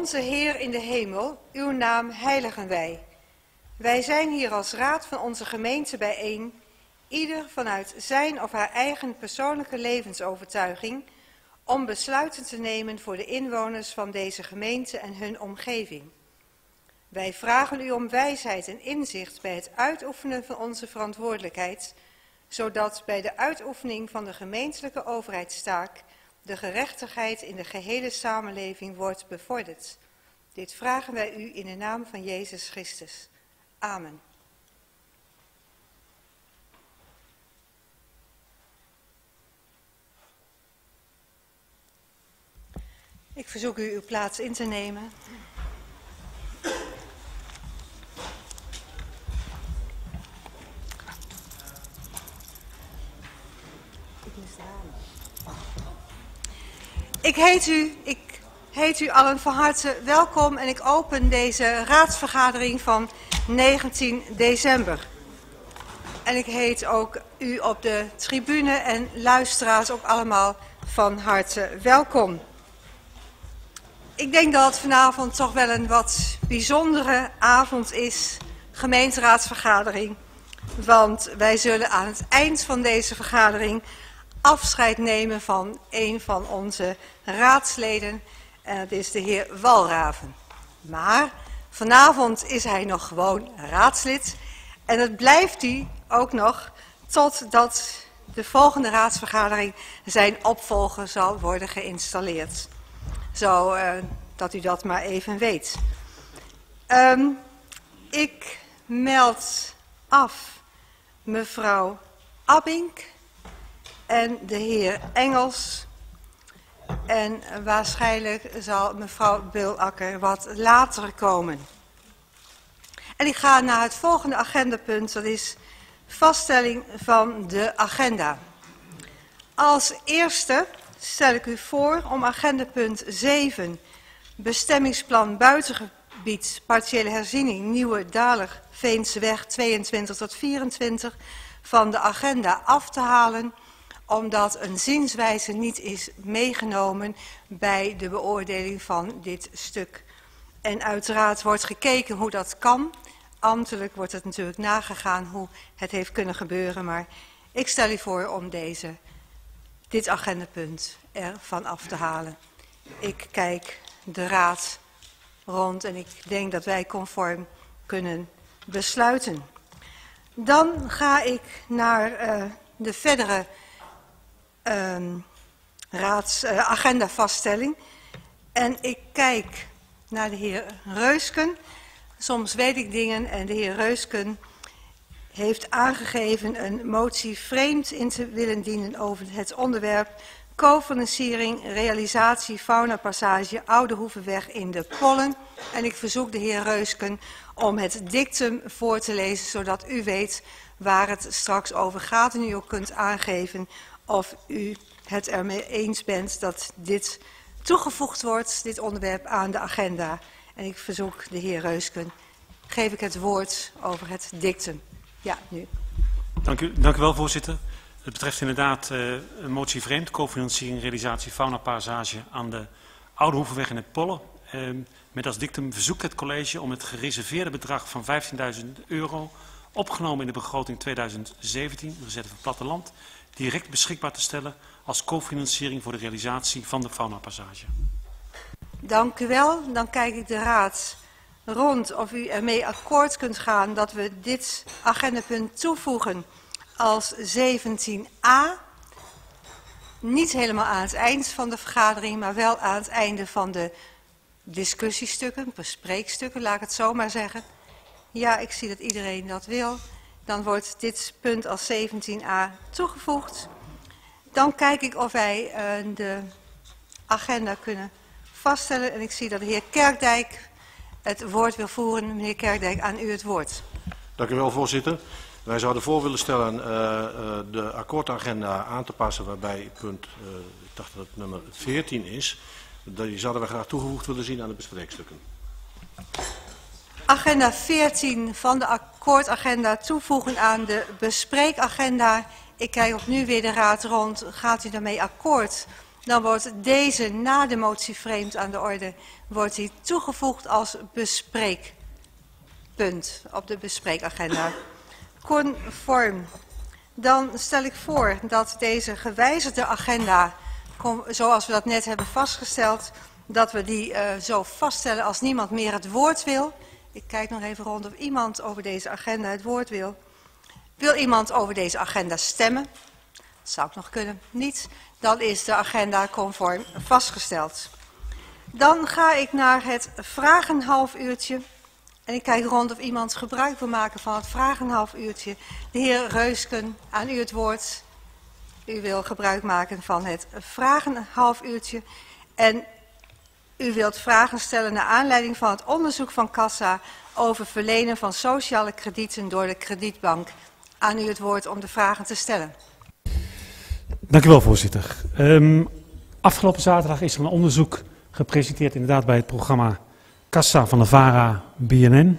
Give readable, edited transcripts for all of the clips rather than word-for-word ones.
Onze Heer in de hemel, uw naam heiligen wij. Wij zijn hier als raad van onze gemeente bijeen, ieder vanuit zijn of haar eigen persoonlijke levensovertuiging, om besluiten te nemen voor de inwoners van deze gemeente en hun omgeving. Wij vragen u om wijsheid en inzicht bij het uitoefenen van onze verantwoordelijkheid, zodat bij de uitoefening van de gemeentelijke overheidstaak de gerechtigheid in de gehele samenleving wordt bevorderd. Dit vragen wij u in de naam van Jezus Christus. Amen. Ik verzoek u uw plaats in te nemen. Ik heet u allen van harte welkom en ik open deze raadsvergadering van 19 december. En ik heet ook u op de tribune en luisteraars ook allemaal van harte welkom. Ik denk dat het vanavond toch wel een wat bijzondere avond is, gemeenteraadsvergadering. Want wij zullen aan het eind van deze vergadering afscheid nemen van een van onze raadsleden. En dat is de heer Walraven. Maar vanavond is hij nog gewoon raadslid. En dat blijft hij ook nog totdat de volgende raadsvergadering zijn opvolger zal worden geïnstalleerd. Zo dat u dat maar even weet. Ik meld af mevrouw Abbink en de heer Engels. En waarschijnlijk zal mevrouw Bulakker wat later komen. En ik ga naar het volgende agendapunt, dat is vaststelling van de agenda. Als eerste stel ik u voor om agendapunt 7, bestemmingsplan buitengebied, partiële herziening, Nieuwe Daler, Veenseweg 22 tot 24 van de agenda af te halen, omdat een zienswijze niet is meegenomen bij de beoordeling van dit stuk. En uiteraard wordt gekeken hoe dat kan. Ambtelijk wordt het natuurlijk nagegaan hoe het heeft kunnen gebeuren, maar ik stel u voor om dit agendapunt ervan af te halen. Ik kijk de raad rond en ik denk dat wij conform kunnen besluiten. Dan ga ik naar de verdere agendavaststelling. En ik kijk naar de heer Reusken. Soms weet ik dingen en de heer Reusken heeft aangegeven een motie vreemd in te willen dienen over het onderwerp cofinanciering, realisatie, faunapassage, Oude Hoevenweg in de Pollen. En ik verzoek de heer Reusken om het dictum voor te lezen, zodat u weet waar het straks over gaat. En u ook kunt aangeven of u het ermee eens bent dat dit toegevoegd wordt, dit onderwerp, aan de agenda. En ik verzoek de heer Reusken, geef ik het woord over het dictum. Ja, nu. Dank u wel, voorzitter. Het betreft inderdaad een motie vreemd, cofinanciering, realisatie, faunapassage aan de Oude Hoevenweg in het Pollen. Met als dictum verzoekt het college om het gereserveerde bedrag van €15.000 opgenomen in de begroting 2017, gezet van platteland, direct beschikbaar te stellen als cofinanciering voor de realisatie van de faunapassage. Dank u wel. Dan kijk ik de raad rond of u ermee akkoord kunt gaan dat we dit agendapunt toevoegen als 17a. Niet helemaal aan het eind van de vergadering, maar wel aan het einde van de discussiestukken, bespreekstukken, laat ik het zo maar zeggen. Ja, ik zie dat iedereen dat wil. Dan wordt dit punt als 17a toegevoegd. Dan kijk ik of wij de agenda kunnen vaststellen. En ik zie dat de heer Kerkdijk het woord wil voeren. Meneer Kerkdijk, aan u het woord. Dank u wel, voorzitter. Wij zouden voor willen stellen de akkoordagenda aan te passen, waarbij punt, ik dacht dat het nummer 14 is. Die zouden we graag toegevoegd willen zien aan de bespreekstukken. Agenda 14 van de akkoordagenda toevoegen aan de bespreekagenda. Ik kijk op nu weer de raad rond. Gaat u daarmee akkoord Dan wordt deze na de motie vreemd aan de orde, wordt die toegevoegd als bespreekpunt op de bespreekagenda. Conform. Dan stel ik voor dat deze gewijzigde agenda, zoals we dat net hebben vastgesteld, dat we die zo vaststellen als niemand meer het woord wil. Ik kijk nog even rond of iemand over deze agenda het woord wil. Wil iemand over deze agenda stemmen? Dat zou ik nog kunnen. Niet. Dan is de agenda conform vastgesteld. Dan ga ik naar het vragenhalfuurtje. En ik kijk rond of iemand gebruik wil maken van het vragenhalfuurtje. De heer Reusken, aan u het woord. U wil gebruik maken van het vragenhalfuurtje. En u wilt vragen stellen naar aanleiding van het onderzoek van Kassa over verlenen van sociale kredieten door de kredietbank. Aan u het woord om de vragen te stellen. Dank u wel, voorzitter. Afgelopen zaterdag is er een onderzoek gepresenteerd inderdaad bij het programma Kassa van de VARA-BNN.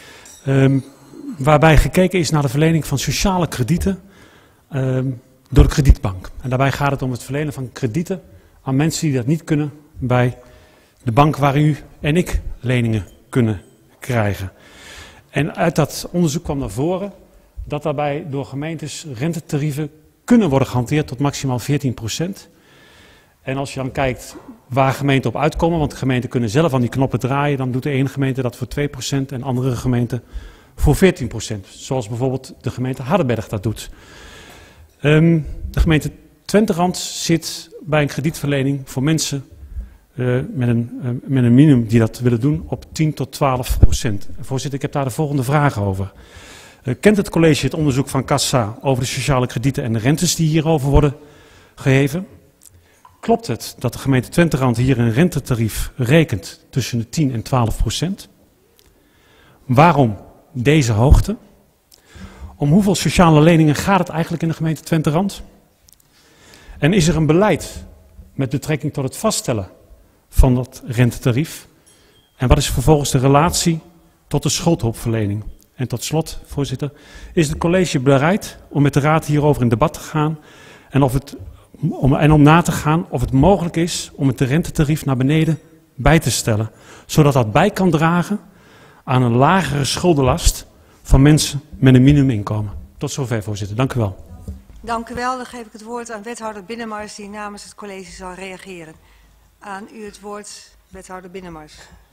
Waarbij gekeken is naar de verlening van sociale kredieten door de kredietbank. En daarbij gaat het om het verlenen van kredieten aan mensen die dat niet kunnen bij de bank waar u en ik leningen kunnen krijgen. En uit dat onderzoek kwam naar voren dat daarbij door gemeentes rentetarieven kunnen worden gehanteerd tot maximaal 14%. En als je dan kijkt waar gemeenten op uitkomen, want de gemeenten kunnen zelf aan die knoppen draaien, dan doet de ene gemeente dat voor 2% en andere gemeenten voor 14%. Zoals bijvoorbeeld de gemeente Hardenberg dat doet. De gemeente Twenterand zit bij een kredietverlening voor mensen met een minimum die dat willen doen op 10 tot 12%. Voorzitter, ik heb daar de volgende vragen over. Kent het college het onderzoek van Kassa over de sociale kredieten en de rentes die hierover worden geheven? Klopt het dat de gemeente Twenterand hier een rentetarief rekent tussen de 10 en 12%? Waarom deze hoogte? Om hoeveel sociale leningen gaat het eigenlijk in de gemeente Twenterand? En is er een beleid met betrekking tot het vaststellen van dat rentetarief? En wat is vervolgens de relatie tot de schuldhulpverlening? En tot slot, voorzitter, is het college bereid om met de raad hierover in debat te gaan en om na te gaan of het mogelijk is om het rentetarief naar beneden bij te stellen, zodat dat bij kan dragen aan een lagere schuldenlast van mensen met een minimuminkomen. Tot zover, voorzitter. Dank u wel. Dank u wel. Dan geef ik het woord aan wethouder Binnenmars die namens het college zal reageren. Aan u het woord, wethouder Binnenmars.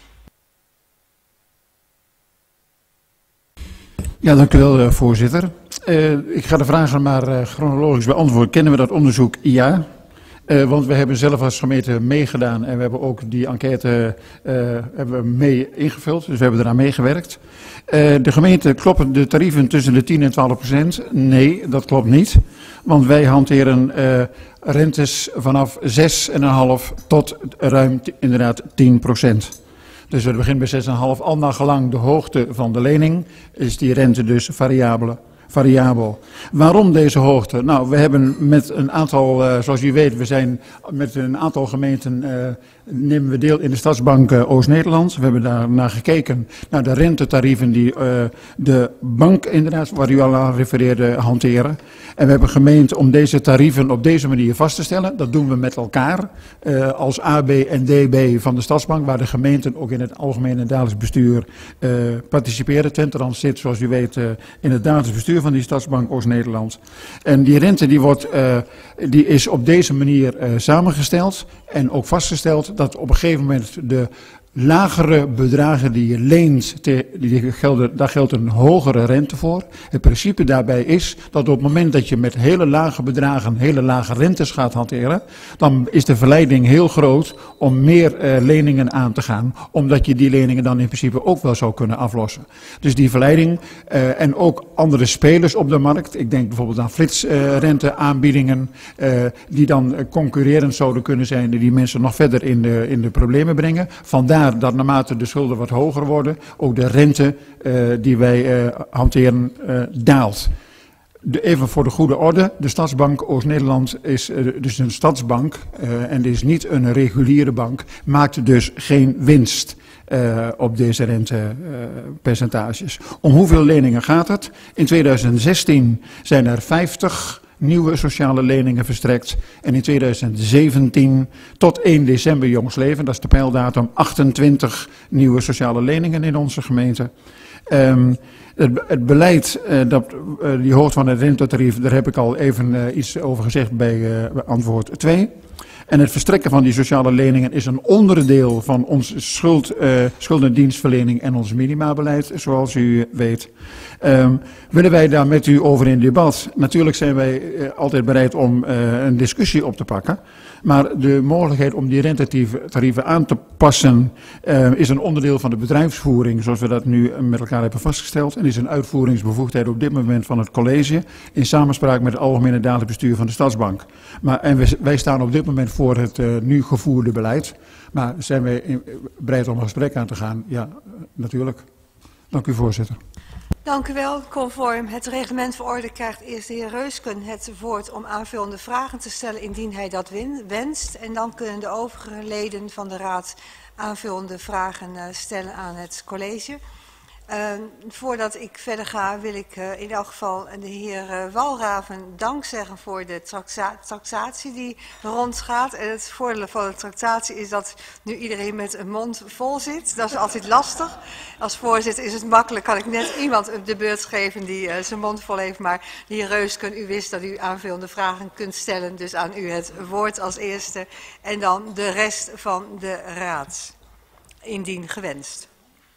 Ja, dank u wel, voorzitter. Ik ga de vragen maar chronologisch beantwoorden. Kennen we dat onderzoek? Ja. Want we hebben zelf als gemeente meegedaan en we hebben ook die enquête hebben we mee ingevuld. Dus we hebben eraan meegewerkt. De gemeente, kloppen de tarieven tussen de 10 en 12%? Nee, dat klopt niet. Want wij hanteren rentes vanaf 6,5 tot ruim inderdaad 10%. Dus we beginnen bij 6,5. Al naar gelang de hoogte van de lening is die rente dus variabel. Waarom deze hoogte? Nou, we hebben met een aantal, zoals u weet, we zijn met een aantal gemeenten, nemen we deel in de Stadsbank Oost-Nederland. We hebben daar naar gekeken, naar de rentetarieven die de bank inderdaad, waar u al aan refereerde, hanteren. En we hebben gemeend om deze tarieven op deze manier vast te stellen. Dat doen we met elkaar als AB en DB van de Stadsbank, waar de gemeenten ook in het algemene dagelijks bestuur participeren. Twenterand zit, zoals u weet, in het dagelijks bestuur van die Stadsbank Oost-Nederland. En die rente die is op deze manier samengesteld en ook vastgesteld dat op een gegeven moment de lagere bedragen die je leent, daar geldt een hogere rente voor. Het principe daarbij is dat op het moment dat je met hele lage bedragen, hele lage rentes gaat hanteren, dan is de verleiding heel groot om meer leningen aan te gaan, omdat je die leningen dan in principe ook wel zou kunnen aflossen. Dus die verleiding en ook andere spelers op de markt, ik denk bijvoorbeeld aan flitsrenteaanbiedingen, die dan concurrerend zouden kunnen zijn, die mensen nog verder in de problemen brengen. Vandaar dat naarmate de schulden wat hoger worden, ook de rente die wij hanteren daalt. Even voor de goede orde, de Stadsbank Oost-Nederland is dus een stadsbank en is niet een reguliere bank, maakt dus geen winst op deze rentepercentages. Om hoeveel leningen gaat het? In 2016 zijn er 50 nieuwe sociale leningen verstrekt. En in 2017 tot 1 december jongsleven, dat is de pijldatum, 28 nieuwe sociale leningen in onze gemeente. Het beleid dat die hoort van het rentetarief, daar heb ik al even iets over gezegd bij antwoord 2. En het verstrekken van die sociale leningen is een onderdeel van ons schuldendienstverlening en ons minimabeleid, zoals u weet. Willen wij daar met u over in debat? Natuurlijk zijn wij altijd bereid om een discussie op te pakken. Maar de mogelijkheid om die rentetarieven aan te passen is een onderdeel van de bedrijfsvoering, zoals we dat nu met elkaar hebben vastgesteld. En is een uitvoeringsbevoegdheid op dit moment van het college in samenspraak met het algemene dagelijks bestuur van de Stadsbank. Wij staan op dit moment voor het nu gevoerde beleid. Maar zijn wij bereid om een gesprek aan te gaan? Ja, natuurlijk. Dank u, voorzitter. Dank u wel. Conform het reglement van orde krijgt eerst de heer Reusken het woord om aanvullende vragen te stellen indien hij dat wenst. En dan kunnen de overige leden van de raad aanvullende vragen stellen aan het college. Voordat ik verder ga wil ik in elk geval de heer Walraven dank zeggen voor de tractatie die rondgaat. En het voordeel van de tractatie is dat nu iedereen met een mond vol zit. Dat is altijd lastig. Als voorzitter is het makkelijk, kan ik net iemand de beurt geven die zijn mond vol heeft. Maar de heer Reusken, u wist dat u aanvullende vragen kunt stellen. Dus aan u het woord als eerste. En dan de rest van de raad, indien gewenst.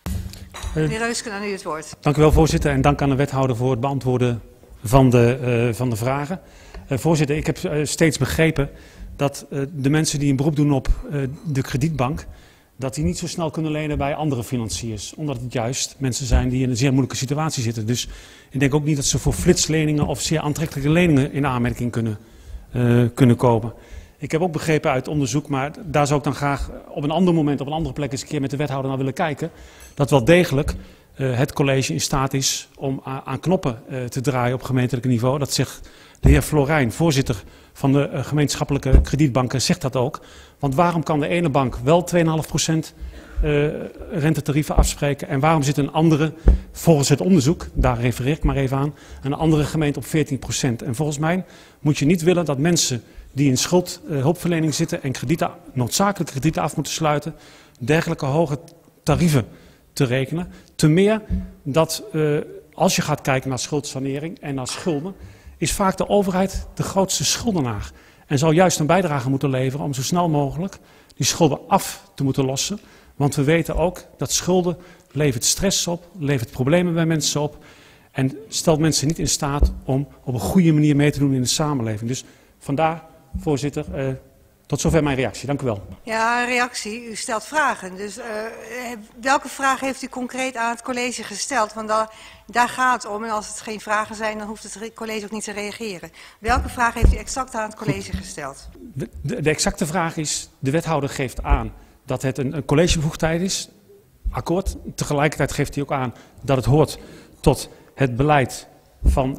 Meneer Reusken, aan u het woord. Dank u wel, voorzitter. En dank aan de wethouder voor het beantwoorden van de vragen. Voorzitter, ik heb steeds begrepen dat de mensen die een beroep doen op de kredietbank, dat die niet zo snel kunnen lenen bij andere financiers. Omdat het juist mensen zijn die in een zeer moeilijke situatie zitten. Dus ik denk ook niet dat ze voor flitsleningen of zeer aantrekkelijke leningen in aanmerking kunnen komen. Ik heb ook begrepen uit onderzoek, maar daar zou ik dan graag op een ander moment, op een andere plek eens een keer met de wethouder naar willen kijken. Dat wel degelijk het college in staat is om aan knoppen te draaien op gemeentelijk niveau. Dat zegt de heer Florijn, voorzitter van de gemeenschappelijke kredietbanken, zegt dat ook. Want waarom kan de ene bank wel 2,5% rentetarieven afspreken en waarom zit een andere, volgens het onderzoek, daar refereer ik maar even aan, een andere gemeente op 14%. En volgens mij moet je niet willen dat mensen die in schuldhulpverlening zitten en noodzakelijke kredieten af moeten sluiten, dergelijke hoge tarieven te rekenen. Te meer dat als je gaat kijken naar schuldsanering en naar schulden, is vaak de overheid de grootste schuldenaar. En zou juist een bijdrage moeten leveren om zo snel mogelijk die schulden af te moeten lossen. Want we weten ook dat schulden levert stress op, levert problemen bij mensen op. En stelt mensen niet in staat om op een goede manier mee te doen in de samenleving. Dus vandaar, voorzitter, tot zover mijn reactie. Dank u wel. Ja, reactie. U stelt vragen. Dus welke vraag heeft u concreet aan het college gesteld? Want daar gaat het om. En als het geen vragen zijn, dan hoeft het college ook niet te reageren. Welke vraag heeft u exact aan het college gesteld? De exacte vraag is, de wethouder geeft aan dat het een collegebevoegdheid is. Akkoord. Tegelijkertijd geeft hij ook aan dat het hoort tot het beleid van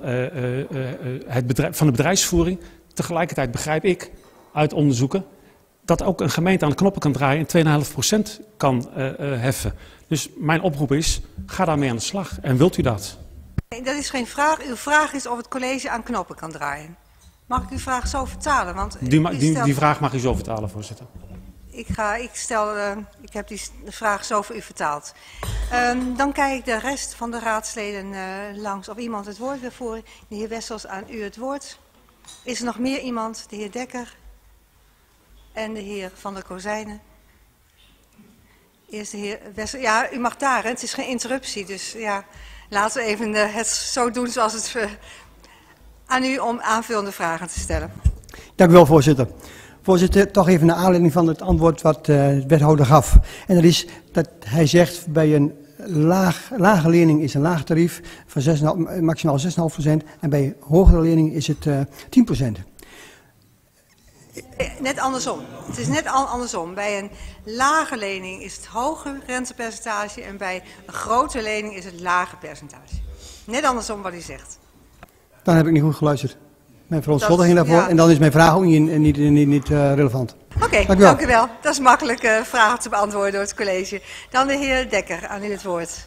de bedrijfsvoering. Tegelijkertijd begrijp ik uit onderzoeken dat ook een gemeente aan de knoppen kan draaien en 2,5% kan heffen. Dus mijn oproep is, ga daarmee aan de slag. En wilt u dat? Nee, dat is geen vraag. Uw vraag is of het college aan knoppen kan draaien. Mag ik uw vraag zo vertalen? Want die vraag mag u zo vertalen, voorzitter. Ik heb die vraag zo voor u vertaald. Dan kijk ik de rest van de raadsleden langs of iemand het woord wil voeren. De heer Wessels, aan u het woord. Is er nog meer iemand? De heer Dekker en de heer Van der Kozijnen. Eerst de heer Wessels. Ja, u mag daar, hè? Het is geen interruptie. Dus ja, laten we even het zo doen zoals het aan u om aanvullende vragen te stellen. Dank u wel, voorzitter. Voorzitter, toch even naar aanleiding van het antwoord wat de wethouder gaf. En dat is dat hij zegt bij een lage lening is een laag tarief van maximaal 6,5% en bij hogere lening is het 10%. Net andersom. Het is net andersom. Bij een lage lening is het hoge rentepercentage en bij een grote lening is het lage percentage. Net andersom wat u zegt. Dan heb ik niet goed geluisterd. Mijn verontschuldiging daarvoor. Ja. En dan is mijn vraag ook niet relevant. Oké, dank u wel. Dat is makkelijk vragen te beantwoorden door het college. Dan de heer Dekker, aan u het woord.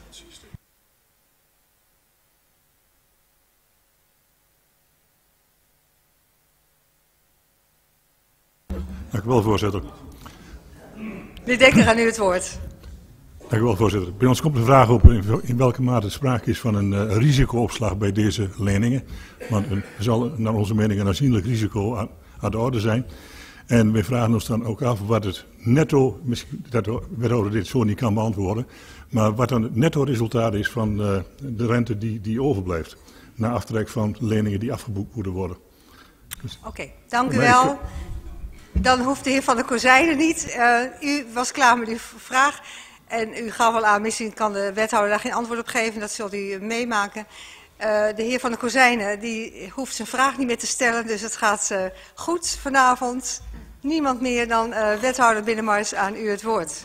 Dank u wel, voorzitter. Meneer Dekker, aan u het woord. Dank u wel, voorzitter. Bij ons komt de vraag op in welke mate sprake is van een risicoopslag bij deze leningen. Want er zal naar onze mening een aanzienlijk risico aan de orde zijn. En wij vragen ons dan ook af wat het netto, misschien dat de wethouder dit zo niet kan beantwoorden, maar wat dan het netto resultaat is van de rente die overblijft. Na aftrek van leningen die afgeboekt moeten worden. Dus Oké, dank u wel. Dan hoeft de heer Van der Kozijnen niet. U was klaar met uw vraag. En u gaf al aan, misschien kan de wethouder daar geen antwoord op geven. Dat zult u meemaken. De heer Van der Kozijnen die hoeft zijn vraag niet meer te stellen. Dus het gaat goed vanavond. Niemand meer dan wethouder Binnenmars, aan u het woord.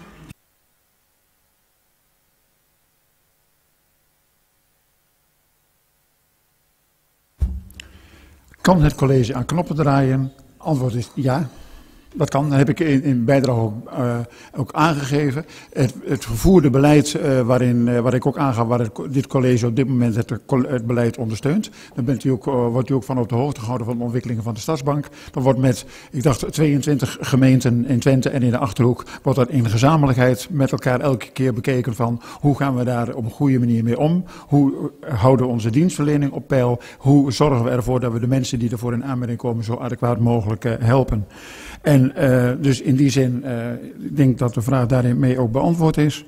Kan het college aan knoppen draaien? Antwoord is ja. Dat kan, dat heb ik in bijdrage ook aangegeven. Het gevoerde beleid waar ik ook aangaf, waar dit college op dit moment het beleid ondersteunt. Dan wordt u ook van op de hoogte gehouden van de ontwikkelingen van de Stadsbank. Dan wordt met, ik dacht, 22 gemeenten in Twente en in de Achterhoek, wordt dat in gezamenlijkheid met elkaar elke keer bekeken van hoe gaan we daar op een goede manier mee om? Hoe houden we onze dienstverlening op peil? Hoe zorgen we ervoor dat we de mensen die ervoor in aanmerking komen zo adequaat mogelijk helpen? En dus in die zin, ik denk dat de vraag daarin mee ook beantwoord is.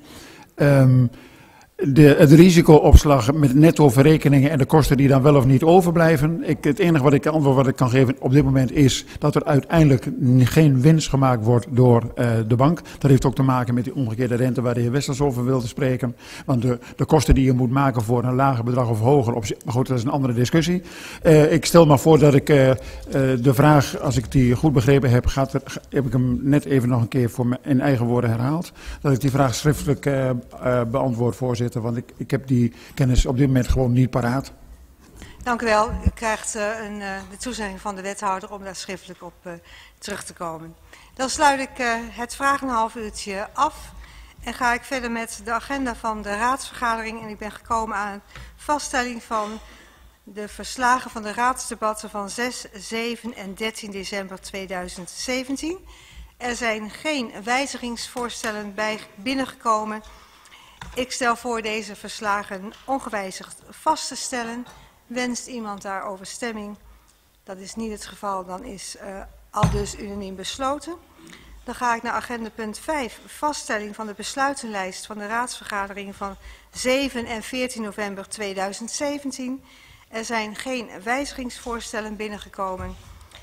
Het risicoopslag met netto verrekeningen en de kosten die dan wel of niet overblijven. Het enige antwoord wat ik kan geven op dit moment is dat er uiteindelijk geen winst gemaakt wordt door de bank. Dat heeft ook te maken met die omgekeerde rente waar de heer Westers over wilde spreken. Want de kosten die je moet maken voor een lager bedrag of hoger, maar goed, dat is een andere discussie. Ik stel me voor dat ik de vraag, als ik die goed begrepen heb, heb ik hem net even nog een keer in eigen woorden herhaald. Dat ik die vraag schriftelijk beantwoord, voorzitter. Want ik heb die kennis op dit moment gewoon niet paraat. Dank u wel. U krijgt de toezegging van de wethouder om daar schriftelijk op terug te komen. Dan sluit ik het vraag een half uurtje af en ga ik verder met de agenda van de raadsvergadering. En ik ben gekomen aan de vaststelling van de verslagen van de raadsdebatten van 6, 7 en 13 december 2017. Er zijn geen wijzigingsvoorstellen binnengekomen. Ik stel voor deze verslagen ongewijzigd vast te stellen. Wenst iemand daarover stemming? Dat is niet het geval, dan is aldus unaniem besloten. Dan ga ik naar agenda punt 5, vaststelling van de besluitenlijst van de raadsvergadering van 7 en 14 november 2017. Er zijn geen wijzigingsvoorstellen binnengekomen.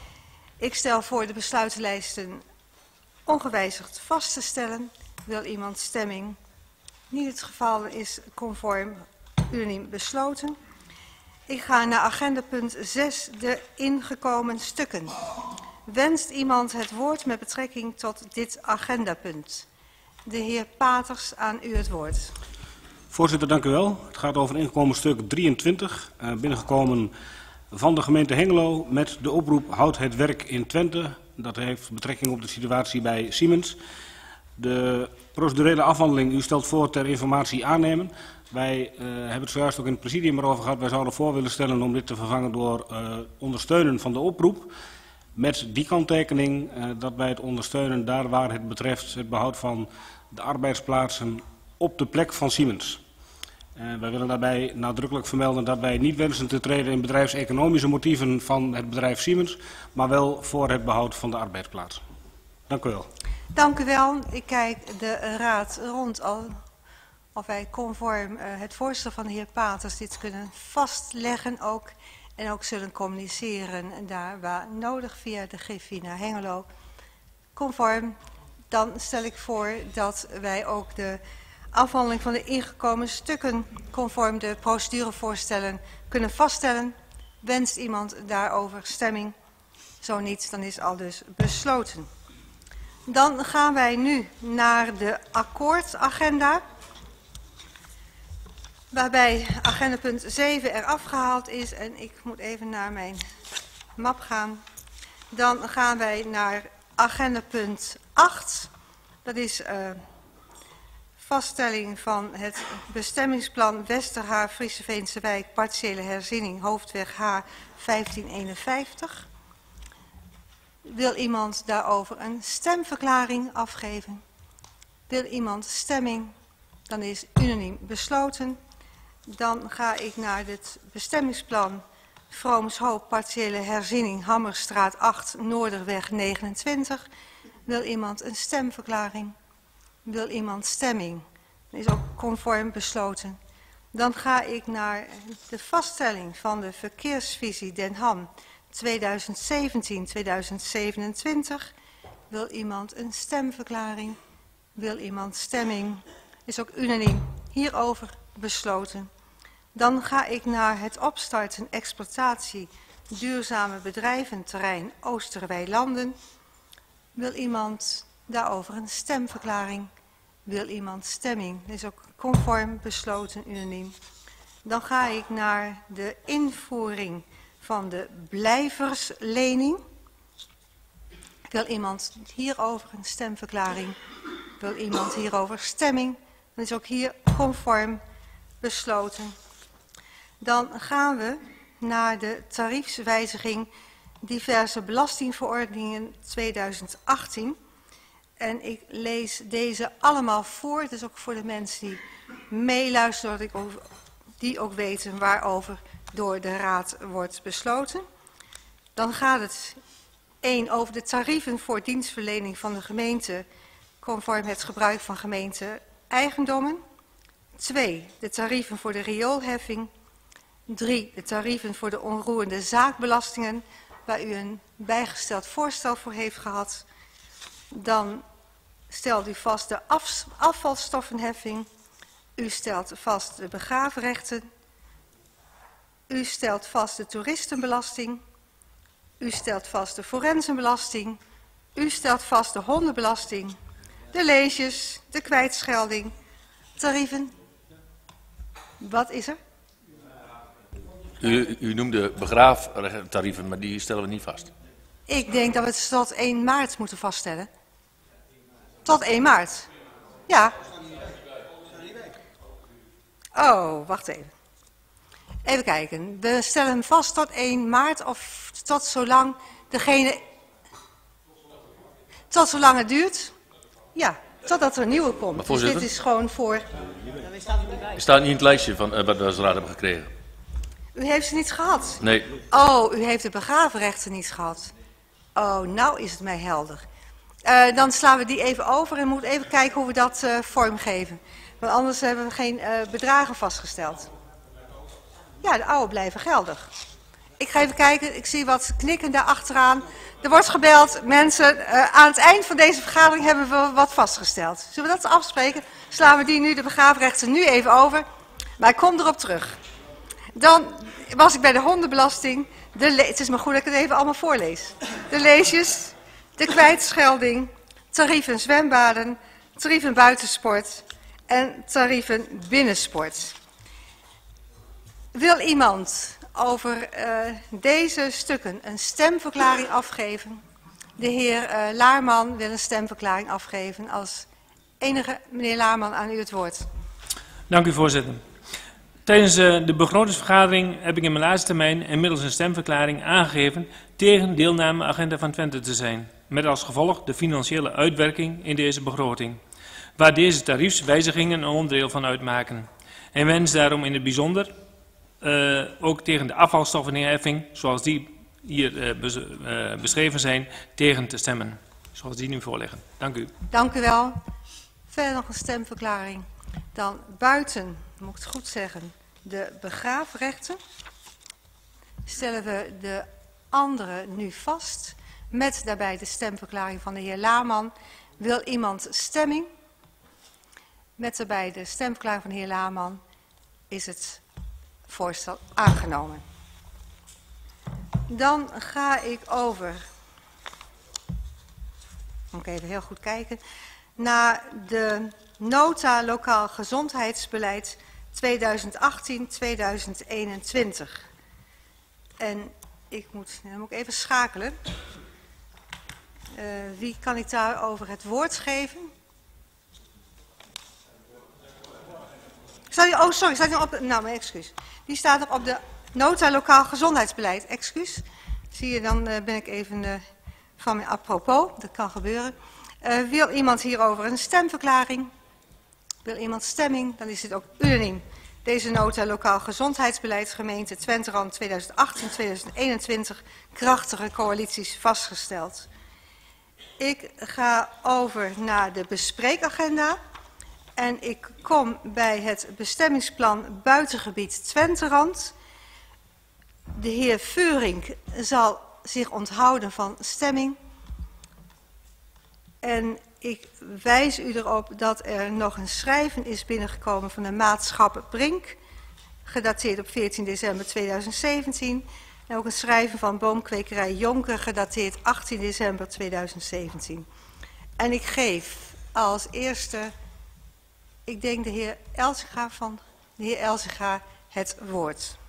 Ik stel voor de besluitenlijsten ongewijzigd vast te stellen. Wil iemand stemming? Niet het geval, is conform unaniem besloten. Ik ga naar agenda punt 6, de ingekomen stukken. Wenst iemand het woord met betrekking tot dit agendapunt? De heer Paters, aan u het woord. Voorzitter, dank u wel. Het gaat over ingekomen stuk 23, binnengekomen van de gemeente Hengelo met de oproep Houd het werk in Twente. Dat heeft betrekking op de situatie bij Siemens. De procedurele afhandeling, u stelt voor ter informatie aannemen. Wij hebben het zojuist ook in het presidium erover gehad. Wij zouden voor willen stellen om dit te vervangen door ondersteunen van de oproep. Met die kanttekening dat bij het ondersteunen daar waar het betreft het behoud van de arbeidsplaatsen op de plek van Siemens. Wij willen daarbij nadrukkelijk vermelden dat wij niet wensen te treden in bedrijfseconomische motieven van het bedrijf Siemens, maar wel voor het behoud van de arbeidsplaatsen. Dank u wel. Dank u wel. Ik kijk de raad rond of wij conform het voorstel van de heer Paters dit kunnen vastleggen ook. En ook zullen communiceren daar waar nodig via de Griffie naar Hengelo. Conform, dan stel ik voor dat wij ook de afhandeling van de ingekomen stukken conform de procedurevoorstellen kunnen vaststellen. Wenst iemand daarover stemming? Zo niet, dan is al dus besloten. Dan gaan wij nu naar de akkoordagenda. Waarbij agenda punt 7 eraf gehaald is. En ik moet even naar mijn map gaan. Dan gaan wij naar agenda punt 8. Dat is vaststelling van het bestemmingsplan Westerhaar Friese Veense Wijk, partiële herziening, hoofdweg H 1551. Wil iemand daarover een stemverklaring afgeven? Wil iemand stemming? Dan is unaniem besloten. Dan ga ik naar het bestemmingsplan Vroomshoop, partiële herziening, Hammerstraat 8, Noorderweg 29. Wil iemand een stemverklaring? Wil iemand stemming? Dat is ook conform besloten. Dan ga ik naar de vaststelling van de verkeersvisie Den Ham 2017-2027. Wil iemand een stemverklaring? Wil iemand stemming? Is ook unaniem hierover besloten. Dan ga ik naar het opstarten exploitatie duurzame bedrijventerrein Oosterweilanden. Wil iemand daarover een stemverklaring? Wil iemand stemming? Dat is ook conform besloten, unaniem. Dan ga ik naar de invoering van de blijverslening. Wil iemand hierover een stemverklaring? Wil iemand hierover stemming? Dat is ook hier conform besloten. Dan gaan we naar de tariefswijziging diverse belastingverordeningen 2018. En ik lees deze allemaal voor. Het is ook voor de mensen die meeluisteren, die ook weten waarover door de Raad wordt besloten. Dan gaat het 1 over de tarieven voor dienstverlening van de gemeente conform het gebruik van gemeente-eigendommen. 2 de tarieven voor de rioolheffing. 3 de tarieven voor de onroerende zaakbelastingen, waar u een bijgesteld voorstel voor heeft gehad. Dan stelt u vast de afvalstoffenheffing. U stelt vast de begraafrechten. U stelt vast de toeristenbelasting. U stelt vast de forensenbelasting. U stelt vast de hondenbelasting. De leges, de kwijtschelding, tarieven. Wat is er? U noemde begraaftarieven, maar die stellen we niet vast. Ik denk dat we het tot 1 maart moeten vaststellen. Tot 1 maart. Ja. Oh, wacht even. Even kijken. We stellen hem vast tot 1 maart of tot zolang degene... Tot zolang het duurt? Ja, totdat er een nieuwe komt. Dus dit is gewoon voor... Het staat niet in het lijstje van wat we als raad hebben gekregen. U heeft ze niet gehad? Nee. Oh, u heeft de begraafrechten niet gehad. Oh, nou is het mij helder. Dan slaan we die even over en moeten even kijken hoe we dat vormgeven. Want anders hebben we geen bedragen vastgesteld. Ja, de oude blijven geldig. Ik ga even kijken, ik zie wat knikken daar achteraan. Er wordt gebeld, mensen, aan het eind van deze vergadering hebben we wat vastgesteld. Zullen we dat afspreken? Slaan we die nu, de begraafrechten, nu even over. Maar ik kom erop terug. Dan was ik bij de hondenbelasting. Het is maar goed dat ik het even allemaal voorlees. De leesjes, de kwijtschelding, tarieven zwembaden, tarieven buitensport en tarieven binnensport. Wil iemand over deze stukken een stemverklaring afgeven? De heer Laarman wil een stemverklaring afgeven. Als enige, meneer Laarman, aan u het woord. Dank u, voorzitter. Tijdens de begrotingsvergadering heb ik in mijn laatste termijn inmiddels een stemverklaring aangegeven tegen deelname Agenda van Twente te zijn. Met als gevolg de financiële uitwerking in deze begroting, waar deze tariefswijzigingen een onderdeel van uitmaken. En wens daarom in het bijzonder ook tegen de afvalstoffenheffing, zoals die hier beschreven zijn, tegen te stemmen. Zoals die nu voorliggen. Dank u. Dank u wel. Verder nog een stemverklaring. Dan buiten, moet ik het goed zeggen, de begraafrechten. Stellen we de andere nu vast. Met daarbij de stemverklaring van de heer Laarman. Wil iemand stemming? Met daarbij de stemverklaring van de heer Laarman is het voorstel aangenomen. Dan ga ik over, moet ik even heel goed kijken, naar de nota lokaal gezondheidsbeleid 2018-2021. En dan moet ik even schakelen. Wie kan ik daarover het woord geven? Oh, sorry, staat die op de, nou, mijn excuus. Die staat op de nota lokaal gezondheidsbeleid. Excuus. Zie je, dan ben ik even van mijn apropos, dat kan gebeuren. Wil iemand hierover een stemverklaring? Wil iemand stemming? Dan is dit ook unaniem. Deze nota lokaal gezondheidsbeleid gemeente Twenterand 2018-2021 krachtige coalities vastgesteld. Ik ga over naar de bespreekagenda en ik kom bij het bestemmingsplan buitengebied Twenterand. De heer Veurink zal zich onthouden van stemming. En ik wijs u erop dat er nog een schrijven is binnengekomen van de maatschap Brink, gedateerd op 14 december 2017. En ook een schrijven van boomkwekerij Jonker, gedateerd 18 december 2017. En ik geef als eerste, ik denk de heer Elzinga het woord.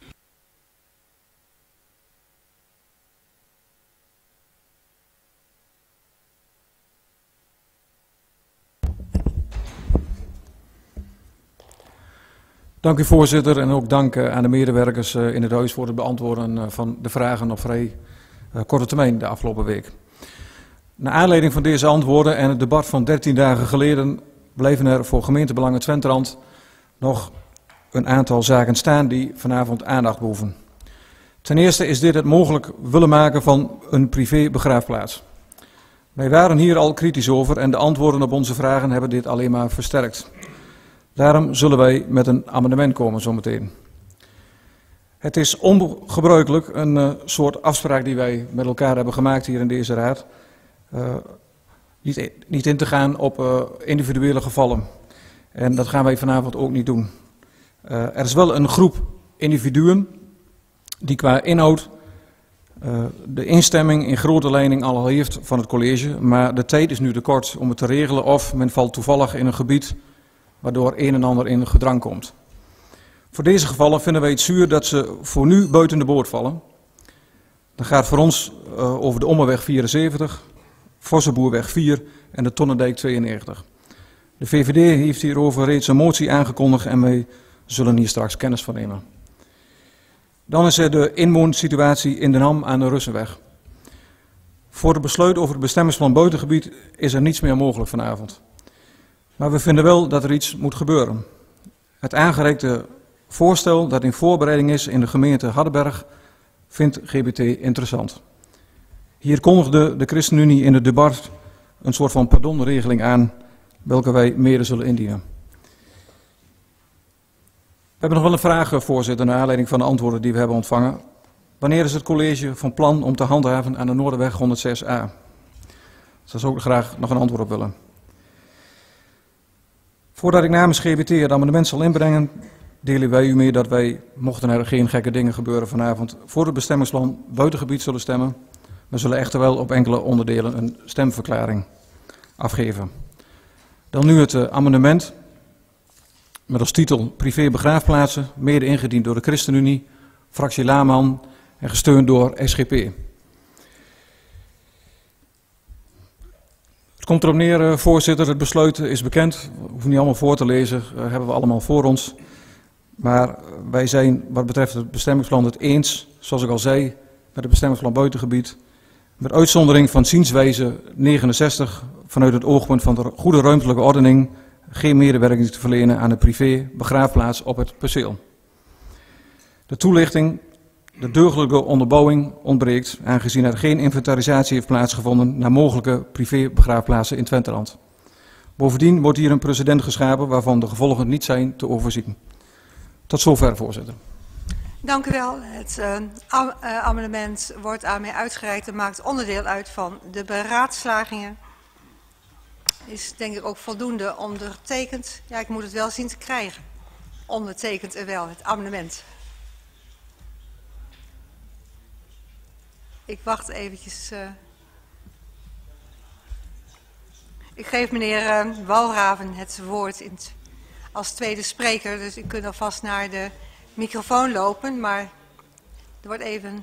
Dank u voorzitter en ook dank aan de medewerkers in het huis voor het beantwoorden van de vragen op vrij korte termijn de afgelopen week. Naar aanleiding van deze antwoorden en het debat van 13 dagen geleden blijven er voor gemeentebelangen Twenterand nog een aantal zaken staan die vanavond aandacht behoeven. Ten eerste is dit het mogelijk willen maken van een privé begraafplaats. Wij waren hier al kritisch over en de antwoorden op onze vragen hebben dit alleen maar versterkt. Daarom zullen wij met een amendement komen zometeen. Het is ongebruikelijk, een soort afspraak die wij met elkaar hebben gemaakt hier in deze raad, niet in te gaan op individuele gevallen. En dat gaan wij vanavond ook niet doen. Er is wel een groep individuen die qua inhoud de instemming in grote lijning al heeft van het college, maar de tijd is nu te kort om het te regelen of men valt toevallig in een gebied waardoor een en ander in gedrang komt. Voor deze gevallen vinden wij het zuur dat ze voor nu buiten de boot vallen. Dat gaat voor ons over de Ommerweg 74, Vossenboerweg 4 en de Tonnendijk 92. De VVD heeft hierover reeds een motie aangekondigd en wij zullen hier straks kennis van nemen. Dan is er de inwoonsituatie in Den Ham aan de Russenweg. Voor het besluit over het bestemmingsplan buitengebied is er niets meer mogelijk vanavond. Maar we vinden wel dat er iets moet gebeuren. Het aangereikte voorstel dat in voorbereiding is in de gemeente Hardenberg vindt GBT interessant. Hier kondigde de ChristenUnie in het debat een soort van pardonregeling aan, welke wij mede zullen indienen. We hebben nog wel een vraag, voorzitter, naar aanleiding van de antwoorden die we hebben ontvangen. Wanneer is het college van plan om te handhaven aan de Noorderweg 106a? Daar zou ik graag nog een antwoord op willen. Voordat ik namens GBT het amendement zal inbrengen, delen wij u mee dat wij, mochten er geen gekke dingen gebeuren vanavond, voor het bestemmingsplan buitengebied zullen stemmen. We zullen echter wel op enkele onderdelen een stemverklaring afgeven. Dan nu het amendement met als titel privé begraafplaatsen, mede ingediend door de ChristenUnie, fractie Laman en gesteund door SGP. Het komt erop neer, voorzitter, het besluit is bekend. We hoeven niet allemaal voor te lezen, hebben we allemaal voor ons. Maar wij zijn wat betreft het bestemmingsplan het eens, zoals ik al zei, met het bestemmingsplan buitengebied. Met uitzondering van zienswijze 69 vanuit het oogpunt van de goede ruimtelijke ordening geen medewerking te verlenen aan de privé begraafplaats op het perceel. De toelichting, de deugdelijke onderbouwing ontbreekt, aangezien er geen inventarisatie heeft plaatsgevonden naar mogelijke privé begraafplaatsen in Twenterand. Bovendien wordt hier een precedent geschapen waarvan de gevolgen niet zijn te overzien. Tot zover, voorzitter. Dank u wel. Het amendement wordt aan mij uitgereikt en maakt onderdeel uit van de beraadslagingen. Is denk ik ook voldoende ondertekend. Ja, ik moet het wel zien te krijgen. Ondertekent er wel, het amendement. Ik wacht eventjes. Ik geef meneer Walraven het woord als tweede spreker. Dus u kunt alvast naar de microfoon lopen. Maar er wordt even...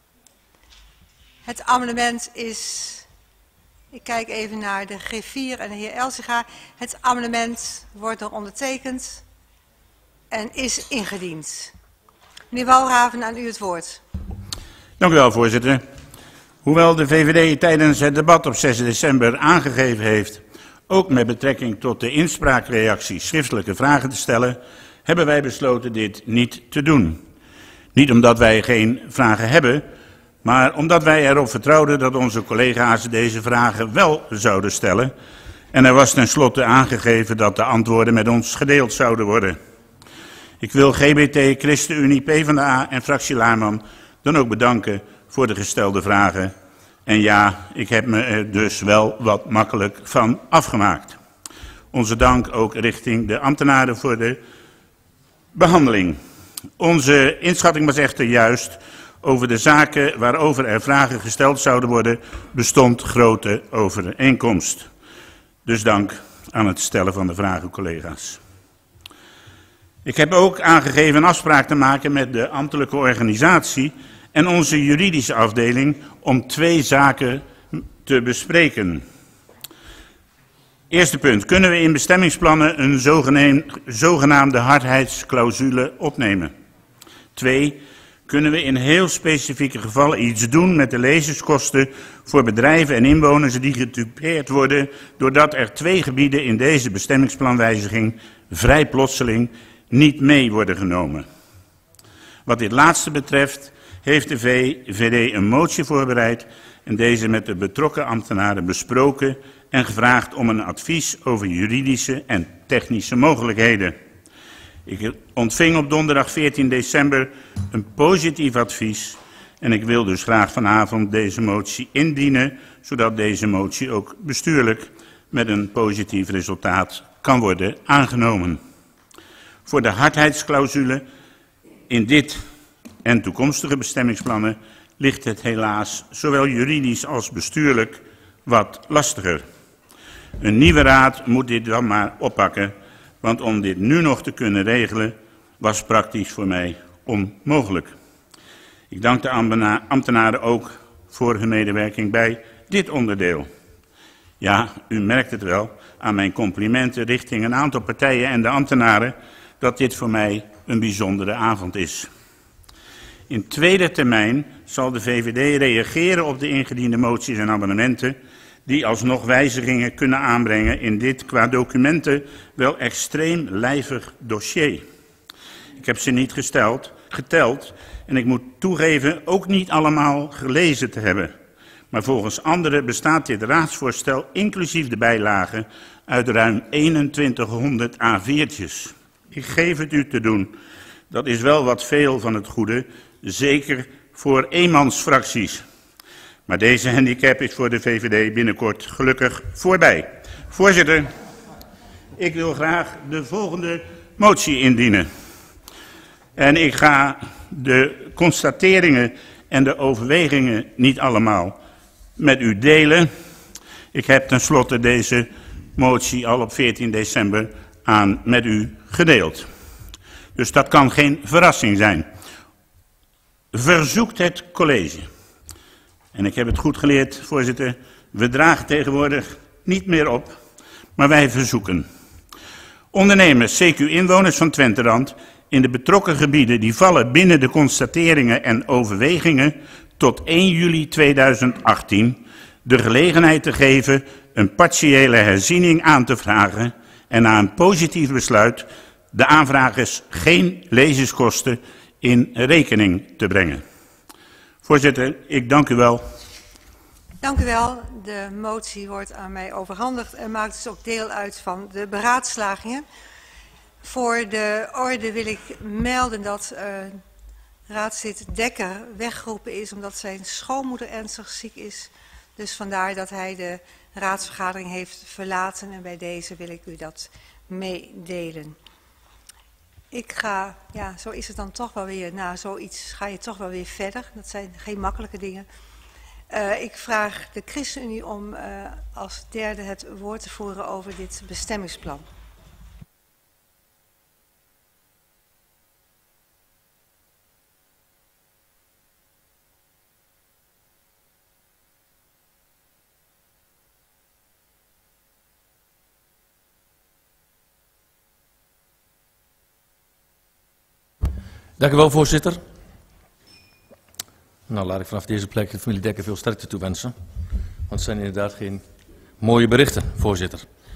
Het amendement is... Ik kijk even naar de G4 en de heer Elzinga. Het amendement wordt nog ondertekend en is ingediend. Meneer Walraven, aan u het woord. Dank u wel, voorzitter. Hoewel de VVD tijdens het debat op 6 december aangegeven heeft, ook met betrekking tot de inspraakreactie, schriftelijke vragen te stellen, hebben wij besloten dit niet te doen. Niet omdat wij geen vragen hebben, maar omdat wij erop vertrouwden dat onze collega's deze vragen wel zouden stellen. En er was tenslotte aangegeven dat de antwoorden met ons gedeeld zouden worden. Ik wil GBT, ChristenUnie, PvdA en fractie Laarman dan ook bedanken voor de gestelde vragen. En ja, ik heb me er dus wel wat makkelijk van afgemaakt. Onze dank ook richting de ambtenaren voor de behandeling. Onze inschatting was echter juist. Over de zaken waarover er vragen gesteld zouden worden, bestond grote overeenkomst. Dus dank aan het stellen van de vragen, collega's. Ik heb ook aangegeven een afspraak te maken met de ambtelijke organisatie en onze juridische afdeling om 2 zaken te bespreken. Eerste punt. Kunnen we in bestemmingsplannen een zogenaamde hardheidsclausule opnemen? 2. Kunnen we in heel specifieke gevallen iets doen met de lezingskosten voor bedrijven en inwoners die getypeerd worden, doordat er 2 gebieden in deze bestemmingsplanwijziging vrij plotseling niet mee worden genomen? Wat dit laatste betreft heeft de VVD een motie voorbereid en deze met de betrokken ambtenaren besproken en gevraagd om een advies over juridische en technische mogelijkheden. Ik ontving op donderdag 14 december een positief advies en ik wil dus graag vanavond deze motie indienen, zodat deze motie ook bestuurlijk met een positief resultaat kan worden aangenomen. Voor de hardheidsclausule in dit en toekomstige bestemmingsplannen ligt het helaas zowel juridisch als bestuurlijk wat lastiger. Een nieuwe raad moet dit dan maar oppakken, want om dit nu nog te kunnen regelen was praktisch voor mij onmogelijk. Ik dank de ambtenaren ook voor hun medewerking bij dit onderdeel. Ja, u merkt het wel aan mijn complimenten richting een aantal partijen en de ambtenaren dat dit voor mij een bijzondere avond is. In tweede termijn zal de VVD reageren op de ingediende moties en amendementen die alsnog wijzigingen kunnen aanbrengen in dit qua documenten wel extreem lijvig dossier. Ik heb ze niet geteld en ik moet toegeven ook niet allemaal gelezen te hebben. Maar volgens anderen bestaat dit raadsvoorstel inclusief de bijlagen uit ruim 2100 A4'tjes. Ik geef het u te doen. Dat is wel wat veel van het goede, zeker voor eenmansfracties. Maar deze handicap is voor de VVD binnenkort gelukkig voorbij. Voorzitter, ik wil graag de volgende motie indienen. En ik ga de constateringen en de overwegingen niet allemaal met u delen. Ik heb tenslotte deze motie al op 14 december met u gedeeld. Dus dat kan geen verrassing zijn. Verzoekt het college. En ik heb het goed geleerd, voorzitter, we dragen tegenwoordig niet meer op, maar wij verzoeken. Ondernemers, CQ-inwoners van Twenterand in de betrokken gebieden die vallen binnen de constateringen en overwegingen tot 1 juli 2018 de gelegenheid te geven een partiële herziening aan te vragen en na een positief besluit de aanvragers geen lezingskosten in rekening te brengen. Voorzitter, ik dank u wel. Dank u wel. De motie wordt aan mij overhandigd en maakt dus ook deel uit van de beraadslagingen. Voor de orde wil ik melden dat raadslid Dekker weggeroepen is omdat zijn schoonmoeder ernstig ziek is. Dus vandaar dat hij de raadsvergadering heeft verlaten en bij deze wil ik u dat meedelen. Ik ga, ja, zo is het dan toch wel weer, na zoiets ga je toch wel weer verder. Dat zijn geen makkelijke dingen. Ik vraag de ChristenUnie om als derde het woord te voeren over dit bestemmingsplan. Dank u wel, voorzitter. Nou, laat ik vanaf deze plek de familie Dekker veel sterkte toewensen. Want het zijn inderdaad geen mooie berichten, voorzitter.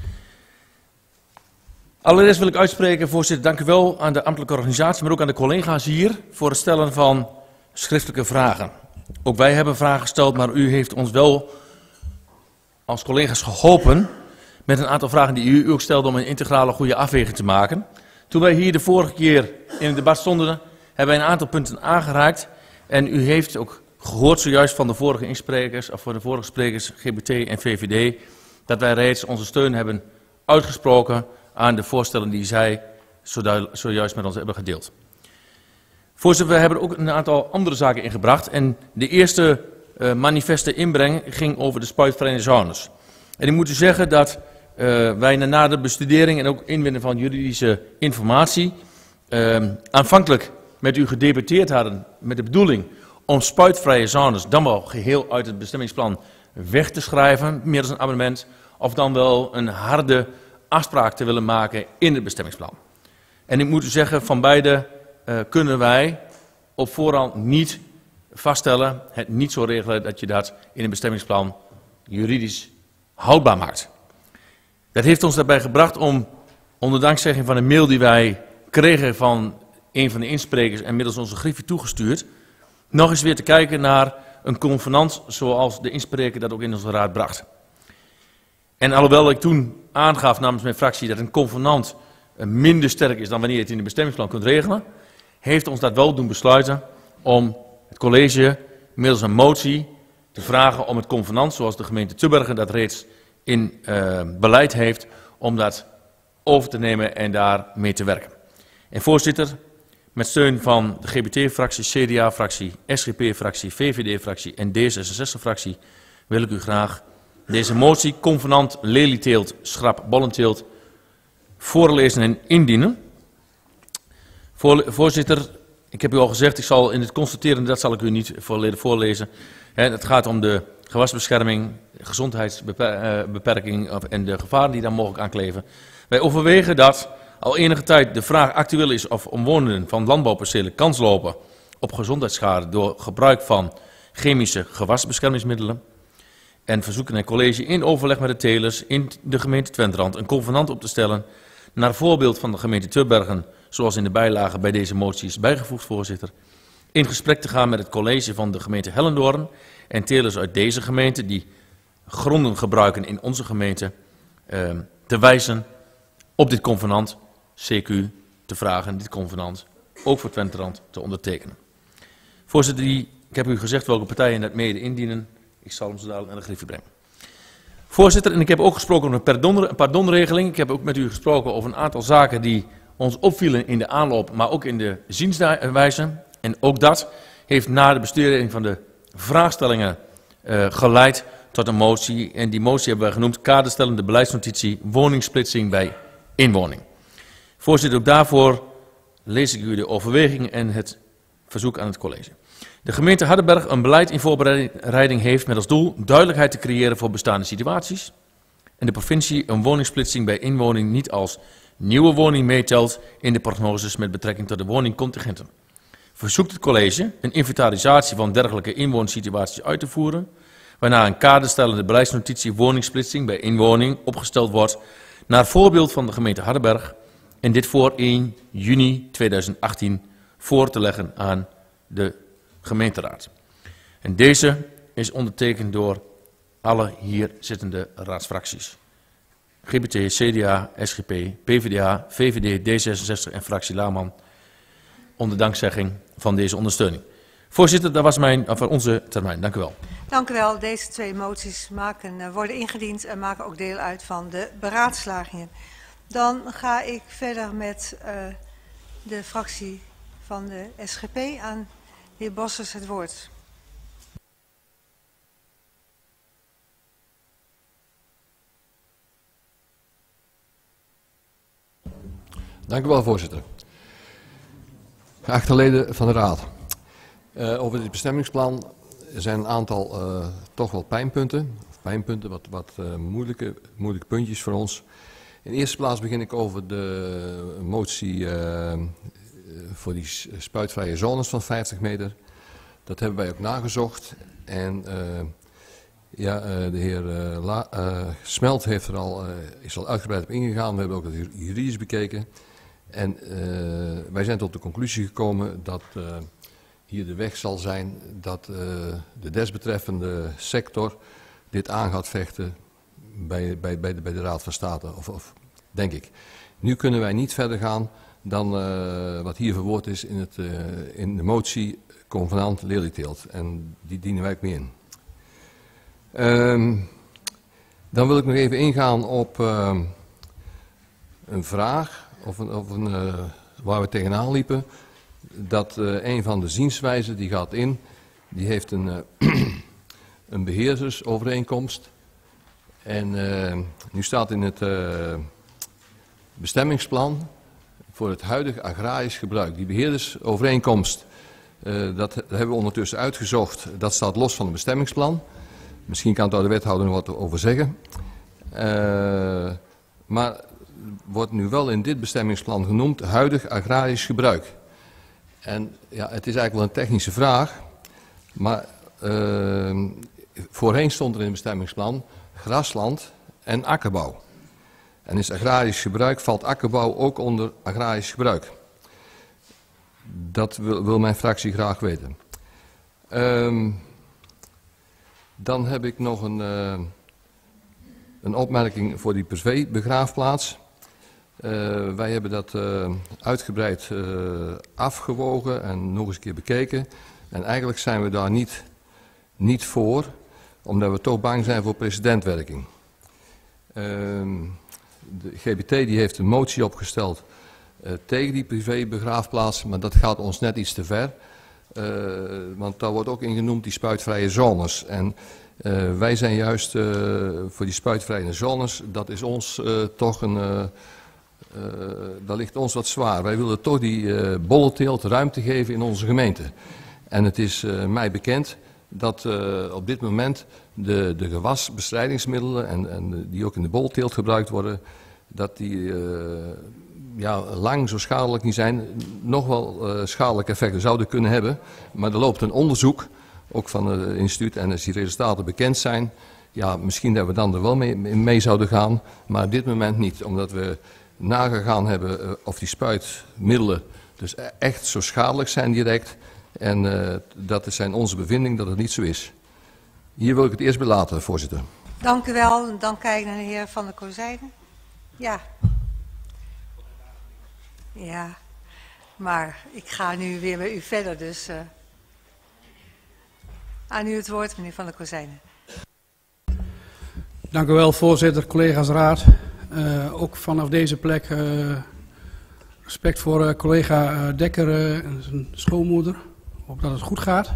Allereerst wil ik uitspreken, voorzitter, dank u wel aan de ambtelijke organisatie, maar ook aan de collega's hier voor het stellen van schriftelijke vragen. Ook wij hebben vragen gesteld, maar u heeft ons wel als collega's geholpen met een aantal vragen die u ook stelde om een integrale goede afweging te maken. Toen wij hier de vorige keer in het debat stonden, hebben wij een aantal punten aangeraakt. En u heeft ook gehoord zojuist van de vorige insprekers, of van de vorige sprekers, GBT en VVD, dat wij reeds onze steun hebben uitgesproken aan de voorstellen die zij zojuist met ons hebben gedeeld. Voorzitter, we hebben ook een aantal andere zaken ingebracht. En de eerste manifeste inbreng ging over de spuitvrije zones. En ik moet u zeggen dat wij na de bestudering en ook inwinnen van juridische informatie aanvankelijk met u gedebatteerd hadden met de bedoeling om spuitvrije zones dan wel geheel uit het bestemmingsplan weg te schrijven middels een amendement, of dan wel een harde afspraak te willen maken in het bestemmingsplan. En ik moet u zeggen, van beide kunnen wij op voorhand niet vaststellen, het niet zo regelen dat je dat in een bestemmingsplan juridisch houdbaar maakt. Dat heeft ons daarbij gebracht om, onder dankzegging van een mail die wij kregen van een van de insprekers en middels onze griffie toegestuurd, nog eens weer te kijken naar een convenant zoals de inspreker dat ook in onze raad bracht. En alhoewel ik toen aangaf namens mijn fractie dat een convenant minder sterk is dan wanneer je het in een bestemmingsplan kunt regelen, heeft ons dat wel doen besluiten om het college middels een motie te vragen om het convenant, zoals de gemeente Tubbergen dat reeds in beleid heeft, om dat over te nemen en daar mee te werken. En voorzitter, met steun van de GBT-fractie, CDA-fractie, SGP-fractie, VVD-fractie en D66-fractie wil ik u graag deze motie, convenant lelieteelt, schrap bollenteelt, voorlezen en indienen. Voorzitter, ik heb u al gezegd, ik zal in het constaterende, dat zal ik u niet volledig voorlezen. Het gaat om de gewasbescherming, gezondheidsbeperking en de gevaren die daar mogelijk aan kleven. Wij overwegen dat al enige tijd de vraag actueel is of omwonenden van landbouwpercelen kans lopen op gezondheidsschade door gebruik van chemische gewasbeschermingsmiddelen. En verzoeken het college in overleg met de telers in de gemeente Twenterand een convenant op te stellen naar voorbeeld van de gemeente Tubbergen, zoals in de bijlage bij deze motie is bijgevoegd, voorzitter, in gesprek te gaan met het college van de gemeente Hellendoorn en telers uit deze gemeente die gronden gebruiken in onze gemeente te wijzen op dit convenant, CQ te vragen dit convenant ook voor Twenterand te ondertekenen. Voorzitter, ik heb u gezegd welke partijen dat mede indienen. Ik zal hem zo dadelijk naar de griffie brengen. Voorzitter, en ik heb ook gesproken over een pardonregeling. Ik heb ook met u gesproken over een aantal zaken die ons opvielen in de aanloop, maar ook in de zienswijze. En ook dat heeft na de bestudering van de vraagstellingen geleid tot een motie. En die motie hebben wij genoemd kaderstellende beleidsnotitie woningsplitsing bij inwoning. Voorzitter, ook daarvoor lees ik u de overweging en het verzoek aan het college. De gemeente Hardenberg een beleid in voorbereiding heeft met als doel duidelijkheid te creëren voor bestaande situaties. En de provincie een woningsplitsing bij inwoning niet als nieuwe woning meetelt in de prognoses met betrekking tot de woningcontingenten. Verzoekt het college een inventarisatie van dergelijke inwoningssituaties uit te voeren, waarna een kaderstellende beleidsnotitie woningsplitsing bij inwoning opgesteld wordt naar voorbeeld van de gemeente Hardenberg en dit voor 1 juni 2018 voor te leggen aan de gemeenteraad. En deze is ondertekend door alle hier zittende raadsfracties. GBT, CDA, SGP, PvdA, VVD, D66 en fractie Laarman. Onder dankzegging van deze ondersteuning. Voorzitter, dat was onze termijn. Dank u wel. Dank u wel. Deze twee moties worden ingediend en maken ook deel uit van de beraadslagingen. Dan ga ik verder met de fractie van de SGP aan de heer Bossers het woord. Dank u wel, voorzitter. Geachte leden van de Raad. Over dit bestemmingsplan zijn een aantal toch wel pijnpunten. Wat moeilijke puntjes voor ons. In de eerste plaats begin ik over de motie voor die spuitvrije zones van 50 meter. Dat hebben wij ook nagezocht. En de heer Smelt heeft is al uitgebreid op ingegaan. We hebben ook het juridisch bekeken. En wij zijn tot de conclusie gekomen dat hier de weg zal zijn dat de desbetreffende sector dit aan gaat vechten bij de Raad van State, of denk ik. Nu kunnen wij niet verder gaan dan wat hier verwoord is in de motie convenant lelieteelt. En die dienen wij ook mee in. Dan wil ik nog even ingaan op een vraag waar we tegenaan liepen. Dat een van de zienswijzen die gaat in, die heeft een beheerdersovereenkomst. En nu staat in het bestemmingsplan voor het huidige agrarisch gebruik. Die beheerdersovereenkomst, dat hebben we ondertussen uitgezocht. Dat staat los van het bestemmingsplan. Misschien kan daar de wethouder nog wat over zeggen. Maar wordt nu wel in dit bestemmingsplan genoemd huidig agrarisch gebruik. En ja, het is eigenlijk wel een technische vraag. Maar voorheen stond er in het bestemmingsplan grasland en akkerbouw. En is agrarisch gebruik, valt akkerbouw ook onder agrarisch gebruik? Dat wil mijn fractie graag weten. Dan heb ik nog een opmerking voor die privébegraafplaats. Wij hebben dat uitgebreid afgewogen en nog eens een keer bekeken. En eigenlijk zijn we daar niet voor, omdat we toch bang zijn voor precedentwerking. De GBT die heeft een motie opgesteld tegen die privébegraafplaats, maar dat gaat ons net iets te ver. Want daar wordt ook in genoemd die spuitvrije zones. En wij zijn juist voor die spuitvrije zones, dat is ons toch dat ligt ons wat zwaar. Wij willen toch die bollenteelt ruimte geven in onze gemeente. En het is mij bekend dat op dit moment de gewasbestrijdingsmiddelen en die ook in de bollenteelt gebruikt worden, dat die lang zo schadelijk niet zijn, nog wel schadelijke effecten zouden kunnen hebben. Maar er loopt een onderzoek, ook van het instituut, en als die resultaten bekend zijn, ja, misschien dat we dan er wel mee zouden gaan, maar op dit moment niet. Omdat we nagegaan hebben of die spuitmiddelen dus echt zo schadelijk zijn direct. En dat zijn onze bevindingen dat het niet zo is. Hier wil ik het eerst bij laten, voorzitter. Dank u wel. Dan kijk ik naar de heer Van der Kozijnen. Ja. Ja, maar ik ga nu weer met u verder, dus aan u het woord, meneer Van der Kozijnen. Dank u wel, voorzitter, collega's raad. Ook vanaf deze plek respect voor collega Dekker en zijn schoonmoeder. Ik hoop dat het goed gaat.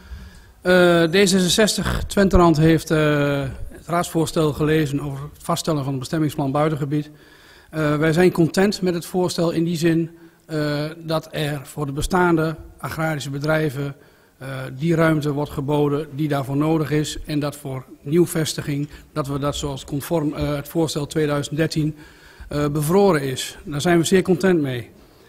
D66 Twenterand heeft het raadsvoorstel gelezen over het vaststellen van het bestemmingsplan buitengebied. Wij zijn content met het voorstel in die zin dat er voor de bestaande agrarische bedrijven die ruimte wordt geboden die daarvoor nodig is. En dat voor nieuwvestiging, dat we dat zoals conform het voorstel 2013 bevroren is. Daar zijn we zeer content mee.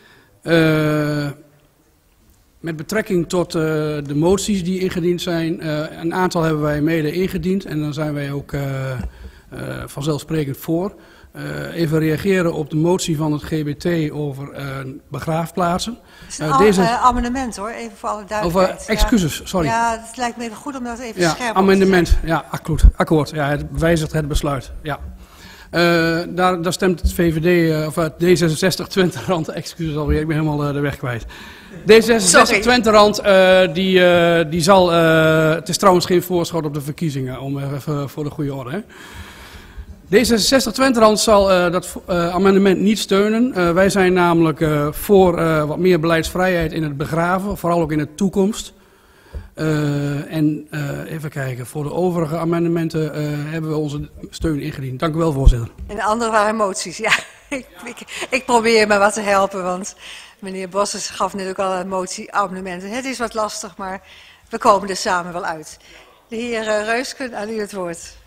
Met betrekking tot de moties die ingediend zijn, een aantal hebben wij mede ingediend en dan zijn wij ook vanzelfsprekend voor. Even reageren op de motie van het GBT over begraafplaarzen. Het is een amendement hoor, even voor alle duidelijkheid. Over excuses, sorry. Ja, het lijkt me even goed om dat even scherp op amendement, te zetten. ja, akkoord. Ja, het wijzigt het besluit, ja. Daar stemt het VVD, of D66 Twenterand, excuses alweer, ik ben helemaal de weg kwijt. D66 Twenterand, die zal, het is trouwens geen voorschot op de verkiezingen, om even voor de goede orde, hè. D66 Twenterand zal dat amendement niet steunen. Wij zijn namelijk voor wat meer beleidsvrijheid in het begraven, vooral ook in de toekomst. Even kijken, voor de overige amendementen hebben we onze steun ingediend. Dank u wel, voorzitter. En de andere waren moties, ja. Ik probeer me wat te helpen, want meneer Bossers gaf net ook al een motie-amendementen. Het is wat lastig, maar we komen er samen wel uit. De heer Reusken, aan u het woord.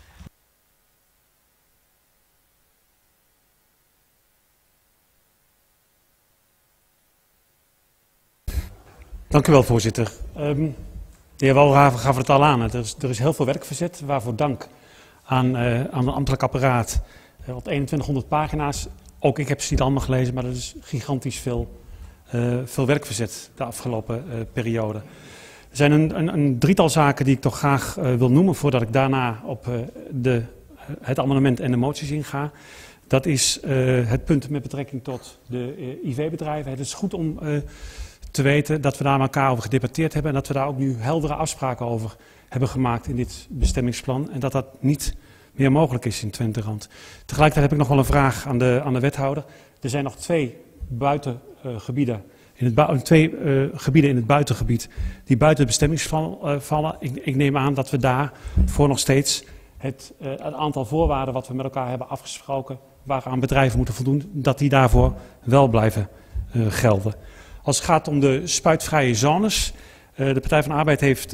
Dank u wel, voorzitter. De heer Walraven gaf het al aan. Er is heel veel werk verzet, waarvoor dank aan het ambtelijk apparaat. Op 2100 pagina's. Ook ik heb ze niet allemaal gelezen, maar er is gigantisch veel werk verzet de afgelopen periode. Er zijn een drietal zaken die ik toch graag wil noemen voordat ik daarna op het amendement en de moties inga. Dat is het punt met betrekking tot de IV-bedrijven. Het is goed om te weten dat we daar met elkaar over gedebatteerd hebben en dat we daar ook nu heldere afspraken over hebben gemaakt in dit bestemmingsplan en dat dat niet meer mogelijk is in Twenterand. Tegelijkertijd heb ik nog wel een vraag aan de wethouder. Er zijn nog twee buitengebieden. Twee gebieden in het buitengebied die buiten het bestemmingsplan vallen. Ik neem aan dat we daarvoor nog steeds het aantal voorwaarden wat we met elkaar hebben afgesproken, waaraan bedrijven moeten voldoen, dat die daarvoor wel blijven gelden. Als het gaat om de spuitvrije zones, de Partij van de Arbeid heeft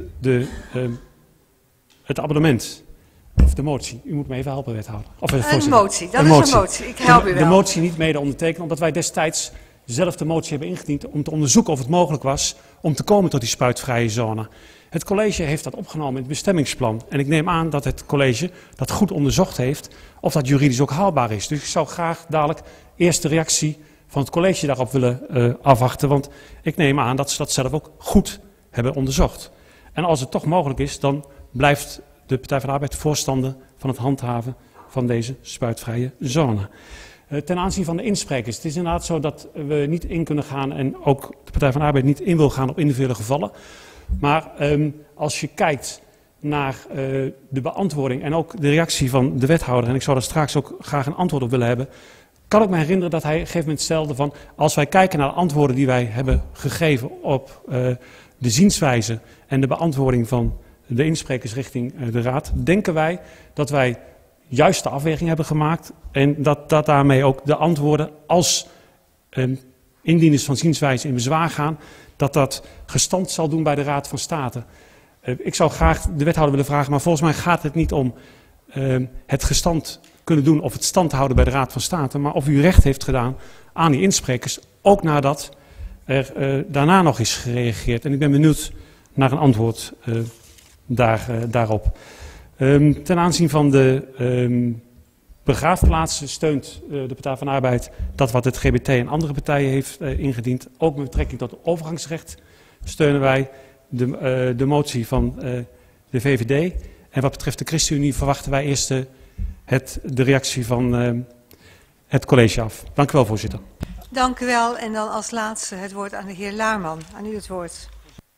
het abonnement, of de motie, u moet me even helpen wethouder. Een motie, dat is een motie, ik help u wel. De motie niet mede ondertekenen, omdat wij destijds zelf de motie hebben ingediend om te onderzoeken of het mogelijk was om te komen tot die spuitvrije zone. Het college heeft dat opgenomen in het bestemmingsplan. En ik neem aan dat het college dat goed onderzocht heeft of dat juridisch ook haalbaar is. Dus ik zou graag dadelijk eerst de reactie van het college daarop willen afwachten. Want ik neem aan dat ze dat zelf ook goed hebben onderzocht. En als het toch mogelijk is, dan blijft de Partij van de Arbeid voorstander van het handhaven van deze spuitvrije zone. Ten aanzien van de insprekers. Het is inderdaad zo dat we niet in kunnen gaan en ook de Partij van de Arbeid niet in wil gaan op individuele gevallen. Maar als je kijkt naar de beantwoording en ook de reactie van de wethouder, en ik zou daar straks ook graag een antwoord op willen hebben, kan ik me herinneren dat hij op een gegeven moment stelde van, als wij kijken naar de antwoorden die wij hebben gegeven op de zienswijze en de beantwoording van de insprekers richting de raad, denken wij dat wij juiste afweging hebben gemaakt en dat daarmee ook de antwoorden als indieners van zienswijze in bezwaar gaan, dat gestand zal doen bij de Raad van State. Ik zou graag de wethouder willen vragen, maar volgens mij gaat het niet om het gestand kunnen doen of het stand houden bij de Raad van State, maar of u recht heeft gedaan aan die insprekers, ook nadat er daarna nog is gereageerd. En ik ben benieuwd naar een antwoord daarop. Ten aanzien van de begraafplaatsen steunt de Partij van de Arbeid dat wat het GBT en andere partijen heeft ingediend. Ook met betrekking tot het overgangsrecht steunen wij de motie van de VVD. En wat betreft de ChristenUnie verwachten wij eerst de reactie van het college af. Dank u wel, voorzitter. Dank u wel. En dan als laatste het woord aan de heer Laarman. Aan u het woord.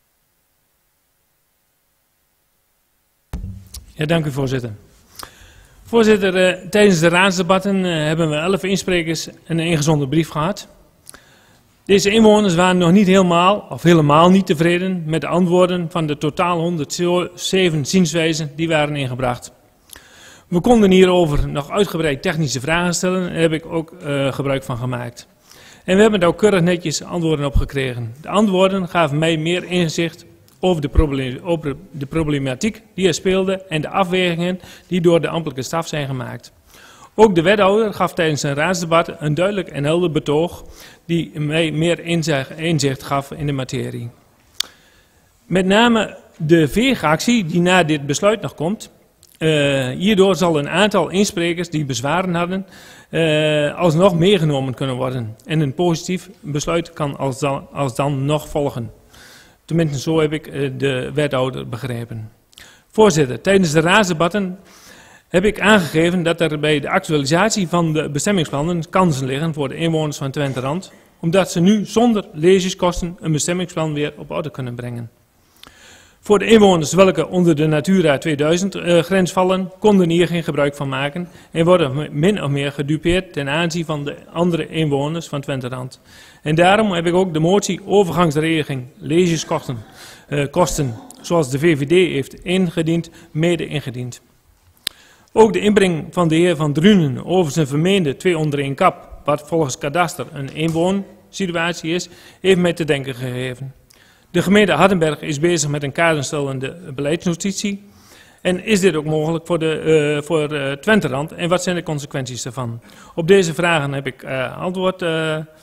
Ja, dank u, voorzitter. Voorzitter, tijdens de raadsdebatten hebben we 11 insprekers en een ingezonden brief gehad. Deze inwoners waren nog niet helemaal niet tevreden met de antwoorden van de totaal 107 zienswijzen die waren ingebracht. We konden hierover nog uitgebreid technische vragen stellen en daar heb ik ook gebruik van gemaakt. En we hebben daar ook keurig netjes antwoorden op gekregen. De antwoorden gaven mij meer inzicht over de problematiek die er speelde en de afwegingen die door de ambtelijke staf zijn gemaakt. Ook de wethouder gaf tijdens zijn raadsdebat een duidelijk en helder betoog die mij meer inzicht gaf in de materie. Met name de veegactie die na dit besluit nog komt. Hierdoor zal een aantal insprekers die bezwaren hadden alsnog meegenomen kunnen worden. En een positief besluit kan als dan nog volgen. Tenminste, zo heb ik de wethouder begrepen. Voorzitter, tijdens de raadsdebatten heb ik aangegeven dat er bij de actualisatie van de bestemmingsplannen kansen liggen voor de inwoners van Twenterand, omdat ze nu zonder lezingskosten een bestemmingsplan weer op orde kunnen brengen. Voor de inwoners welke onder de Natura 2000 grens vallen, konden hier geen gebruik van maken en worden min of meer gedupeerd ten aanzien van de andere inwoners van Twenterand. En daarom heb ik ook de motie overgangsregeling lezingskosten, zoals de VVD heeft ingediend, mede ingediend. Ook de inbreng van de heer Van Drunen over zijn vermeende 2 onder 1 kap, wat volgens kadaster een inwoonsituatie is, heeft mij te denken gegeven. De gemeente Hardenberg is bezig met een kaderstellende beleidsnotitie. En is dit ook mogelijk voor Twenterand en wat zijn de consequenties daarvan? Op deze vragen heb ik antwoord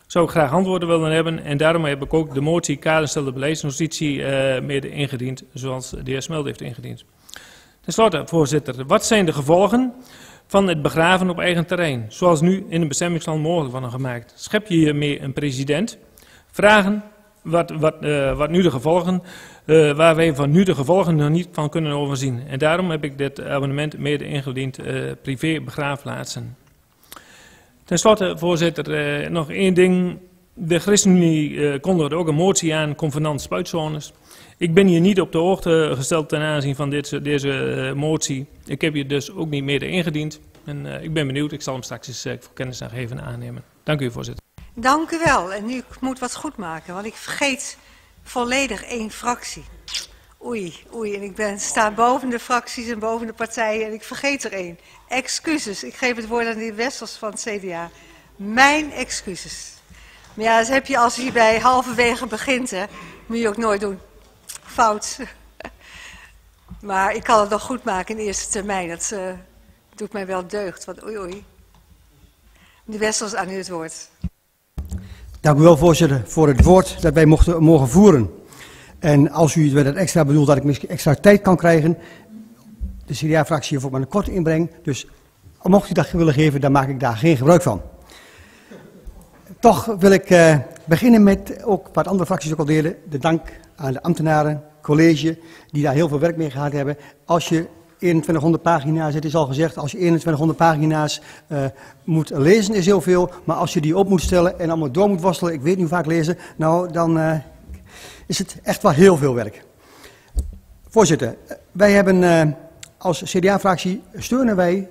Zou ik graag antwoorden willen hebben en daarom heb ik ook de motie kaderstelde beleidsnotitie mede ingediend, zoals de heer Smelt heeft ingediend. Ten slotte, voorzitter, wat zijn de gevolgen van het begraven op eigen terrein, zoals nu in een bestemmingsplan mogelijk worden gemaakt? Schep je hiermee een president? Vragen wat nu de gevolgen, waar wij van nu de gevolgen nog niet van kunnen overzien. En daarom heb ik dit amendement mede ingediend, privé begraafplaatsen. Ten slotte, voorzitter, nog één ding. De ChristenUnie kondigde ook een motie aan, convenant spuitzones. Ik ben hier niet op de hoogte gesteld ten aanzien van deze motie. Ik heb hier dus ook niet mede ingediend. En ik ben benieuwd, ik zal hem straks eens voor kennis geven en aannemen. Dank u, voorzitter. Dank u wel. En nu, ik moet wat goed maken, want ik vergeet volledig één fractie. Oei, en ik sta boven de fracties en boven de partijen en ik vergeet er één. Excuses. Ik geef het woord aan de heer Wessels van het CDA. Mijn excuses. Maar ja, dat heb je als je bij halverwege begint, hè. Moet je ook nooit doen. Fout. Maar ik kan het nog goed maken in eerste termijn. Dat doet mij wel deugd. Want oei. De Wessels, aan u het woord. Dank u wel, voorzitter, voor het woord dat wij mogen voeren. En als u met het extra bedoelt dat ik misschien extra tijd kan krijgen, de CDA-fractie heeft ook maar een korte inbreng. Dus mocht u dat willen geven, dan maak ik daar geen gebruik van. Toch wil ik beginnen met, ook wat andere fracties ook al deden, de dank aan de ambtenaren, college, die daar heel veel werk mee gehad hebben. Als je 2100 pagina's, het is al gezegd, als je 2100 pagina's moet lezen is heel veel, maar als je die op moet stellen en allemaal door moet worstelen, ik weet niet hoe vaak lezen, nou dan is het echt wel heel veel werk. Voorzitter, wij hebben als CDA-fractie steunen wij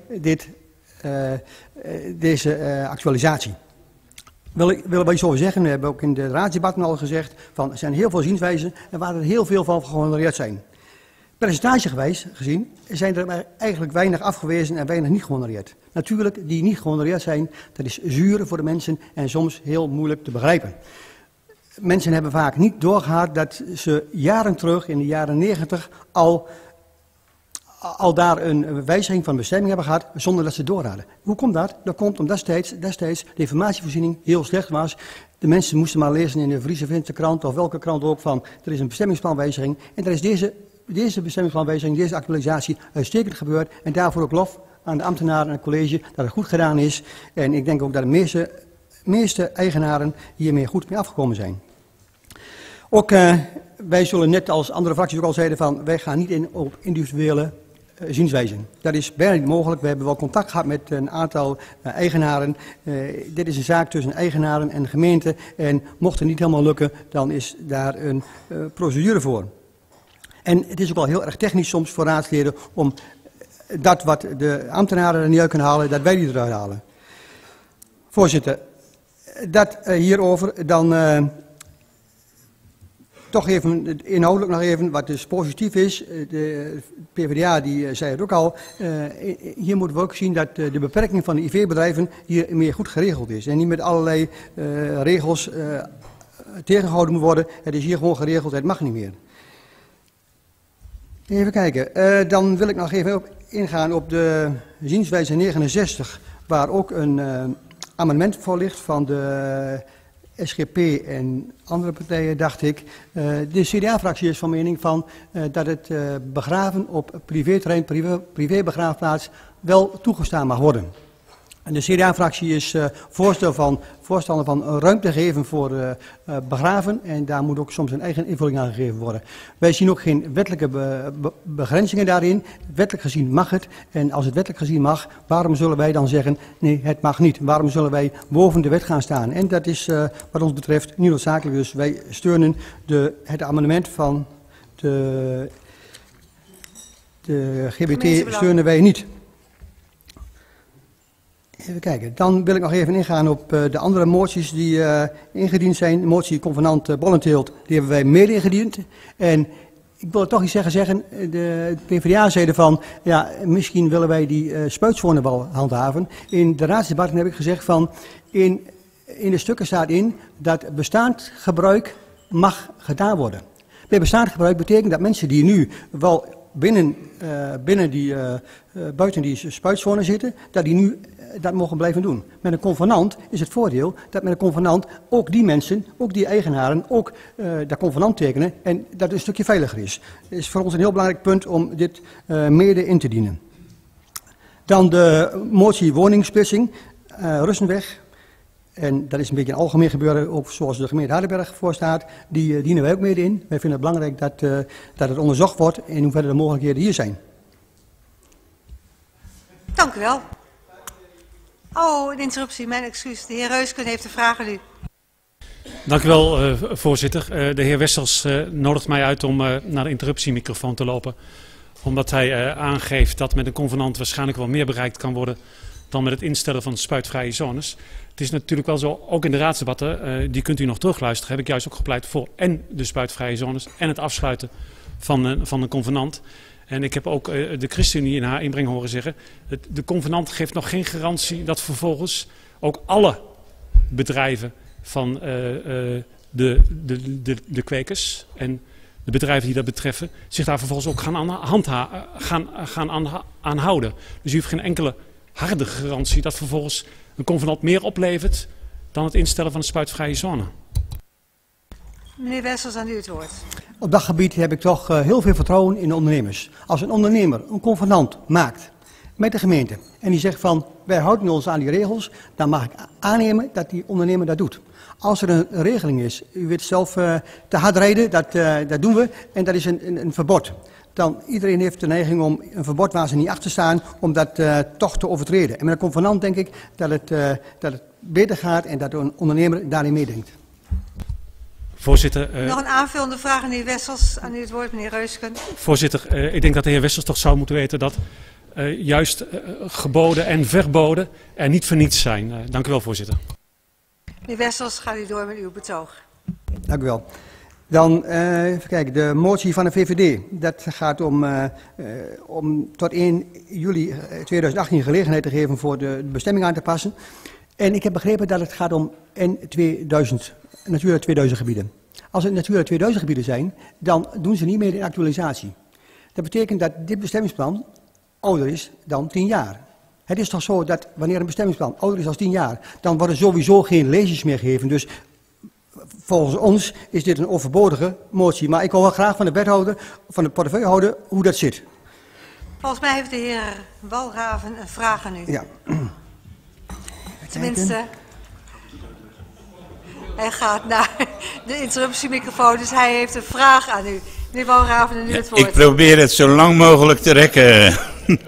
deze actualisatie. Willen we iets over zeggen? We hebben ook in de raadsdebatten al gezegd van er zijn heel veel zienswijzen en waar er heel veel van gehonoreerd zijn. Percentagegewijs gezien zijn er eigenlijk weinig afgewezen en weinig niet gehonoreerd. Natuurlijk, die niet gehonoreerd zijn, dat is zuur voor de mensen en soms heel moeilijk te begrijpen. Mensen hebben vaak niet doorgehad dat ze jaren terug, in de jaren 90, al daar een wijziging van bestemming hebben gehad, zonder dat ze doorraden. Hoe komt dat? Dat komt omdat destijds de informatievoorziening heel slecht was. De mensen moesten maar lezen in de Friese Winterkrant of welke krant ook van, er is een bestemmingsplanwijziging. En daar is deze bestemmingsplanwijziging, deze actualisatie uitstekend gebeurd. En daarvoor ook lof aan de ambtenaren en het college dat het goed gedaan is. En ik denk ook dat de meeste eigenaren hiermee goed mee afgekomen zijn. Ook wij zullen net als andere fracties ook al zeiden van wij gaan niet in op individuele zienswijzen. Dat is bijna niet mogelijk. We hebben wel contact gehad met een aantal eigenaren. Dit is een zaak tussen eigenaren en gemeente en mocht het niet helemaal lukken, dan is daar een procedure voor. En het is ook wel heel erg technisch soms voor raadsleden om dat wat de ambtenaren er niet uit kunnen halen, dat wij die eruit halen. Voorzitter, dat hierover dan toch even inhoudelijk nog even wat dus positief is. De PvdA die zei het ook al. Hier moeten we ook zien dat de beperking van de IV-bedrijven hier meer goed geregeld is. En niet met allerlei regels tegengehouden moet worden. Het is hier gewoon geregeld, het mag niet meer. Even kijken. Dan wil ik nog even ingaan op de zienswijze 69, waar ook een amendement voor ligt van de SGP en andere partijen, dacht ik. De CDA-fractie is van mening van dat het begraven op privéterrein, privébegraafplaats, wel toegestaan mag worden. En de CDA-fractie is voorstander van ruimte geven voor begraven en daar moet ook soms een eigen invulling aan gegeven worden. Wij zien ook geen wettelijke begrenzingen daarin. Wettelijk gezien mag het en als het wettelijk gezien mag, waarom zullen wij dan zeggen nee, het mag niet? Waarom zullen wij boven de wet gaan staan? En dat is wat ons betreft niet noodzakelijk, dus wij steunen het amendement van de GBT steunen wij niet. Even kijken, dan wil ik nog even ingaan op de andere moties die ingediend zijn. De motie convenant Bollenteelt, die hebben wij mede ingediend. En ik wil toch iets zeggen. De PvdA zeiden van, ja, misschien willen wij die spuitzone wel handhaven. In de raadsdebatten heb ik gezegd van, in de stukken staat in dat bestaand gebruik mag gedaan worden. Bij bestaand gebruik betekent dat mensen die nu wel buiten die spuitzone zitten, dat die nu dat mogen blijven doen. Met een convenant is het voordeel dat met een convenant ook die mensen, ook die eigenaren, ook dat convenant tekenen en dat het een stukje veiliger is. Het is voor ons een heel belangrijk punt om dit mede in te dienen. Dan de motie woningsplitsing, Russenweg. En dat is een beetje een algemeen gebeuren, ook zoals de gemeente Hardenberg voor staat. Die dienen wij ook mede in. Wij vinden het belangrijk dat het onderzocht wordt in hoeverre de mogelijkheden hier zijn. Dank u wel. Oh, een interruptie, mijn excuus. De heer Reusken heeft de vraag aan u. Dank u wel, voorzitter. De heer Wessels nodigt mij uit om naar de interruptiemicrofoon te lopen. Omdat hij aangeeft dat met een convenant waarschijnlijk wel meer bereikt kan worden dan met het instellen van spuitvrije zones. Het is natuurlijk wel zo, ook in de raadsdebatten, die kunt u nog terugluisteren, heb ik juist ook gepleit voor en de spuitvrije zones en het afsluiten van een convenant. En ik heb ook de ChristenUnie in haar inbreng horen zeggen, de convenant geeft nog geen garantie dat vervolgens ook alle bedrijven van de kwekers en de bedrijven die dat betreffen zich daar vervolgens ook gaan aan houden. Dus u heeft geen enkele harde garantie dat vervolgens een convenant meer oplevert dan het instellen van een spuitvrije zone. Meneer Wessels, aan u het woord. Op dat gebied heb ik toch heel veel vertrouwen in de ondernemers. Als een ondernemer een convenant maakt met de gemeente en die zegt van wij houden ons aan die regels, dan mag ik aannemen dat die ondernemer dat doet. Als er een regeling is, u weet zelf te hard rijden, dat doen we en dat is een verbod. Dan iedereen heeft de neiging om een verbod waar ze niet achter staan, om dat toch te overtreden. En met een convenant denk ik dat het beter gaat en dat een ondernemer daarin meedenkt. Voorzitter. Nog een aanvullende vraag aan de heer Wessels. Aan u het woord, meneer Reusken. Voorzitter, ik denk dat de heer Wessels toch zou moeten weten dat juist geboden en verboden er niet voor niets zijn. Dank u wel, voorzitter. Meneer Wessels, gaat u door met uw betoog. Dank u wel. Dan even kijken, de motie van de VVD. Dat gaat om tot 1 juli 2018 gelegenheid te geven voor de bestemming aan te passen. En ik heb begrepen dat het gaat om N2000, Natura 2000 gebieden. Als het Natura 2000 gebieden zijn, dan doen ze niet meer in actualisatie. Dat betekent dat dit bestemmingsplan ouder is dan 10 jaar. Het is toch zo dat wanneer een bestemmingsplan ouder is dan 10 jaar, dan worden sowieso geen leges meer gegeven. Dus volgens ons is dit een overbodige motie. Maar ik wil wel graag van de wethouder, van de portefeuillehouder, hoe dat zit. Volgens mij heeft de heer Walraven een vraag aan u. Ja. Tenminste, hij gaat naar de interruptiemicrofoon, dus hij heeft een vraag aan u. Meneer Walraven, en u het woord. Ik probeer het zo lang mogelijk te rekken.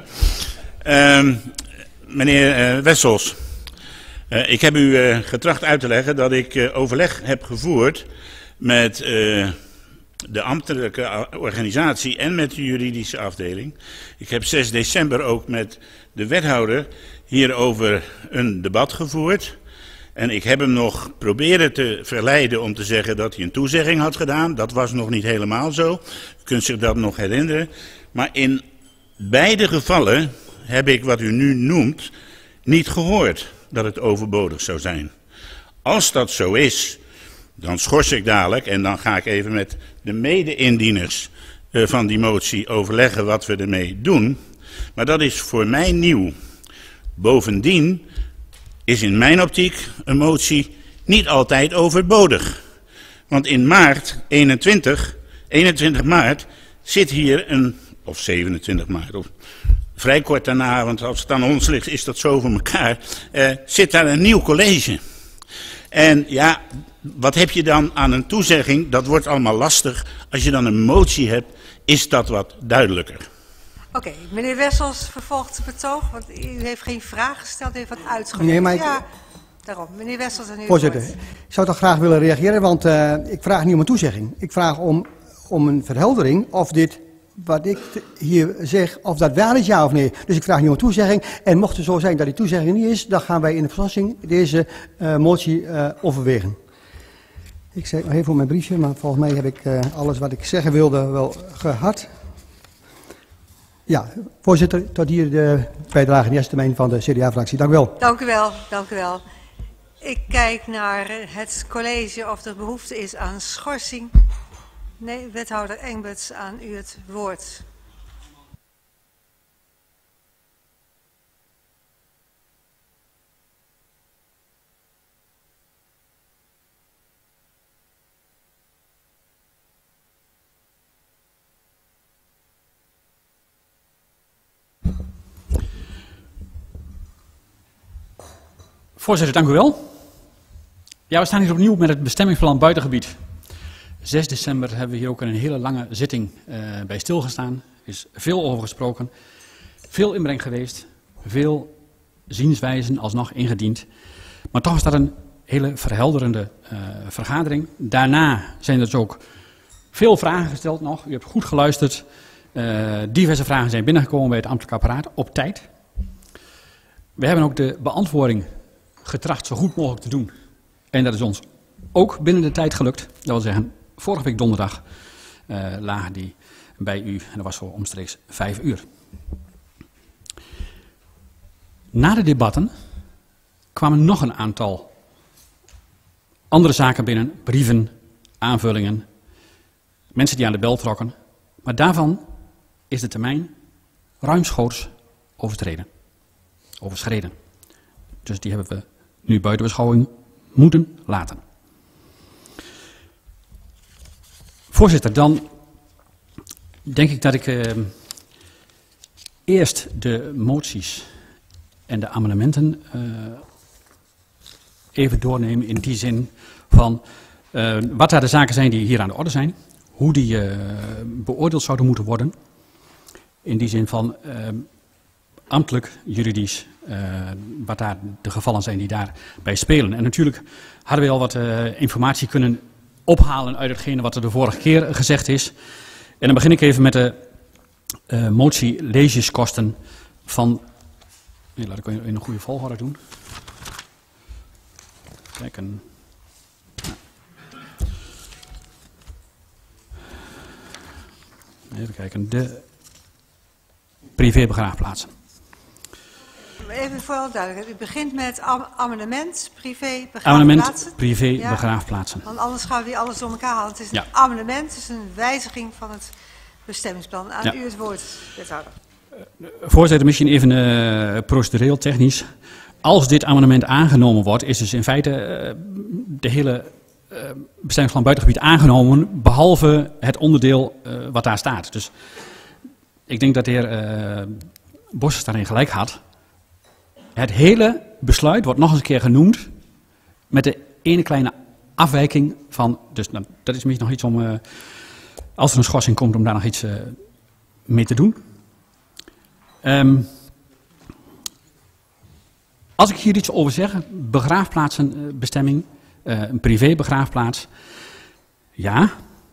Meneer Wessels, ik heb u getracht uit te leggen dat ik overleg heb gevoerd met de ambtelijke organisatie en met de juridische afdeling. Ik heb 6 december ook met de wethouder hierover een debat gevoerd. En ik heb hem nog proberen te verleiden om te zeggen dat hij een toezegging had gedaan. Dat was nog niet helemaal zo. U kunt zich dat nog herinneren. Maar in beide gevallen heb ik wat u nu noemt niet gehoord dat het overbodig zou zijn. Als dat zo is, dan schors ik dadelijk en dan ga ik even met de mede-indieners van die motie overleggen wat we ermee doen. Maar dat is voor mij nieuw. Bovendien is in mijn optiek een motie niet altijd overbodig. Want in maart 21 maart zit hier of 27 maart, of vrij kort daarna, want als het aan ons ligt is dat zo voor elkaar, zit daar een nieuw college. En ja, wat heb je dan aan een toezegging? Dat wordt allemaal lastig. Als je dan een motie hebt, is dat wat duidelijker. Oké, meneer Wessels vervolgt het betoog, want u heeft geen vraag gesteld, u heeft wat uitgelegd. Nee, maar ja, daarom. Meneer Wessels en u. Voorzitter, ik zou toch graag willen reageren, want ik vraag niet om een toezegging. Ik vraag om een verheldering of dit, wat ik hier zeg, of dat waar is, ja of nee. Dus ik vraag niet om een toezegging. En mocht het zo zijn dat die toezegging niet is, dan gaan wij in de verrassing deze motie overwegen. Ik zeg nog even op mijn briefje, maar volgens mij heb ik alles wat ik zeggen wilde wel gehad. Ja, voorzitter, tot hier de bijdrage in de eerste termijn van de CDA-fractie. Dank u wel. Dank u wel, dank u wel. Ik kijk naar het college of er behoefte is aan schorsing. Nee, wethouder Engberts, aan u het woord. Voorzitter, dank u wel. Ja, we staan hier opnieuw met het bestemmingsplan buitengebied. 6 december hebben we hier ook een hele lange zitting bij stilgestaan. Er is veel over gesproken, veel inbreng geweest, veel zienswijzen alsnog ingediend. Maar toch is dat een hele verhelderende vergadering. Daarna zijn er dus ook veel vragen gesteld nog. U hebt goed geluisterd. Diverse vragen zijn binnengekomen bij het ambtelijk apparaat op tijd. We hebben ook de beantwoording getracht zo goed mogelijk te doen. En dat is ons ook binnen de tijd gelukt. Dat wil zeggen, vorige week donderdag lagen die bij u. En dat was zo omstreeks 5 uur. Na de debatten kwamen nog een aantal andere zaken binnen. Brieven, aanvullingen, mensen die aan de bel trokken. Maar daarvan is de termijn ruimschoots overschreden. Dus die hebben we nu buiten beschouwing moeten laten. Voorzitter, dan denk ik dat ik eerst de moties en de amendementen even doorneem in die zin van wat daar de zaken zijn die hier aan de orde zijn, hoe die beoordeeld zouden moeten worden, in die zin van ambtelijk, juridisch, wat daar de gevallen zijn die daarbij spelen. En natuurlijk hadden we al wat informatie kunnen ophalen uit hetgene wat er de vorige keer gezegd is. En dan begin ik even met de motie legeskosten van... Nee, laat ik in een goede volgorde doen. Kijken. Even kijken. De privébegraafplaatsen. Even voor duidelijk. U begint met amendement, privé, begraafplaatsen. Amendement, privé, begraafplaatsen. Want anders gaan we weer alles door elkaar halen. Het is een amendement, het is een wijziging van het bestemmingsplan. Aan u het woord, wethouder. Voorzitter, misschien even procedureel technisch. Als dit amendement aangenomen wordt, is dus in feite de hele bestemmingsplan buitengebied aangenomen, behalve het onderdeel wat daar staat. Dus ik denk dat de heer Bossers daarin gelijk had. Het hele besluit wordt nog eens een keer genoemd met de ene kleine afwijking van, dus nou, dat is misschien nog iets om, als er een schorsing komt, om daar nog iets mee te doen. Als ik hier iets over zeg, begraafplaatsenbestemming, een privébegraafplaats, ja,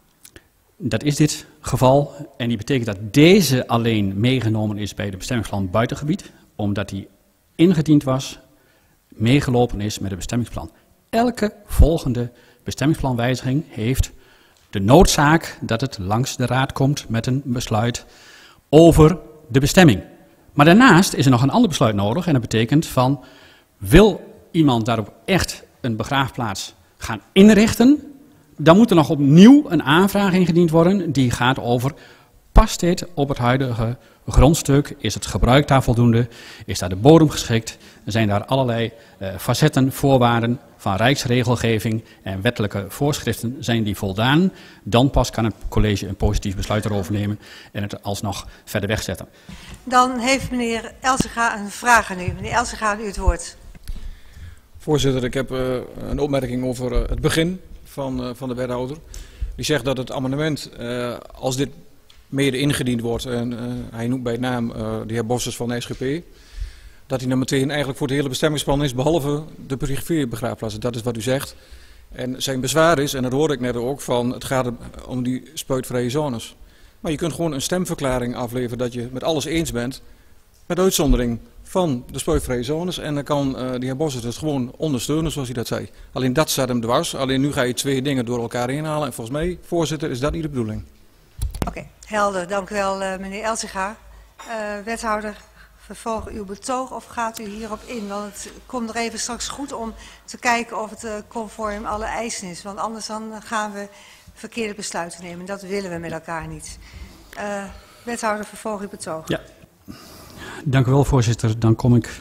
dat is dit geval. En die betekent dat deze alleen meegenomen is bij de bestemmingsplan buitengebied, omdat die ingediend was, meegelopen is met het bestemmingsplan. Elke volgende bestemmingsplanwijziging heeft de noodzaak dat het langs de raad komt met een besluit over de bestemming. Maar daarnaast is er nog een ander besluit nodig en dat betekent van, wil iemand daarop echt een begraafplaats gaan inrichten, dan moet er nog opnieuw een aanvraag ingediend worden die gaat over, past dit op het huidige grondstuk, is het gebruik daar voldoende, is daar de bodem geschikt, zijn daar allerlei facetten, voorwaarden van rijksregelgeving en wettelijke voorschriften, zijn die voldaan, dan pas kan het college een positief besluit erover nemen en het alsnog verder wegzetten. Dan heeft meneer Elsinga een vraag aan u. Meneer Elsinga, aan u het woord. Voorzitter, ik heb een opmerking over het begin van de wethouder. Die zegt dat het amendement, als dit mede ingediend wordt, en hij noemt bij naam de heer Bossers van de SGP, dat hij dan meteen eigenlijk voor het hele bestemmingsplan is, behalve de privébegraafplaatsen. Dat is wat u zegt. En zijn bezwaar is, en dat hoorde ik net ook, van het gaat om die spuitvrije zones. Maar je kunt gewoon een stemverklaring afleveren dat je met alles eens bent, met uitzondering van de spuitvrije zones. En dan kan de heer Bossers het gewoon ondersteunen, zoals hij dat zei. Alleen dat staat hem dwars. Alleen nu ga je twee dingen door elkaar heen halen. En volgens mij, voorzitter, is dat niet de bedoeling. Oké, helder. Dank u wel, meneer Elsinga. Wethouder, vervolg uw betoog of gaat u hierop in? Want het komt er even straks goed om te kijken of het conform alle eisen is. Want anders dan gaan we verkeerde besluiten nemen. Dat willen we met elkaar niet. Wethouder, vervolg uw betoog. Ja. Dank u wel, voorzitter. Dan kom ik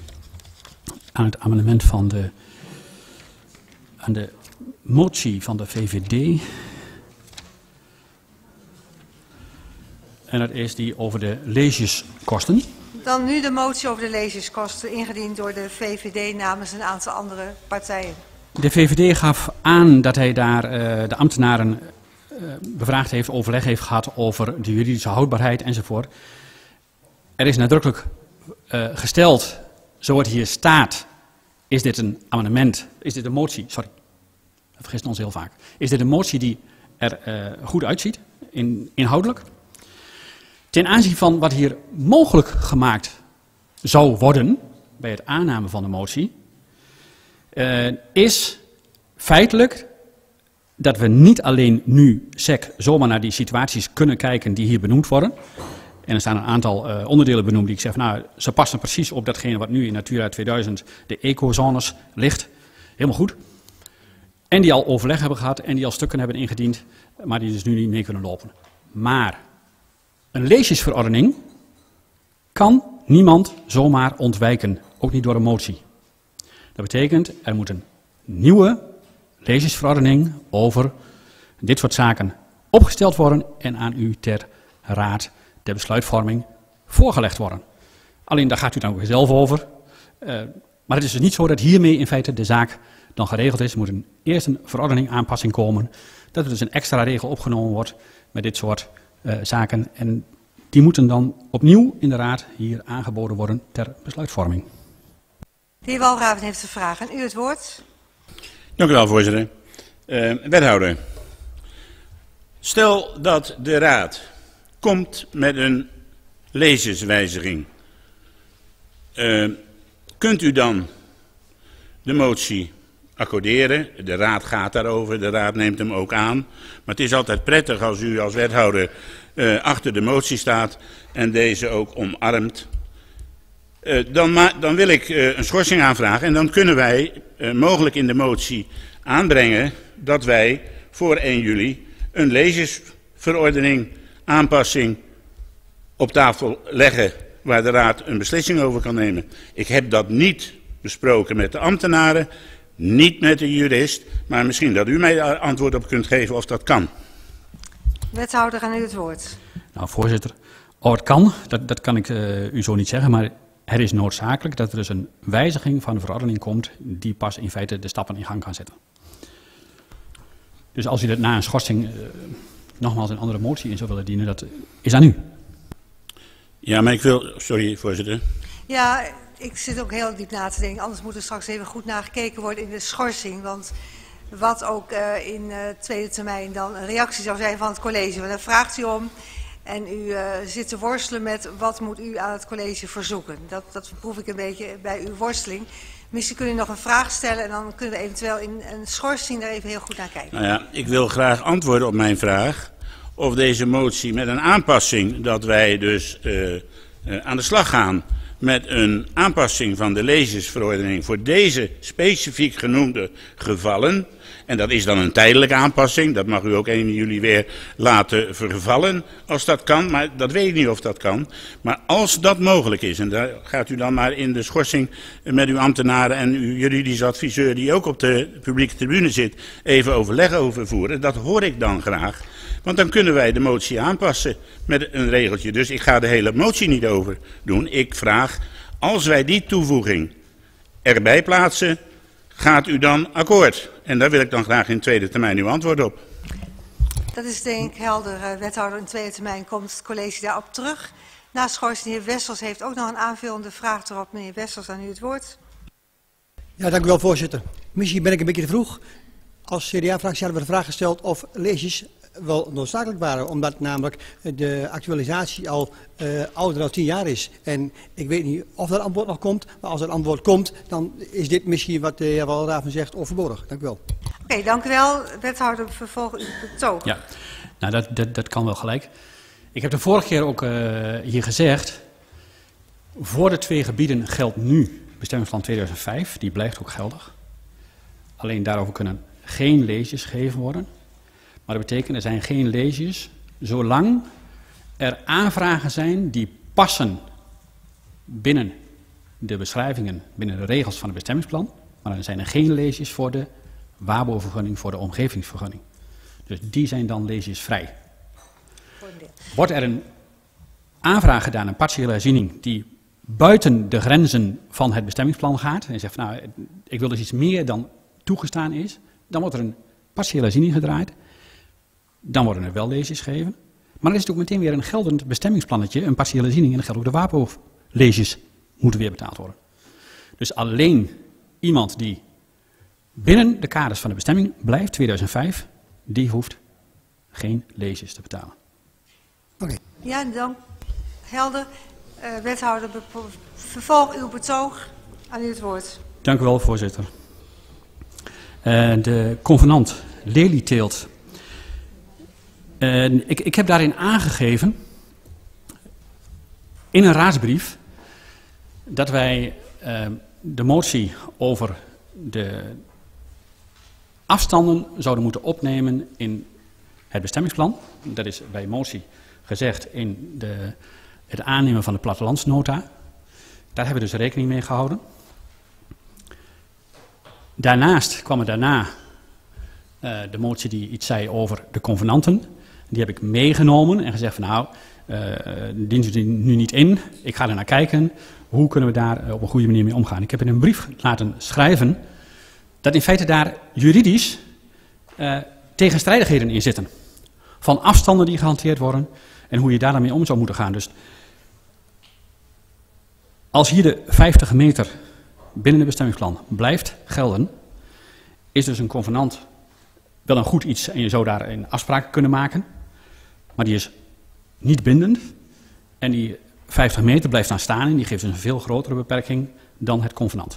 aan het amendement van aan de motie van de VVD. En dat is die over de legeskosten. Dan nu de motie over de lezingskosten, ingediend door de VVD namens een aantal andere partijen. De VVD gaf aan dat hij daar de ambtenaren bevraagd heeft, overleg heeft gehad over de juridische houdbaarheid enzovoort. Er is nadrukkelijk gesteld, zo het hier staat, is dit een amendement, is dit een motie, sorry, we vergissen ons heel vaak. Is dit een motie die er goed uitziet, inhoudelijk? Ten aanzien van wat hier mogelijk gemaakt zou worden, bij het aanname van de motie, is feitelijk dat we niet alleen nu SEC zomaar naar die situaties kunnen kijken die hier benoemd worden. En er staan een aantal onderdelen benoemd die ik zeg, nou, ze passen precies op datgene wat nu in Natura 2000, de ecozones, ligt. Helemaal goed. En die al overleg hebben gehad en die al stukken hebben ingediend, maar die dus nu niet mee kunnen lopen. Maar een leesjesverordening kan niemand zomaar ontwijken, ook niet door een motie. Dat betekent, er moet een nieuwe leesjesverordening over dit soort zaken opgesteld worden en aan u ter raad der besluitvorming voorgelegd worden. Alleen daar gaat u dan ook zelf over. Maar het is dus niet zo dat hiermee in feite de zaak dan geregeld is. Er moet eerst een verordening aanpassing komen, dat er dus een extra regel opgenomen wordt met dit soort zaken. En die moeten dan opnieuw in de raad hier aangeboden worden ter besluitvorming. De heer Walraven heeft een vraag. En u het woord. Dank u wel, voorzitter. Wethouder, stel dat de raad komt met een lezerswijziging. Kunt u dan de motie accorderen? De raad gaat daarover, de raad neemt hem ook aan. Maar het is altijd prettig als u als wethouder achter de motie staat en deze ook omarmt. Dan wil ik een schorsing aanvragen en dan kunnen wij mogelijk in de motie aanbrengen dat wij voor 1 juli een lezersverordening aanpassing op tafel leggen waar de raad een beslissing over kan nemen. Ik heb dat niet besproken met de ambtenaren, niet met de jurist, maar misschien dat u mij daar antwoord op kunt geven of dat kan. Wethouder, aan u het woord. Nou, voorzitter, het kan, dat kan ik u zo niet zeggen, maar het is noodzakelijk dat er dus een wijziging van de verordening komt die pas in feite de stappen in gang kan zetten. Dus als u dat na een schorsing nogmaals een andere motie in zou willen dienen, dat is aan u. Ja, maar ik wil... Sorry, voorzitter. Ja, ik zit ook heel diep na te denken. Anders moet er straks even goed naar gekeken worden in de schorsing. Want wat ook in tweede termijn dan een reactie zou zijn van het college. Want daar vraagt u om. En u zit te worstelen met wat moet u aan het college verzoeken. Dat proef ik een beetje bij uw worsteling. Misschien kunt u nog een vraag stellen en dan kunnen we eventueel in een schorsing daar even heel goed naar kijken. Nou ja, ik wil graag antwoorden op mijn vraag. Of deze motie met een aanpassing dat wij dus aan de slag gaan met een aanpassing van de lezersverordening voor deze specifiek genoemde gevallen. En dat is dan een tijdelijke aanpassing, dat mag u ook 1 juli weer laten vervallen als dat kan, maar dat weet ik niet of dat kan. Maar als dat mogelijk is, en daar gaat u dan maar in de schorsing met uw ambtenaren en uw juridisch adviseur die ook op de publieke tribune zit, even overleg over voeren, dat hoor ik dan graag. Want dan kunnen wij de motie aanpassen met een regeltje. Dus ik ga de hele motie niet over doen. Ik vraag, als wij die toevoeging erbij plaatsen, gaat u dan akkoord? En daar wil ik dan graag in tweede termijn uw antwoord op. Dat is denk ik helder, wethouder. In tweede termijn komt het college daarop terug. Na schorsing, de heer Wessels heeft ook nog een aanvullende vraag erop. Meneer Wessels, aan u het woord. Ja, dank u wel, voorzitter. Misschien ben ik een beetje te vroeg. Als CDA-fractie hadden we de vraag gesteld of leesjes wel noodzakelijk waren, omdat namelijk de actualisatie al ouder dan 10 jaar is. En ik weet niet of dat antwoord nog komt, maar als dat antwoord komt, dan is dit misschien wat de heer Walraven zegt overbodig. Dank u wel. Oké, dank u wel. Wethouder, vervolg uw betoog. Ja, nou dat kan wel gelijk. Ik heb de vorige keer ook hier gezegd, voor de 2 gebieden geldt nu bestemmingsplan 2005, die blijft ook geldig. Alleen daarover kunnen geen leesjes gegeven worden. Maar dat betekent, er zijn geen leesjes zolang er aanvragen zijn die passen binnen de beschrijvingen, binnen de regels van het bestemmingsplan. Maar er zijn er geen leesjes voor de waarborgvergunning, voor de omgevingsvergunning. Dus die zijn dan leesjesvrij. Wordt er een aanvraag gedaan, een partiële herziening, die buiten de grenzen van het bestemmingsplan gaat en zegt van nou, ik wil dus iets meer dan toegestaan is, dan wordt er een partiële herziening gedraaid. Dan worden er wel leges gegeven. Maar dan is het ook meteen weer een geldend bestemmingsplannetje, een partiële herziening, en dan geldt ook de wapenhoofleges moeten weer betaald worden. Dus alleen iemand die binnen de kaders van de bestemming blijft, 2005, die hoeft geen leges te betalen. Oké. Ja, dan helder. Wethouder, vervolg uw betoog. Aan u het woord. Dank u wel, voorzitter. De convenant lelieteelt. Ik heb daarin aangegeven, in een raadsbrief, dat wij de motie over de afstanden zouden moeten opnemen in het bestemmingsplan. Dat is bij motie gezegd in het aannemen van de plattelandsnota. Daar hebben we dus rekening mee gehouden. Daarnaast kwam er daarna de motie die iets zei over de convenanten. Die heb ik meegenomen en gezegd van nou, dient u die nu niet in. Ik ga er naar kijken. Hoe kunnen we daar op een goede manier mee omgaan? Ik heb in een brief laten schrijven dat in feite daar juridisch tegenstrijdigheden in zitten. Van afstanden die gehanteerd worden en hoe je daar dan mee om zou moeten gaan. Dus als hier de 50 meter binnen het bestemmingsplan blijft gelden, is dus een convenant wel een goed iets en je zou daarin afspraken kunnen maken. Maar die is niet bindend en die 50 meter blijft dan staan en die geeft dus een veel grotere beperking dan het convenant.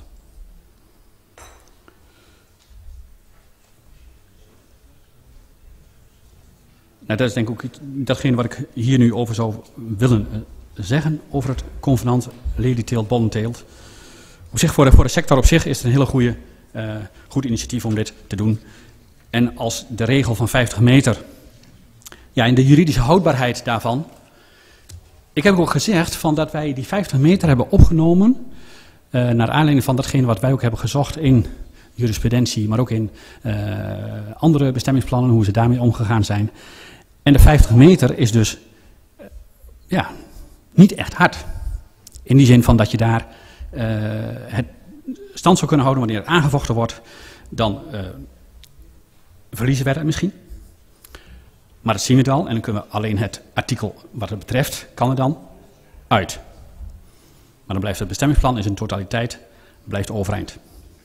Nou, dat is denk ik ook datgene wat ik hier nu over zou willen zeggen over het convenant lelieteelt, bollenteelt. Op zich, voor de sector op zich is het een hele goed initiatief om dit te doen. En als de regel van 50 meter, ja, en de juridische houdbaarheid daarvan. Ik heb ook gezegd van dat wij die 50 meter hebben opgenomen, naar aanleiding van datgene wat wij ook hebben gezocht in jurisprudentie, maar ook in andere bestemmingsplannen, hoe ze daarmee omgegaan zijn. En de 50 meter is dus ja, niet echt hard. In die zin van dat je daar het stand zou kunnen houden wanneer er aangevochten wordt, dan verliezen wij dat misschien. Maar dat zien we wel en dan kunnen we alleen het artikel wat het betreft, kan er dan uit. Maar dan blijft het bestemmingsplan in zijn totaliteit blijft overeind.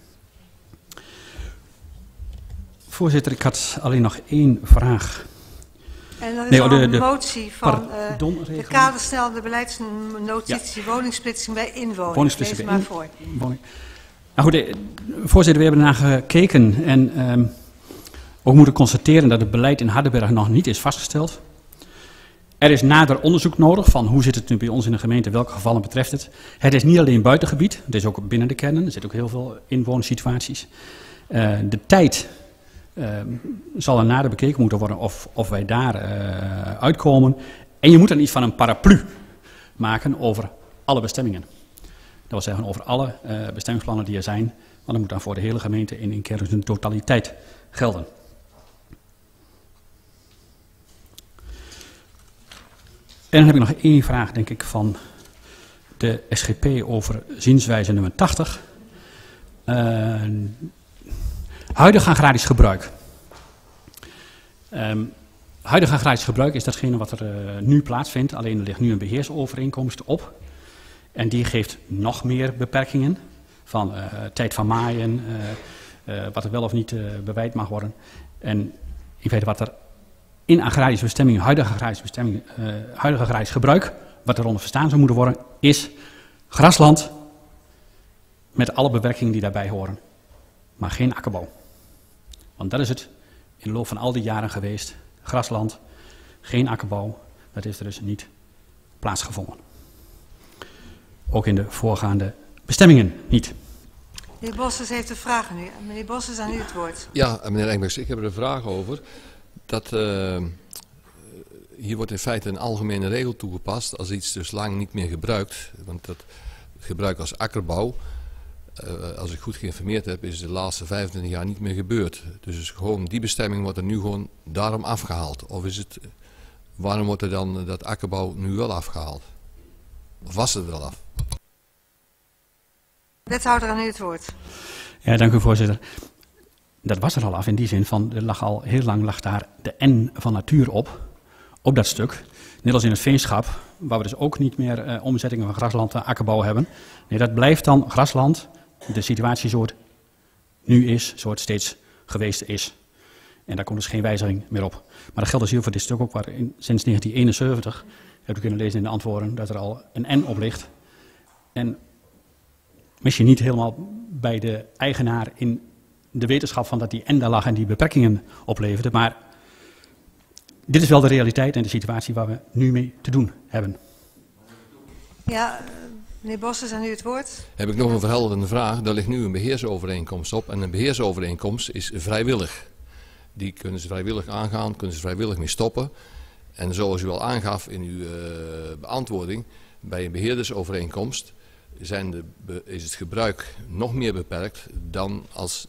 Voorzitter, ik had alleen nog één vraag. En dat is de motie van de kadersnelde beleidsnotitie woningsplitsing bij inwoners. Lees maar voor. Nou goed, voorzitter, we hebben ernaar gekeken en ook moeten constateren dat het beleid in Hardenberg nog niet is vastgesteld. Er is nader onderzoek nodig van hoe zit het nu bij ons in de gemeente, welke gevallen betreft het. Het is niet alleen buitengebied, het is ook binnen de kernen, er zitten ook heel veel inwonersituaties. De tijd zal er nader bekeken moeten worden of wij daar uitkomen. En je moet dan iets van een paraplu maken over alle bestemmingen. Dat wil zeggen over alle bestemmingsplannen die er zijn, want dat moet dan voor de hele gemeente in kern in totaliteit gelden. En dan heb ik nog één vraag, denk ik, van de SGP over zienswijze nummer 80. Huidig agrarisch gebruik. Huidig agrarisch gebruik is datgene wat er nu plaatsvindt, alleen er ligt nu een beheersovereenkomst op. En die geeft nog meer beperkingen van tijd van maaien, wat er wel of niet beweid mag worden. En in feite wat er in agrarische bestemming, huidige agrarisch gebruik, wat eronder verstaan zou moeten worden, is grasland met alle beperkingen die daarbij horen. Maar geen akkerbouw. Want dat is het in de loop van al die jaren geweest. Grasland, geen akkerbouw, dat heeft er dus niet plaatsgevonden. Ook in de voorgaande bestemmingen niet. Meneer Bossers heeft een vraag nu. Meneer Bossers, aan u het woord. Ja, meneer Engbers, ik heb er een vraag over. Hier wordt in feite een algemene regel toegepast als iets dus lang niet meer gebruikt. Want dat gebruik als akkerbouw, als ik goed geïnformeerd heb, is de laatste 25 jaar niet meer gebeurd. Dus gewoon die bestemming wordt er nu gewoon daarom afgehaald. Of is het, waarom wordt er dan dat akkerbouw nu wel afgehaald? Of was het er al af? Wethouder, aan u het woord. Ja, dank u voorzitter. Dat was er al af in die zin van, er lag al heel lang daar de N van natuur op dat stuk. Net als in het veenschap, waar we dus ook niet meer omzettingen van grasland en akkerbouw hebben. Nee, dat blijft dan grasland, de situatie zoals het nu is, zoals het steeds geweest is. En daar komt dus geen wijziging meer op. Maar dat geldt dus hier voor dit stuk ook, waar sinds 1971, heb ik kunnen lezen in de antwoorden, dat er al een N op ligt. En misschien niet helemaal bij de eigenaar in de wetenschap van dat die N daar lag en die beperkingen opleverde. Maar dit is wel de realiteit en de situatie waar we nu mee te doen hebben. Ja, meneer Bossers, aan u het woord. Heb ik nog een verhelderende vraag. Daar ligt nu een beheersovereenkomst op. En een beheersovereenkomst is vrijwillig. Die kunnen ze vrijwillig aangaan, kunnen ze vrijwillig mee stoppen. En zoals u al aangaf in uw beantwoording, bij een beheerdersovereenkomst is het gebruik nog meer beperkt dan als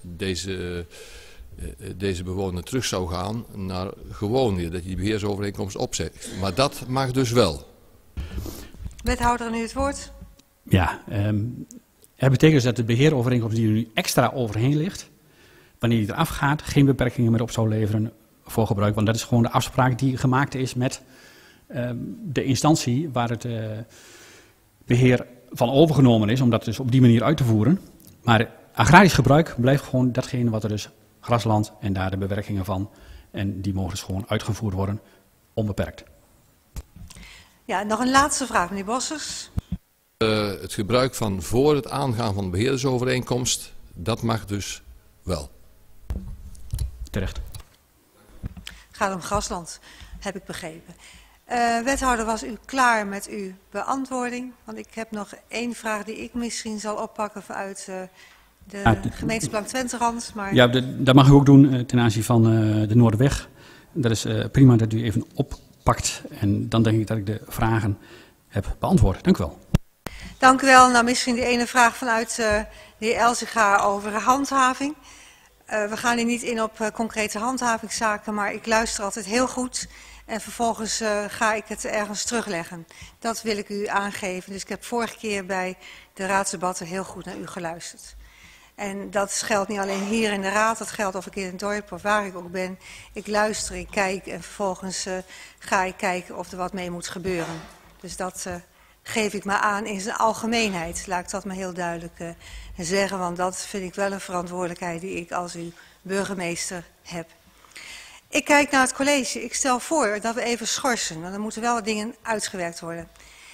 deze bewoner terug zou gaan naar gewoon weer, dat je die beheersovereenkomst opzegt. Maar dat mag dus wel. Wethouder, aan u het woord. Ja, het betekent dus dat de beheerovereenkomst die er nu extra overheen ligt, wanneer die eraf gaat, geen beperkingen meer op zou leveren voor gebruik. Want dat is gewoon de afspraak die gemaakt is met de instantie waar het beheer van overgenomen is, om dat dus op die manier uit te voeren. Maar agrarisch gebruik blijft gewoon datgene wat er dus grasland en daar de bewerkingen van. En die mogen dus gewoon uitgevoerd worden, onbeperkt. Ja, nog een laatste vraag, meneer Bossers. Het gebruik van voor het aangaan van de beheerdersovereenkomst, dat mag dus wel. Terecht. Het gaat om grasland, heb ik begrepen. Wethouder, was u klaar met uw beantwoording? Want ik heb nog één vraag die ik misschien zal oppakken vanuit de gemeenteplan Twenterand. Maar... Ja, dat mag u ook doen ten aanzien van de Noorderweg. Dat is prima dat u even oppakt. En dan denk ik dat ik de vragen heb beantwoord. Dank u wel. Dank u wel. Nou, misschien die ene vraag vanuit de heer Elzinga over handhaving. We gaan hier niet in op concrete handhavingszaken, maar ik luister altijd heel goed. En vervolgens ga ik het ergens terugleggen. Dat wil ik u aangeven. Dus ik heb vorige keer bij de raadsdebatten heel goed naar u geluisterd. En dat geldt niet alleen hier in de raad, dat geldt of ik in het dorp of waar ik ook ben. Ik luister, ik kijk en vervolgens ga ik kijken of er wat mee moet gebeuren. Dus dat geef ik maar aan in zijn algemeenheid. Laat ik dat maar heel duidelijk zeggen, want dat vind ik wel een verantwoordelijkheid die ik als uw burgemeester heb. Ik kijk naar het college. Ik stel voor dat we even schorsen, want er moeten wel wat dingen uitgewerkt worden.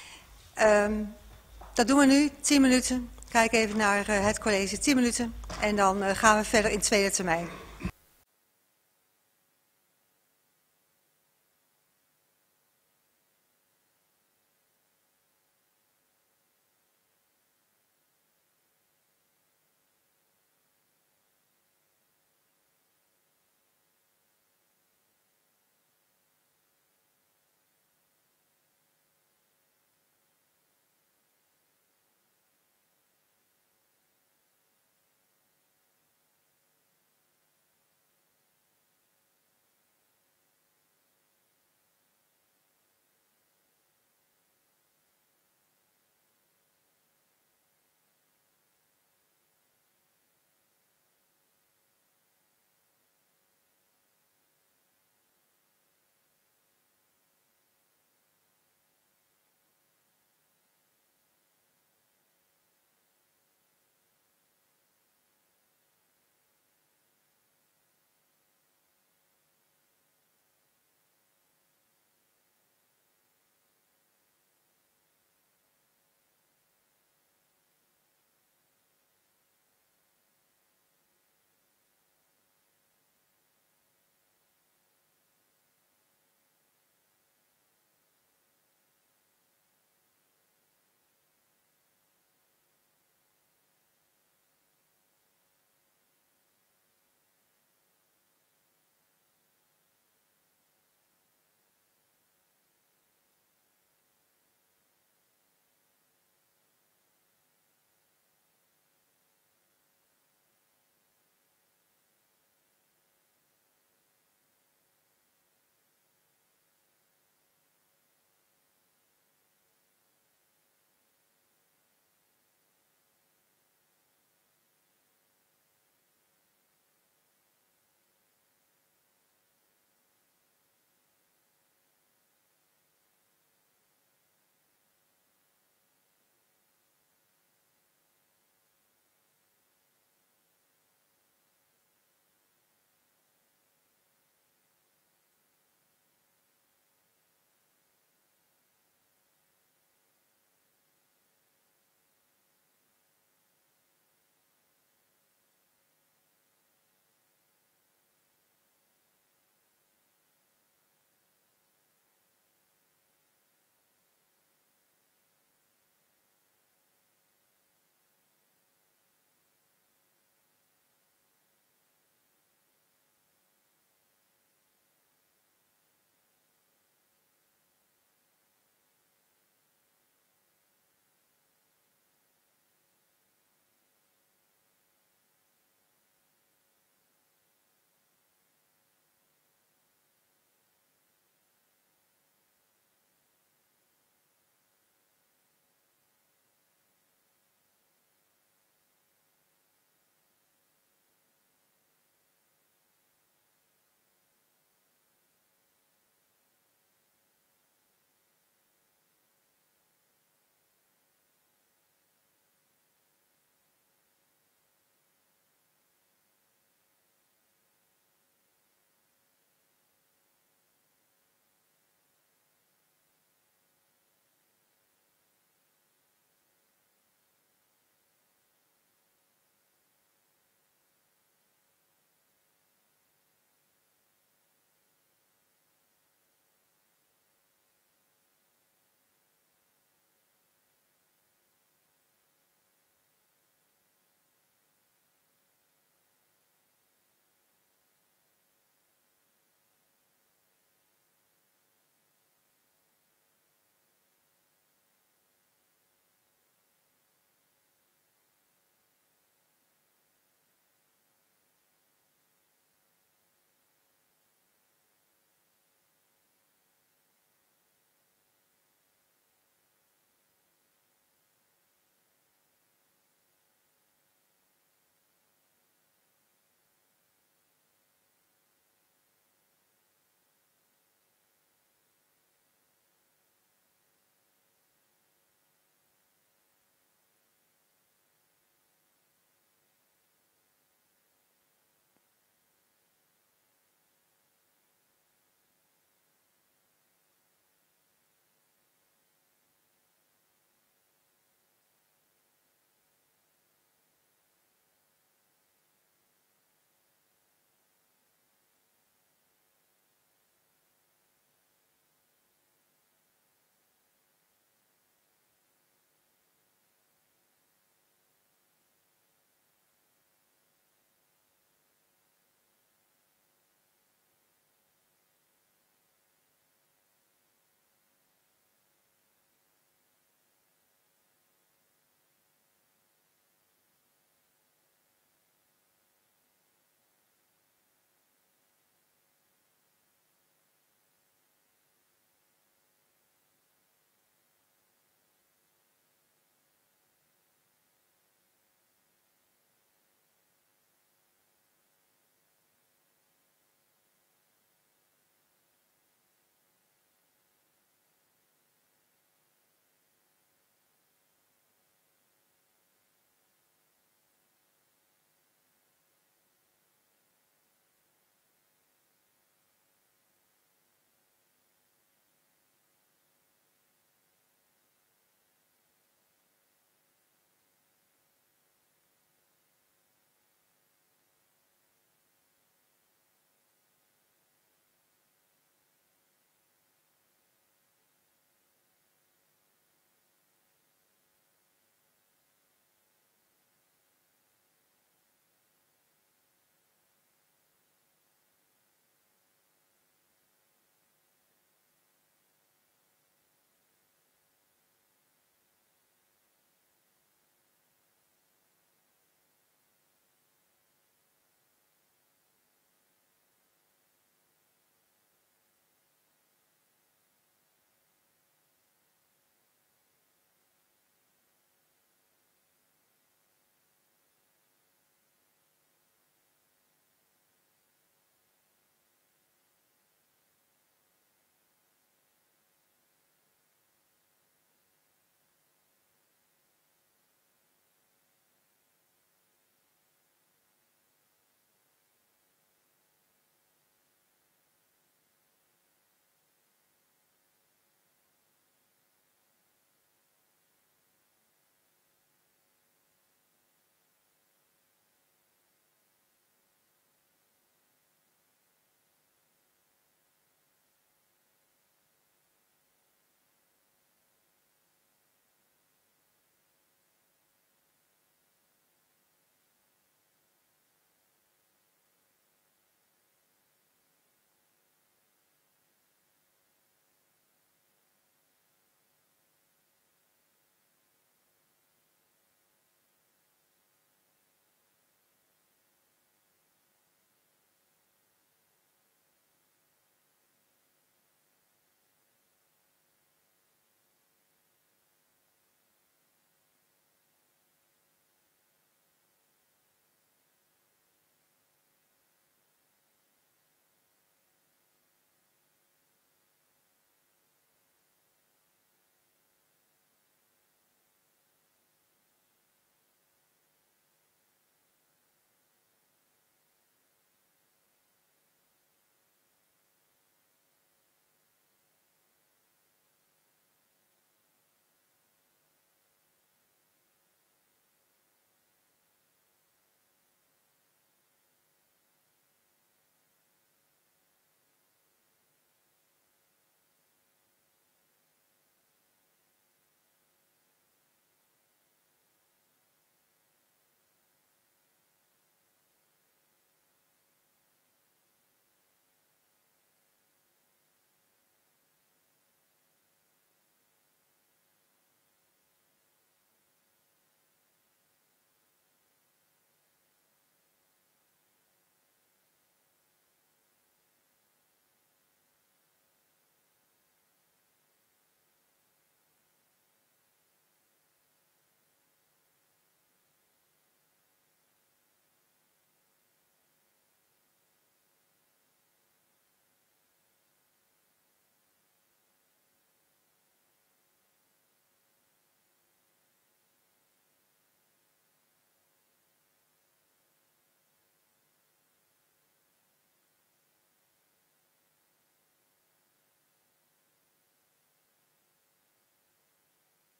Dat doen we nu, 10 minuten. Kijk even naar het college, 10 minuten. En dan gaan we verder in tweede termijn.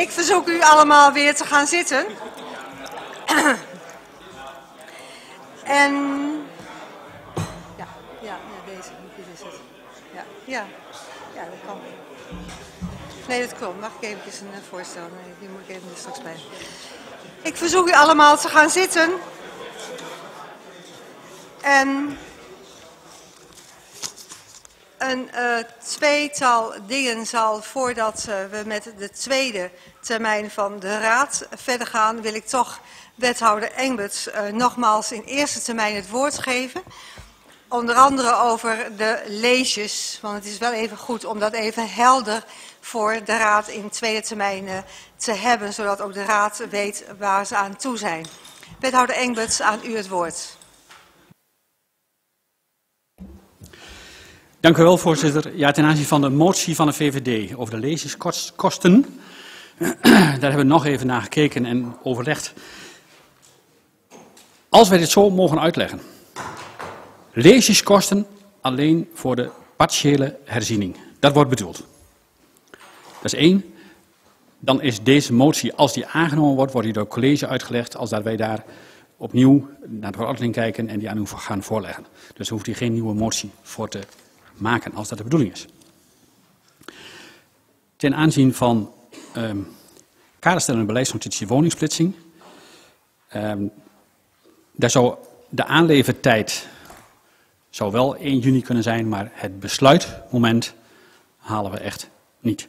Ik verzoek u allemaal weer te gaan zitten. En... Ja, deze. Dit is het. Ja, dat kan. Nee, dat klopt. Mag ik eventjes een voorstel? Nee, die moet ik even er straks bij. Ik verzoek u allemaal te gaan zitten. En... Een tweetal dingen zal, voordat we met de tweede termijn van de Raad verder gaan, wil ik toch wethouder Engberts nogmaals in eerste termijn het woord geven. Onder andere over de leesjes, want het is wel even goed om dat even helder voor de Raad in tweede termijn te hebben, zodat ook de Raad weet waar ze aan toe zijn. Wethouder Engberts, aan u het woord. Dank u wel, voorzitter. Ja, ten aanzien van de motie van de VVD over de lezingskosten, daar hebben we nog even naar gekeken en overlegd. Als wij dit zo mogen uitleggen, lezingskosten alleen voor de partiële herziening, dat wordt bedoeld. Dat is 1. Dan is deze motie, als die aangenomen wordt, wordt die door het college uitgelegd, als dat wij daar opnieuw naar de verordening kijken en die aan u gaan voorleggen. Dus hoeft u geen nieuwe motie voor te maken, als dat de bedoeling is. Ten aanzien van kaderstellende beleidsnotitie woningsplitsing, daar zou de aanlevertijd zou wel 1 juni kunnen zijn, maar het besluitmoment halen we echt niet.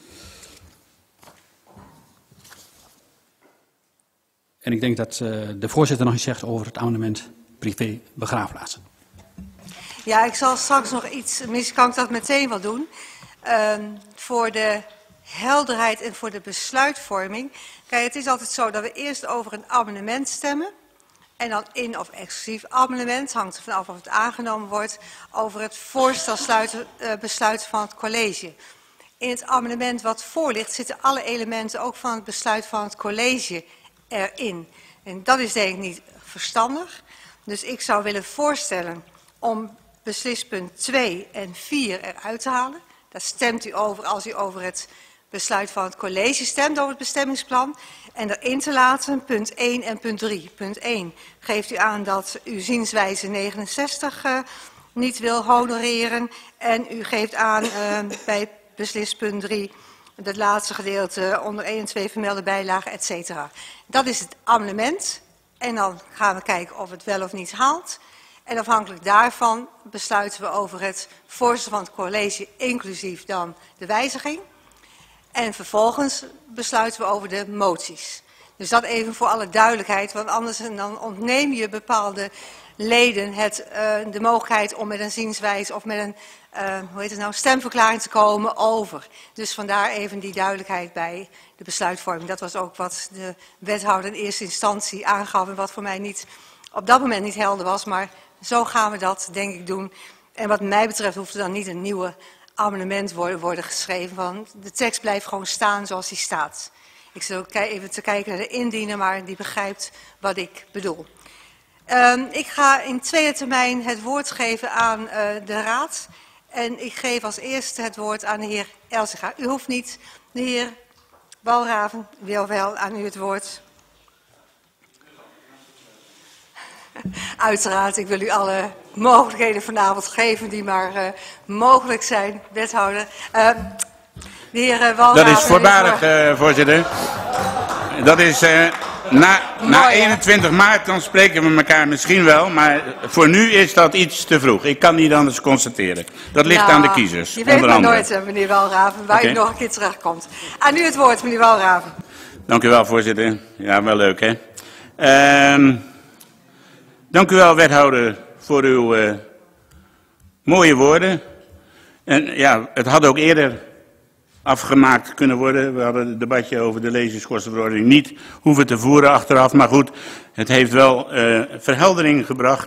En ik denk dat de voorzitter nog iets zegt over het amendement privé begraafplaatsen. Ja, ik zal straks nog iets, misschien kan ik dat meteen wel doen. Voor de helderheid en voor de besluitvorming. Kijk, het is altijd zo dat we eerst over een amendement stemmen. En dan in- of exclusief amendement, hangt er vanaf of het aangenomen wordt, over het voorstel besluiten van het college. In het amendement wat voor ligt zitten alle elementen ook van het besluit van het college erin. En dat is denk ik niet verstandig. Dus ik zou willen voorstellen om beslispunt 2 en 4 eruit te halen. Daar stemt u over als u over het besluit van het college stemt, over het bestemmingsplan. En erin te laten punt 1 en punt 3. Punt 1 geeft u aan dat u zienswijze 69 niet wil honoreren. En u geeft aan bij beslispunt 3 het laatste gedeelte onder 1 en 2 vermelde bijlagen, et cetera. Dat is het amendement. En dan gaan we kijken of het wel of niet haalt. En afhankelijk daarvan besluiten we over het voorstel van het college, inclusief dan de wijziging. En vervolgens besluiten we over de moties. Dus dat even voor alle duidelijkheid, want anders dan ontneem je bepaalde leden de mogelijkheid om met een zienswijze of met een stemverklaring te komen over. Dus vandaar even die duidelijkheid bij de besluitvorming. Dat was ook wat de wethouder in eerste instantie aangaf en wat voor mij niet op dat moment niet helder was, maar zo gaan we dat denk ik doen. En wat mij betreft hoeft er dan niet een nieuwe amendement worden geschreven, want de tekst blijft gewoon staan zoals die staat. Ik zit ook even te kijken naar de indiener, maar die begrijpt wat ik bedoel. Ik ga in tweede termijn het woord geven aan de Raad. En ik geef als eerste het woord aan de heer Elsinga. U hoeft niet, de heer Walraven wil wel aan u het woord. Uiteraard, ik wil u alle mogelijkheden vanavond geven die maar mogelijk zijn, wethouder. De heer Walraven. Dat is voorbarig, voorzitter. Dat is na 21 maart, dan spreken we elkaar misschien wel, maar voor nu is dat iets te vroeg. Ik kan niet anders constateren. Dat ligt aan de kiezers. Je weet maar nooit, meneer Walraven, waar u nog een keer terugkomt. Aan u het woord, meneer Walraven. Dank u wel, voorzitter. Ja, wel leuk, hè. Dank u wel, wethouder, voor uw mooie woorden. En ja, het had ook eerder afgemaakt kunnen worden. We hadden het debatje over de lezingskostenverordening niet hoeven te voeren achteraf. Maar goed, het heeft wel verheldering gebracht.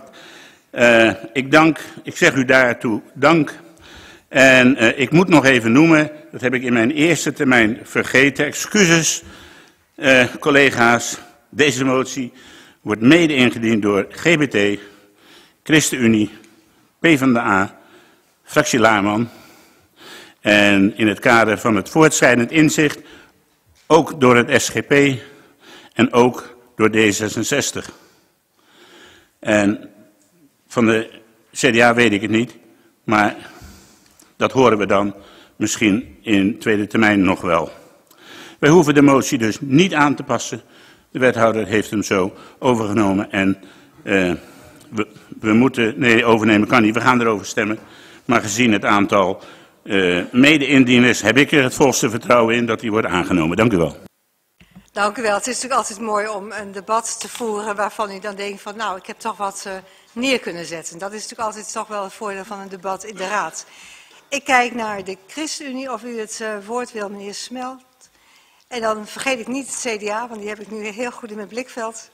Ik zeg u daartoe dank. En ik moet nog even noemen, dat heb ik in mijn eerste termijn vergeten. Excuses, collega's. Deze motie wordt mede ingediend door GBT, ChristenUnie, PvdA, fractie Laarman. En in het kader van het voortschrijdend inzicht Ook door het SGP en ook door D66. En van de CDA weet ik het niet, maar dat horen we dan misschien in tweede termijn nog wel. Wij hoeven de motie dus niet aan te passen. De wethouder heeft hem zo overgenomen en we moeten, nee, overnemen kan niet, we gaan erover stemmen. Maar gezien het aantal mede-indieners heb ik er het volste vertrouwen in dat die wordt aangenomen. Dank u wel. Dank u wel. Het is natuurlijk altijd mooi om een debat te voeren waarvan u dan denkt van nou, ik heb toch wat neer kunnen zetten. Dat is natuurlijk altijd toch wel het voordeel van een debat in de Raad. Ik kijk naar de ChristenUnie of u het woord wil, meneer Smelt. En dan vergeet ik niet het CDA, want die heb ik nu heel goed in mijn blikveld.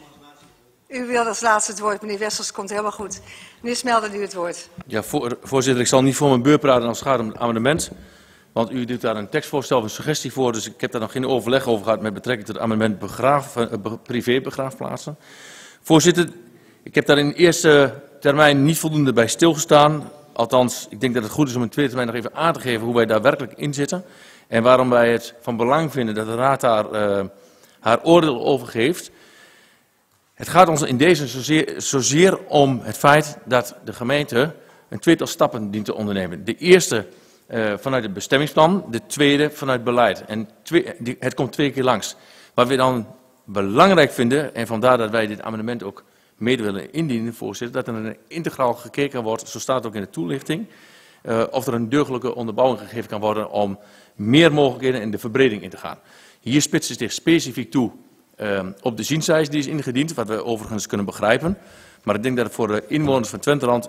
U wil als laatste het woord, meneer Wessels, komt helemaal goed. Meneer Smelt, u het woord. Ja, voorzitter, ik zal niet voor mijn beurt praten als het gaat om het amendement. Want u doet daar een tekstvoorstel of een suggestie voor, dus ik heb daar nog geen overleg over gehad met betrekking tot het amendement privébegraafplaatsen. Voorzitter, ik heb daar in de eerste termijn niet voldoende bij stilgestaan. Althans, ik denk dat het goed is om in de tweede termijn nog even aan te geven hoe wij daar werkelijk in zitten. En waarom wij het van belang vinden dat de Raad daar haar oordeel over geeft. Het gaat ons in deze zozeer om het feit dat de gemeente een tweetal stappen dient te ondernemen. De eerste vanuit het bestemmingsplan, de tweede vanuit beleid. En het komt 2 keer langs. Wat we dan belangrijk vinden, en vandaar dat wij dit amendement ook mede willen indienen, voorzitter, dat er integraal gekeken wordt, zo staat het ook in de toelichting, of er een deugdelijke onderbouwing gegeven kan worden om meer mogelijkheden in de verbreding in te gaan. Hier spitst het zich specifiek toe op de zienswijze die is ingediend, wat we overigens kunnen begrijpen. Maar ik denk dat het voor de inwoners van Twenterand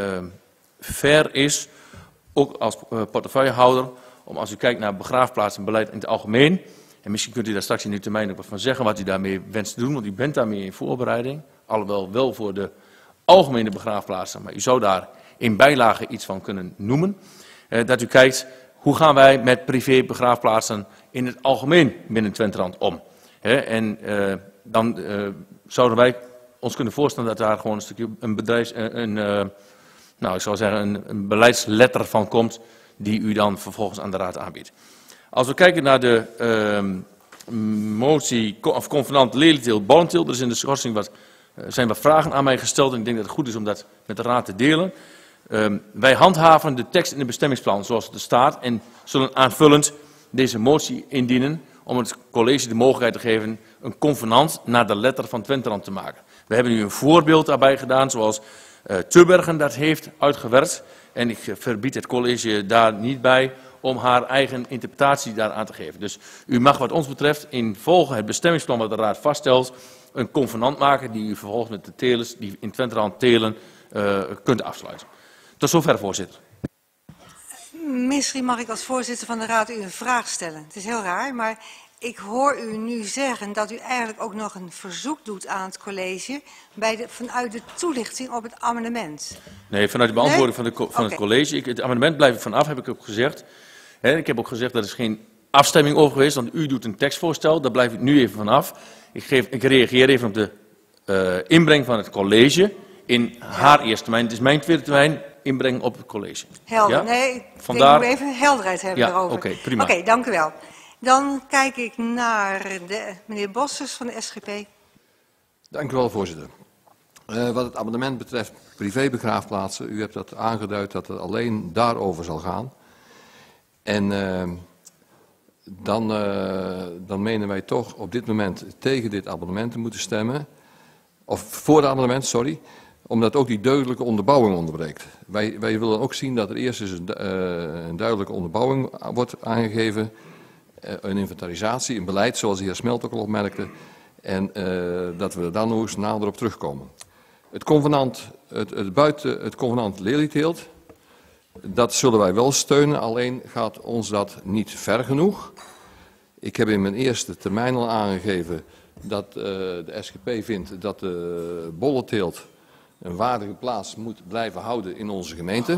fair is, ook als portefeuillehouder, om als u kijkt naar begraafplaatsenbeleid in het algemeen, en misschien kunt u daar straks in uw termijn ook wat van zeggen wat u daarmee wenst te doen, want u bent daarmee in voorbereiding, alhoewel wel voor de algemene begraafplaatsen, maar u zou daar in bijlage iets van kunnen noemen, dat u kijkt hoe gaan wij met privé begraafplaatsen in het algemeen binnen Twenterand om. Dan zouden wij ons kunnen voorstellen dat daar gewoon een stukje een beleidsletter van komt die u dan vervolgens aan de Raad aanbiedt. Als we kijken naar de motie of convenant Lelyteelt-Ballenteelt, er is in de schorsing zijn wat vragen aan mij gesteld en ik denk dat het goed is om dat met de Raad te delen. Wij handhaven de tekst in het bestemmingsplan zoals het er staat en zullen aanvullend deze motie indienen om het college de mogelijkheid te geven een convenant naar de letter van Twenterand te maken. We hebben nu een voorbeeld daarbij gedaan zoals Tubbergen dat heeft uitgewerkt en ik verbied het college daar niet bij om haar eigen interpretatie daaraan te geven. Dus u mag wat ons betreft in volgen het bestemmingsplan wat de Raad vaststelt een convenant maken die u vervolgens met de telers die in Twenterand telen kunt afsluiten. Tot zover, voorzitter. Misschien mag ik als voorzitter van de Raad u een vraag stellen. Het is heel raar, maar ik hoor u nu zeggen dat u eigenlijk ook nog een verzoek doet aan het college vanuit de toelichting op het amendement. Nee, vanuit de beantwoording van het college. Het amendement blijf ik vanaf, heb ik ook gezegd. Ik heb ook gezegd dat er geen afstemming over geweest, want u doet een tekstvoorstel, daar blijf ik nu even vanaf. Ik reageer even op de inbreng van het college in haar eerste termijn. Het is mijn tweede termijn inbreng op het college. Helder, ja? nee, Vandaar... ik moet even helderheid hebben daarover. Oké, prima. Oké, dank u wel. Dan kijk ik naar meneer Bossers van de SGP. Dank u wel, voorzitter. Wat het amendement betreft privébegraafplaatsen, u hebt dat aangeduid dat het alleen daarover zal gaan. En dan menen wij toch op dit moment tegen dit amendement te moeten stemmen. Of voor het amendement, sorry. Omdat ook die duidelijke onderbouwing ontbreekt. Wij willen ook zien dat er eerst eens een duidelijke onderbouwing wordt aangegeven. Een inventarisatie, een beleid, zoals de heer Smelt ook al opmerkte. En dat we er dan nog eens nader op terugkomen. Het convenant Lelyteelt, dat zullen wij wel steunen, alleen gaat ons dat niet ver genoeg. Ik heb in mijn eerste termijn al aangegeven dat de SGP vindt dat de bollenteelt een waardige plaats moet blijven houden in onze gemeente.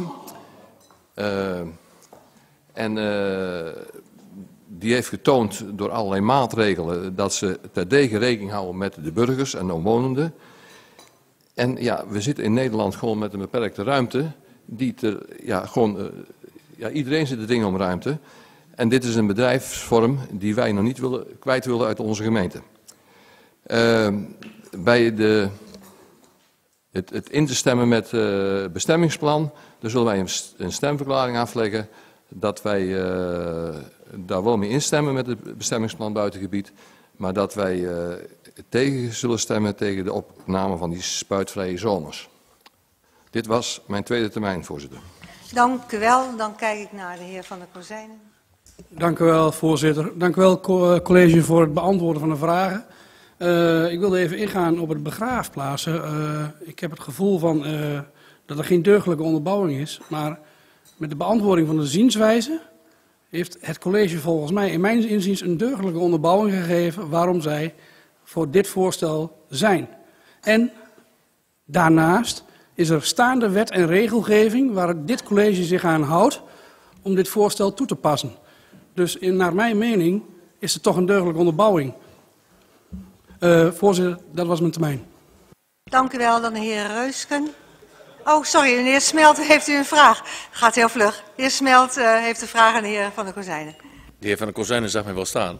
Die heeft getoond door allerlei maatregelen dat ze terdege rekening houden met de burgers en de omwonenden. En ja, we zitten in Nederland gewoon met een beperkte ruimte. Iedereen zit er dingen om ruimte. En dit is een bedrijfsvorm die wij nog niet kwijt willen uit onze gemeente. Bij het in te stemmen met het bestemmingsplan, dan zullen wij een stemverklaring afleggen dat wij daar wel mee instemmen met het bestemmingsplan buitengebied, maar dat wij tegen zullen stemmen tegen de opname van die spuitvrije zones. Dit was mijn tweede termijn, voorzitter. Dank u wel. Dan kijk ik naar de heer Van der Kozijnen. Dank u wel, voorzitter. Dank u wel, college, voor het beantwoorden van de vragen. Ik wilde even ingaan op het begraafplaatsen. Ik heb het gevoel van dat er geen deugdelijke onderbouwing is, maar met de beantwoording van de zienswijze heeft het college volgens mij in mijn inziens een deugdelijke onderbouwing gegeven waarom zij voor dit voorstel zijn. En daarnaast is er staande wet en regelgeving waar dit college zich aan houdt om dit voorstel toe te passen. Dus naar mijn mening is het toch een deugdelijke onderbouwing. Voorzitter, dat was mijn termijn. Dank u wel, dan de heer Reusken. Oh, sorry, meneer Smelt, heeft u een vraag? Gaat heel vlug. De heer Smelt heeft een vraag aan de heer Van der Kozijnen. De heer Van der Kozijnen zag mij wel staan.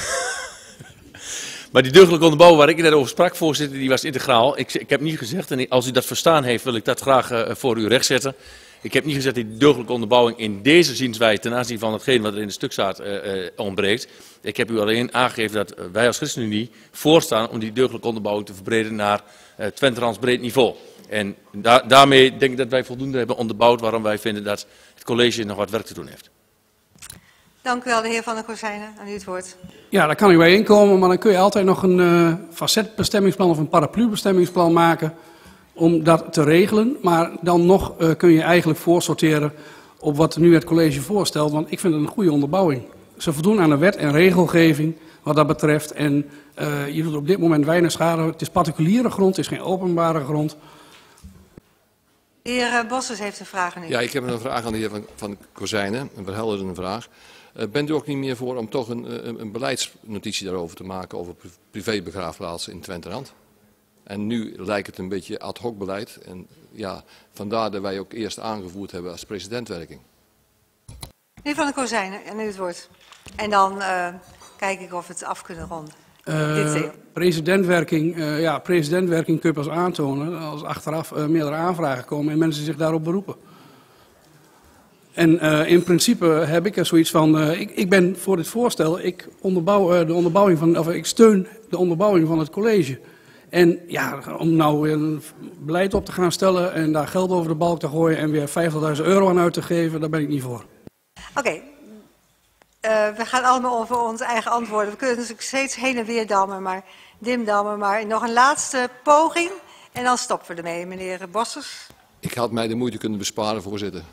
Maar die deugdelijke onderbouwing waar ik net over sprak, voorzitter, die was integraal. Ik heb niet gezegd, en als u dat verstaan heeft, wil ik dat graag voor u rechtzetten. Ik heb niet gezegd dat die deugdelijke onderbouwing in deze zienswijze ten aanzien van hetgeen wat er in het stuk staat ontbreekt. Ik heb u alleen aangegeven dat wij als ChristenUnie voorstaan om die deugdelijke onderbouwing te verbreden naar Twente-Rans breed niveau. En daarmee denk ik dat wij voldoende hebben onderbouwd waarom wij vinden dat het college nog wat werk te doen heeft. Dank u wel, de heer Van der Kozijnen. Aan u het woord. Ja, daar kan ik bij inkomen, maar dan kun je altijd nog een facetbestemmingsplan of een paraplubestemmingsplan maken om dat te regelen. Maar dan nog kun je eigenlijk voorsorteren op wat nu het college voorstelt, want ik vind het een goede onderbouwing. Ze voldoen aan de wet en regelgeving wat dat betreft en je doet op dit moment weinig schade. Het is particuliere grond, het is geen openbare grond. De heer Bossers heeft een vraag aan u. Ja, ik heb een vraag aan de heer Van Kozijnen, een verhelderende vraag. Bent u ook niet meer voor om toch een beleidsnotitie daarover te maken over privébegraafplaatsen in Twente-Rand? En nu lijkt het een beetje ad hoc beleid en ja, vandaar dat wij ook eerst aangevoerd hebben als presidentwerking. Meneer Van der Kozijnen, aan u het woord. En dan kijk ik of we het af kunnen ronden. Presidentwerking kun je pas aantonen als achteraf meerdere aanvragen komen en mensen zich daarop beroepen. En in principe heb ik er zoiets van, ik ben voor dit voorstel, ik steun de onderbouwing van het college. En ja, om nou weer een beleid op te gaan stellen en daar geld over de balk te gooien en weer €50.000 aan uit te geven, daar ben ik niet voor. Oké. We gaan allemaal over onze eigen antwoorden. We kunnen natuurlijk steeds heen en weer dimdammen, maar nog een laatste poging en dan stoppen we ermee. Meneer Bossers. Ik had mij de moeite kunnen besparen, voorzitter.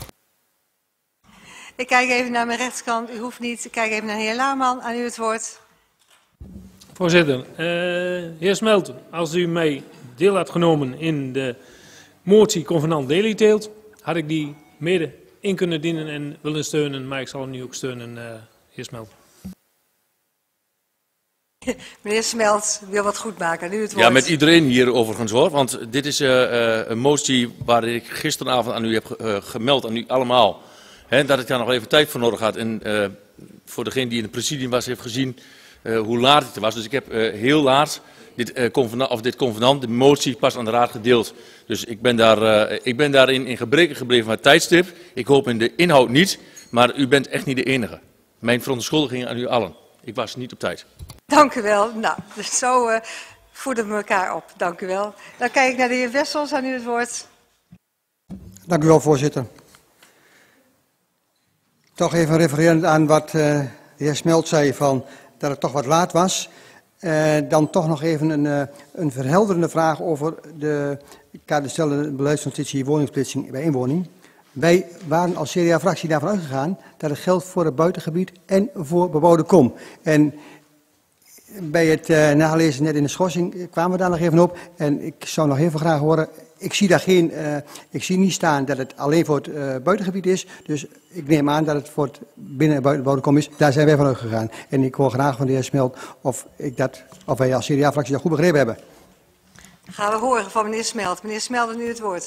Ik kijk even naar mijn rechtskant, u hoeft niet. Ik kijk even naar de heer Laarman, aan u het woord. Voorzitter, heer Smelten, als u mij deel had genomen in de motie convenant deliteelt, had ik die mede in kunnen dienen en willen steunen, maar ik zal hem nu ook steunen, heer Smelten. Meneer Smelt wil wat goed maken, nu het woord. Ja, met iedereen hier overigens hoor, want dit is een motie waar ik gisteravond aan u heb gemeld, aan u allemaal, dat ik daar nog even tijd voor nodig had. En voor degene die in het presidium was, heeft gezien hoe laat het was. Dus ik heb heel laat dit convenant, de motie, pas aan de raad gedeeld. Dus ik ben daarin in gebreke gebleven van het tijdstip. Ik hoop in de inhoud niet, maar u bent echt niet de enige. Mijn verontschuldigingen aan u allen. Ik was niet op tijd. Dank u wel. Nou, dus zo voeden we elkaar op. Dank u wel. Dan kijk ik naar de heer Wessels, aan u het woord. Dank u wel, voorzitter. Toch even refererend aan wat de heer Smelt zei, van dat het toch wat laat was. Dan toch nog even een verhelderende vraag over de kaderstellende beleidsnotitie woningsplitsing bij inwoning. Wij waren als CDA-fractie daarvan uitgegaan dat het geldt voor het buitengebied en voor bebouwde kom. En bij het nalezen net in de schorsing kwamen we daar nog even op. En ik zou nog heel veel graag horen. Ik zie niet staan dat het alleen voor het buitengebied is. Dus ik neem aan dat het voor het binnen- en buitenbouwde kom is. Daar zijn wij van uitgegaan. En ik hoor graag van de heer Smelt of wij als CDA-fractie dat goed begrepen hebben. Gaan we horen van meneer Smelt. Meneer Smelt, nu het woord.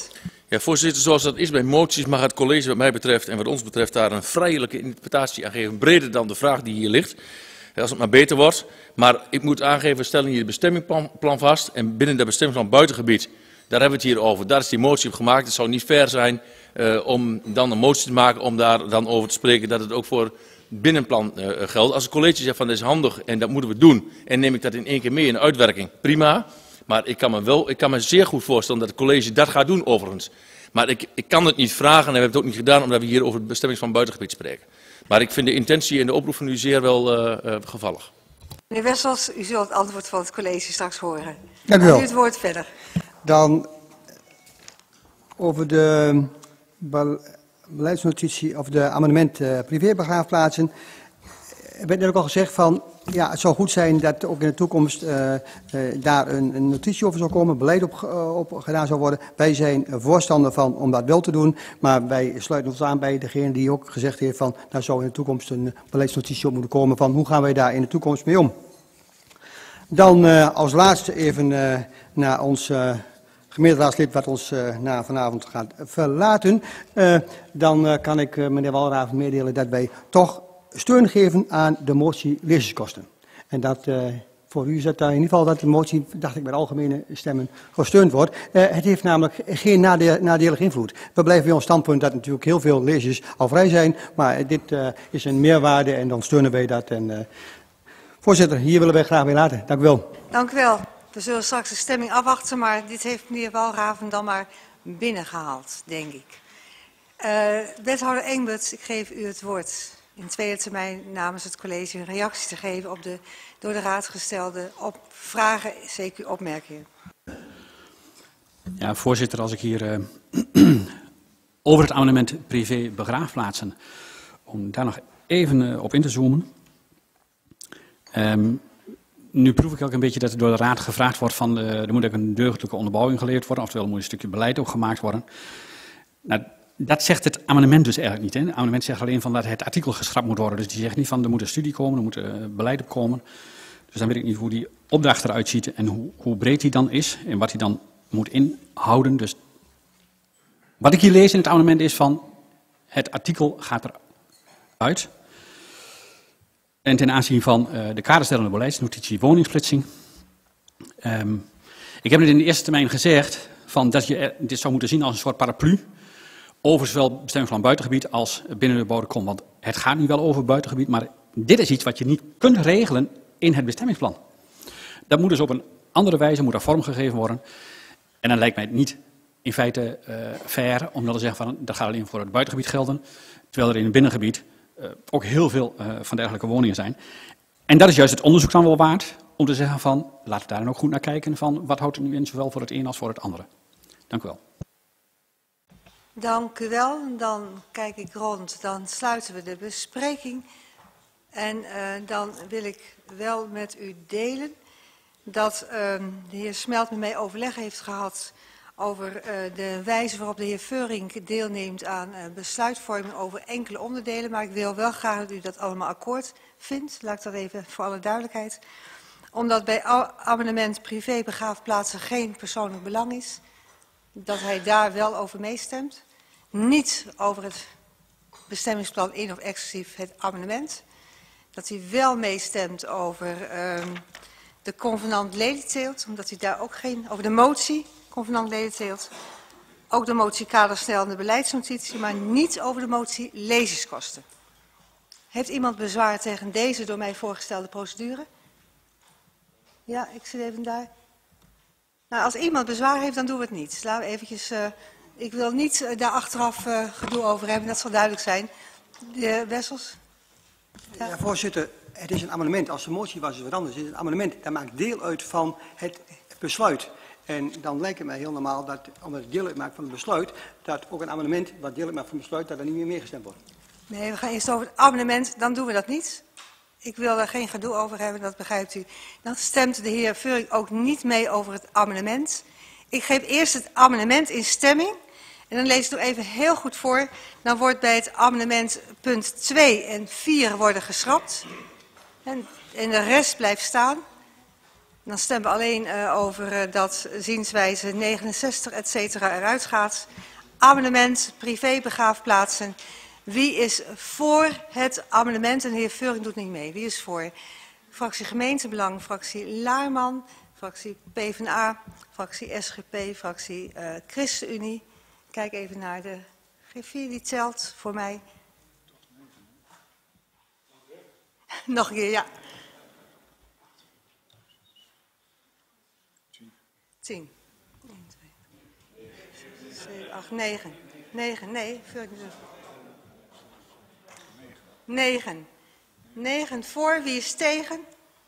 Ja, voorzitter, zoals dat is bij moties mag het college wat mij betreft en wat ons betreft daar een vrijelijke interpretatie aan geven, breder dan de vraag die hier ligt. Als het maar beter wordt. Maar ik moet aangeven, we stellen hier het bestemmingsplan vast en binnen dat bestemmingsplan buitengebied, daar hebben we het hier over. Daar is die motie op gemaakt. Het zou niet fair zijn om dan een motie te maken om daar dan over te spreken dat het ook voor binnenplan geldt. Als het college zegt van dat is handig en dat moeten we doen en neem ik dat in één keer mee in de uitwerking, prima. Maar ik kan me zeer goed voorstellen dat het college dat gaat doen overigens. Maar ik kan het niet vragen en we hebben het ook niet gedaan omdat we hier over het bestemmingsplan buitengebied spreken. Maar ik vind de intentie en de oproep van u zeer wel gevallig. Meneer Wessels, u zult het antwoord van het college straks horen. Dank u wel. U het woord verder. Dan over de beleidsnotitie of de amendement privébegraafplaatsen. Er werd net ook al gezegd van, ja, het zou goed zijn dat ook in de toekomst daar een notitie over zou komen, beleid op gedaan zou worden. Wij zijn voorstander van om dat wel te doen, maar wij sluiten ons aan bij degene die ook gezegd heeft van, daar zou in de toekomst een beleidsnotitie op moeten komen van, hoe gaan wij daar in de toekomst mee om. Dan als laatste even naar ons gemeenteraadslid wat ons vanavond gaat verlaten. Dan kan ik meneer Walraven meedelen dat wij toch steun geven aan de motie lezingskosten. En dat voor u is het in ieder geval dat de motie, dacht ik, met algemene stemmen gesteund wordt. Het heeft namelijk geen nadelige invloed. We blijven bij ons standpunt dat natuurlijk heel veel lezers al vrij zijn, maar dit is een meerwaarde en dan steunen wij dat. En, voorzitter, hier willen wij graag mee laten. Dank u wel. Dank u wel. We zullen straks de stemming afwachten, maar dit heeft meneer Walraven dan maar binnengehaald, denk ik. Wethouder Engbert, ik geef u het woord. In tweede termijn namens het college een reactie te geven op de door de raad gestelde vragen, zeker opmerkingen. Ja, voorzitter, als ik hier over het amendement privé begraafplaatsen, om daar nog even op in te zoomen. Nu proef ik ook een beetje dat er door de raad gevraagd wordt van, er moet ook een deugdelijke onderbouwing geleerd worden, oftewel er moet een stukje beleid ook gemaakt worden. Nou, dat zegt het amendement dus eigenlijk niet. Hè? Het amendement zegt alleen van dat het artikel geschrapt moet worden. Dus die zegt niet van er moet een studie komen, er moet beleid op komen. Dus dan weet ik niet hoe die opdracht eruit ziet en hoe breed die dan is en wat die dan moet inhouden. Dus wat ik hier lees in het amendement is van het artikel gaat eruit. En ten aanzien van de kaderstellende beleidsnotitie woningsplitsing. Ik heb het in de eerste termijn gezegd van dat je dit zou moeten zien als een soort paraplu. Over zowel bestemmingsplan buitengebied als binnen de bebouwde kom. Want het gaat nu wel over buitengebied, maar dit is iets wat je niet kunt regelen in het bestemmingsplan. Dat moet dus op een andere wijze moet er vormgegeven worden. En dan lijkt mij het niet in feite fair om dan te zeggen van dat gaat alleen voor het buitengebied gelden. Terwijl er in het binnengebied ook heel veel van dergelijke woningen zijn. En dat is juist het onderzoek dan wel waard om te zeggen van laten we daar dan ook goed naar kijken van wat houdt het nu in zowel voor het een als voor het andere. Dank u wel. Dank u wel. Dan kijk ik rond. Dan sluiten we de bespreking. En dan wil ik wel met u delen dat de heer Smelt met mij overleg heeft gehad over de wijze waarop de heer Veurink deelneemt aan besluitvorming over enkele onderdelen. Maar ik wil wel graag dat u dat allemaal akkoord vindt. Laat ik dat even voor alle duidelijkheid. Omdat bij amendement privé begraafplaatsen geen persoonlijk belang is. Dat hij daar wel over meestemt. Niet over het bestemmingsplan in of exclusief het amendement. Dat hij wel meestemt over de convenant ledenteelt. Omdat hij daar ook geen, over de motie convenant ledenteelt. Ook de motie kaderstellende beleidsnotitie, maar niet over de motie lezingskosten. Heeft iemand bezwaar tegen deze door mij voorgestelde procedure? Ja, ik zit even daar. Nou, als iemand bezwaar heeft, dan doen we het niet. Laten we eventjes, ik wil niet daar achteraf gedoe over hebben, dat zal duidelijk zijn. De heer Wessels? Ja. Ja, voorzitter, het is een amendement. Als de motie was, is het wat anders. Het is een amendement, dat maakt deel uit van het besluit. En dan lijkt het mij heel normaal dat, omdat het deel uitmaakt van het besluit, dat ook een amendement wat deel uitmaakt van het besluit, dat er niet meer meegestemd wordt. Nee, we gaan eerst over het amendement, dan doen we dat niet. Ik wil daar geen gedoe over hebben, dat begrijpt u. Dan stemt de heer Veurink ook niet mee over het amendement. Ik geef eerst het amendement in stemming. En dan lees ik het even heel goed voor. Dan wordt bij het amendement punt 2 en 4 worden geschrapt. En de rest blijft staan. Dan stemmen we alleen over dat zienswijze 69 et cetera eruit gaat. amendement privébegraafplaatsen. Wie is voor het amendement? En de heer Veuring doet niet mee. Wie is voor? Fractie Gemeentebelang, fractie Laarman, fractie PvdA, fractie SGP, fractie ChristenUnie. Kijk even naar de griffier, die telt voor mij. Nog een keer, ja. 10. 1, 2, 7, 8, 9. 9, nee. 9. 9 voor, wie is tegen?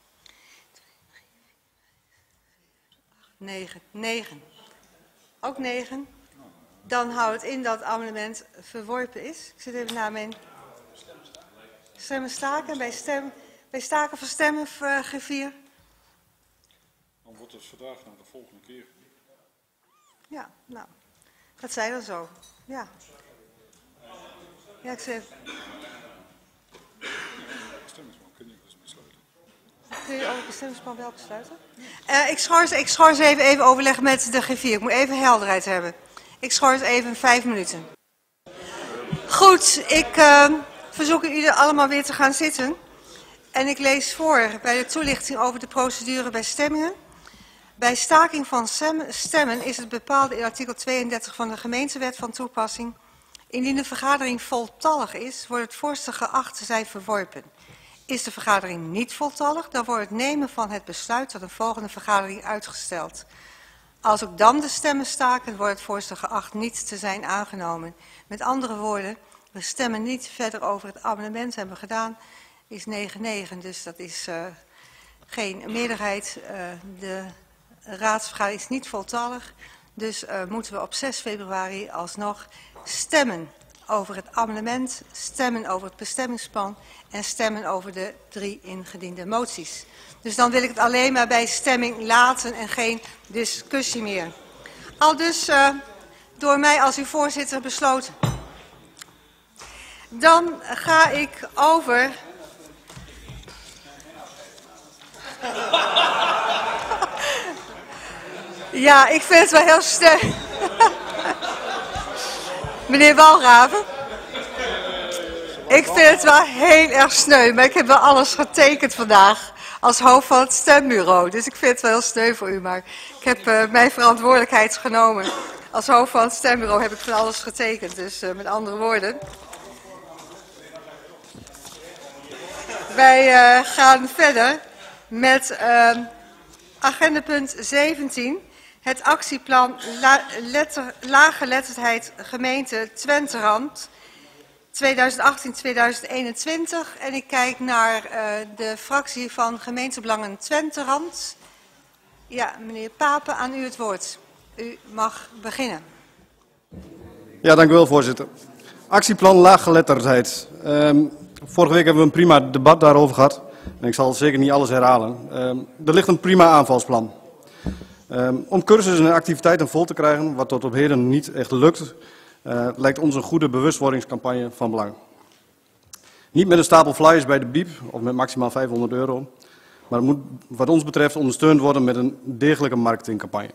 9. 9. Ook 9. Dan houdt het in dat het amendement verworpen is. Ik zit even naar mijn stemmen staken. Bij staken van stemmen, griffier. Dan wordt het vandaag naar de volgende keer. Ja, nou, dat zei dan zo. Ja. Ja, ik zeg. Kun je over het bestemmingsplan wel besluiten? Ik schors even overleggen met de griffier. Ik moet even helderheid hebben. Ik schors even 5 minuten. Goed, ik verzoek jullie allemaal weer te gaan zitten. En ik lees voor bij de toelichting over de procedure bij stemmingen. Bij staking van stemmen is het bepaald in artikel 32 van de gemeentewet van toepassing. Indien de vergadering voltallig is, wordt het voorstel geacht te zijn verworpen. Is de vergadering niet voltallig, dan wordt het nemen van het besluit tot een volgende vergadering uitgesteld. Als ook dan de stemmen staken, wordt het voorstel geacht niet te zijn aangenomen. Met andere woorden, we stemmen niet verder over het amendement hebben gedaan, is 9-9, dus dat is geen meerderheid. De raadsvergadering is niet voltallig, dus moeten we op 6 februari alsnog stemmen over het amendement, stemmen over het bestemmingsplan en stemmen over de 3 ingediende moties. Dus dan wil ik het alleen maar bij stemming laten en geen discussie meer. Aldus door mij als uw voorzitter besloten. Dan ga ik over. Ja, ik vind het wel heel sneu. Meneer Walraven. Ik vind het wel heel erg sneu, maar ik heb wel alles getekend vandaag als hoofd van het stembureau. Dus ik vind het wel heel sneu voor u, maar ik heb mijn verantwoordelijkheid genomen. Als hoofd van het stembureau heb ik van alles getekend, dus met andere woorden. Wij gaan verder met agendapunt 17. Het actieplan laaggeletterdheid gemeente Twenterand 2018-2021. En ik kijk naar de fractie van gemeentebelangen Twenterand. Ja, meneer Papen, aan u het woord. U mag beginnen. Ja, dank u wel, voorzitter. Actieplan laaggeletterdheid. Vorige week hebben we een prima debat daarover gehad. En ik zal zeker niet alles herhalen. Er ligt een prima aanvalsplan. Om cursussen en activiteiten vol te krijgen, wat tot op heden niet echt lukt, lijkt ons een goede bewustwordingscampagne van belang. Niet met een stapel flyers bij de biep of met maximaal €500, maar het moet wat ons betreft ondersteund worden met een degelijke marketingcampagne.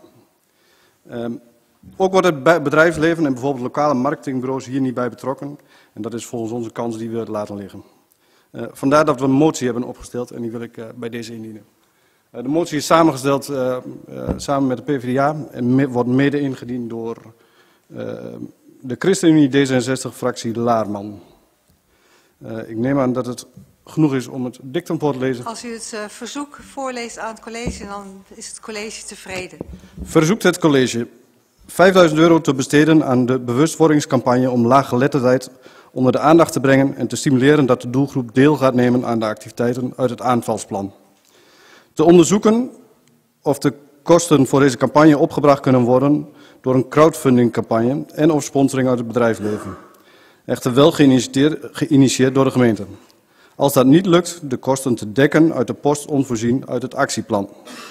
Ook wordt het bedrijfsleven en bijvoorbeeld lokale marketingbureaus hier niet bij betrokken. En dat is volgens ons een kans die we laten liggen. Vandaar dat we een motie hebben opgesteld en die wil ik bij deze indienen. De motie is samengesteld samen met de PvdA en wordt mede ingediend door de ChristenUnie D66-fractie Laarman. Ik neem aan dat het genoeg is om het dictum voor te lezen. Als u het verzoek voorleest aan het college, dan is het college tevreden. Verzoekt het college €5.000 te besteden aan de bewustwordingscampagne om laaggeletterdheid onder de aandacht te brengen en te stimuleren dat de doelgroep deel gaat nemen aan de activiteiten uit het aanvalsplan. Te onderzoeken of de kosten voor deze campagne opgebracht kunnen worden door een crowdfundingcampagne en of sponsoring uit het bedrijfsleven. Echter wel geïnitieerd door de gemeente. Als dat niet lukt, de kosten te dekken uit de post onvoorzien uit het actieplan.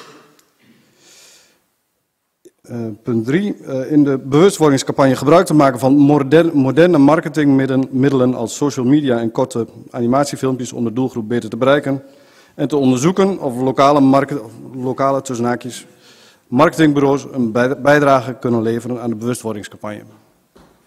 Punt 3. In de bewustwordingscampagne gebruik te maken van moderne marketingmiddelen als social media en korte animatiefilmpjes om de doelgroep beter te bereiken. En te onderzoeken of lokale tussen haakjes marketingbureaus een bijdrage kunnen leveren aan de bewustwordingscampagne.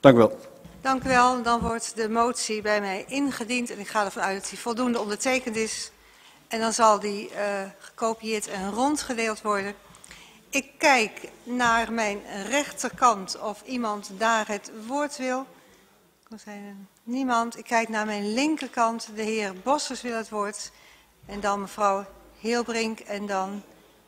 Dank u wel. Dank u wel. Dan wordt de motie bij mij ingediend en ik ga ervan uit dat die voldoende ondertekend is. En dan zal die gekopieerd en rondgedeeld worden. Ik kijk naar mijn rechterkant of iemand daar het woord wil. Er zijn niemand. Ik kijk naar mijn linkerkant. De heer Bossers wil het woord. En dan mevrouw Heelbrink en dan...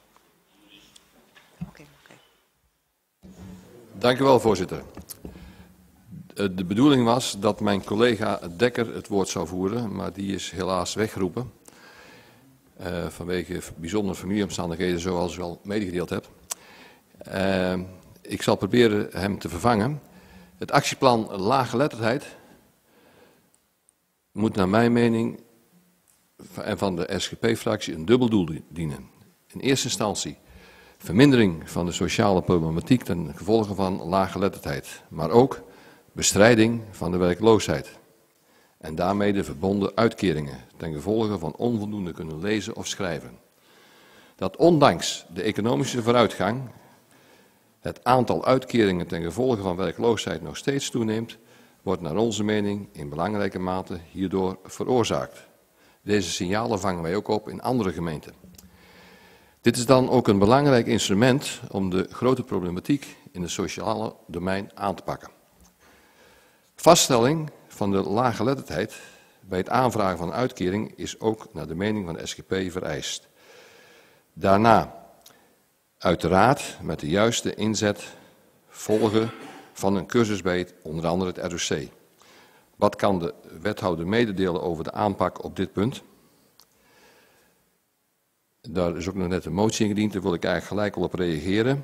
Dank u wel, voorzitter. De bedoeling was dat mijn collega Dekker het woord zou voeren, maar die is helaas weggeroepen. Vanwege bijzondere familieomstandigheden, zoals u al medegedeeld hebt. Ik zal proberen hem te vervangen. Het actieplan laaggeletterdheid moet naar mijn mening en van de SGP-fractie een dubbel doel dienen. In eerste instantie vermindering van de sociale problematiek ten gevolge van laaggeletterdheid, maar ook bestrijding van de werkloosheid en daarmee de verbonden uitkeringen ten gevolge van onvoldoende kunnen lezen of schrijven. Dat ondanks de economische vooruitgang het aantal uitkeringen ten gevolge van werkloosheid nog steeds toeneemt, wordt naar onze mening in belangrijke mate hierdoor veroorzaakt. Deze signalen vangen wij ook op in andere gemeenten. Dit is dan ook een belangrijk instrument om de grote problematiek in het sociale domein aan te pakken. Vaststelling van de laaggeletterdheid bij het aanvragen van een uitkering is ook naar de mening van de SGP vereist. Daarna uiteraard met de juiste inzet volgen van een cursus bij onder andere het ROC. Wat kan de wethouder mededelen over de aanpak op dit punt? Daar is ook nog net een motie ingediend, daar wil ik eigenlijk gelijk al op reageren.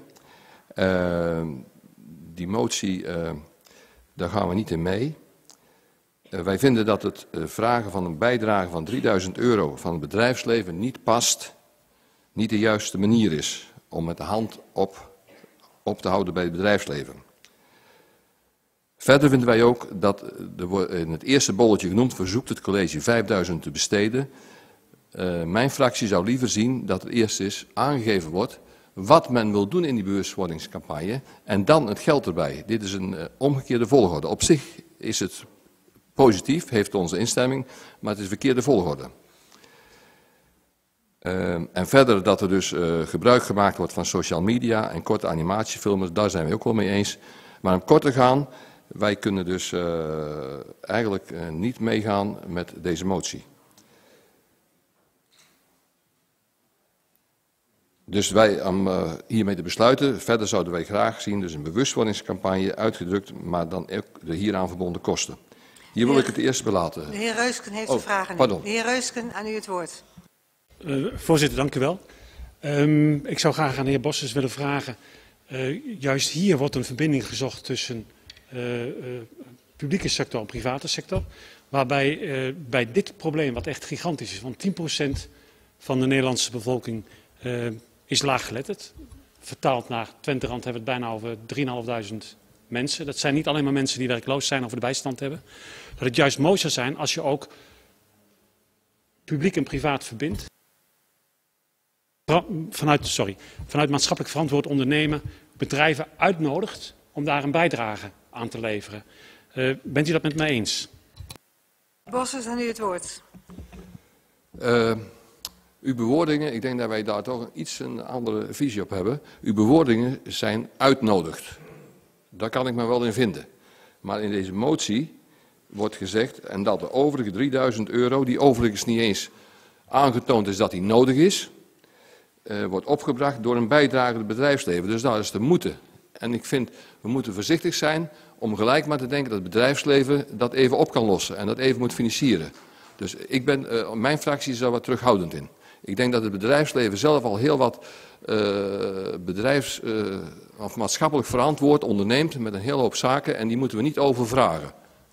Die motie, daar gaan we niet in mee. Wij vinden dat het vragen van een bijdrage van €3000 van het bedrijfsleven niet past, niet de juiste manier is om met de hand op te houden bij het bedrijfsleven. Verder vinden wij ook dat in het eerste bolletje genoemd verzoekt het college 5000 te besteden. Mijn fractie zou liever zien dat er eerst eens aangegeven wordt wat men wil doen in die bewustwordingscampagne en dan het geld erbij. Dit is een omgekeerde volgorde. Op zich is het positief, heeft onze instemming, maar het is verkeerde volgorde. En verder dat er dus gebruik gemaakt wordt van social media en korte animatiefilms, daar zijn we ook wel mee eens. Maar om kort te gaan, wij kunnen dus eigenlijk niet meegaan met deze motie. Dus wij, om hiermee te besluiten, verder zouden wij graag zien dus een bewustwordingscampagne uitgedrukt, maar dan ook de hieraan verbonden kosten. Hier wil ik het eerst belaten. De heer Reusken heeft een vraag. Pardon. De heer Reusken, aan u het woord. Voorzitter, dank u wel. Ik zou graag aan de heer Bossers willen vragen. Juist hier wordt een verbinding gezocht tussen publieke sector en private sector. Waarbij bij dit probleem, wat echt gigantisch is, want 10% van de Nederlandse bevolking is laaggeletterd. Vertaald naar Twenterand hebben we het bijna over 3.500 mensen. Dat zijn niet alleen maar mensen die werkloos zijn of de bijstand hebben. Dat het juist mooi zou zijn als je ook publiek en privaat verbindt. Vanuit maatschappelijk verantwoord ondernemen bedrijven uitnodigt om daar een bijdrage aan te leveren. Bent u dat met mij eens? Bossers, aan u het woord. Uw bewoordingen, ik denk dat wij daar toch een andere visie op hebben. Uw bewoordingen zijn uitnodigd. Daar kan ik me wel in vinden. Maar in deze motie wordt gezegd, en dat de overige €3000, die overigens niet eens aangetoond is dat die nodig is, wordt opgebracht door een bijdragend bedrijfsleven. Dus daar is te moeten. En ik vind, we moeten voorzichtig zijn om gelijk maar te denken dat het bedrijfsleven dat even op kan lossen en dat even moet financieren. Dus mijn fractie is daar wat terughoudend in. Ik denk dat het bedrijfsleven zelf al heel wat of maatschappelijk verantwoord onderneemt met een hele hoop zaken en die moeten we niet overvragen.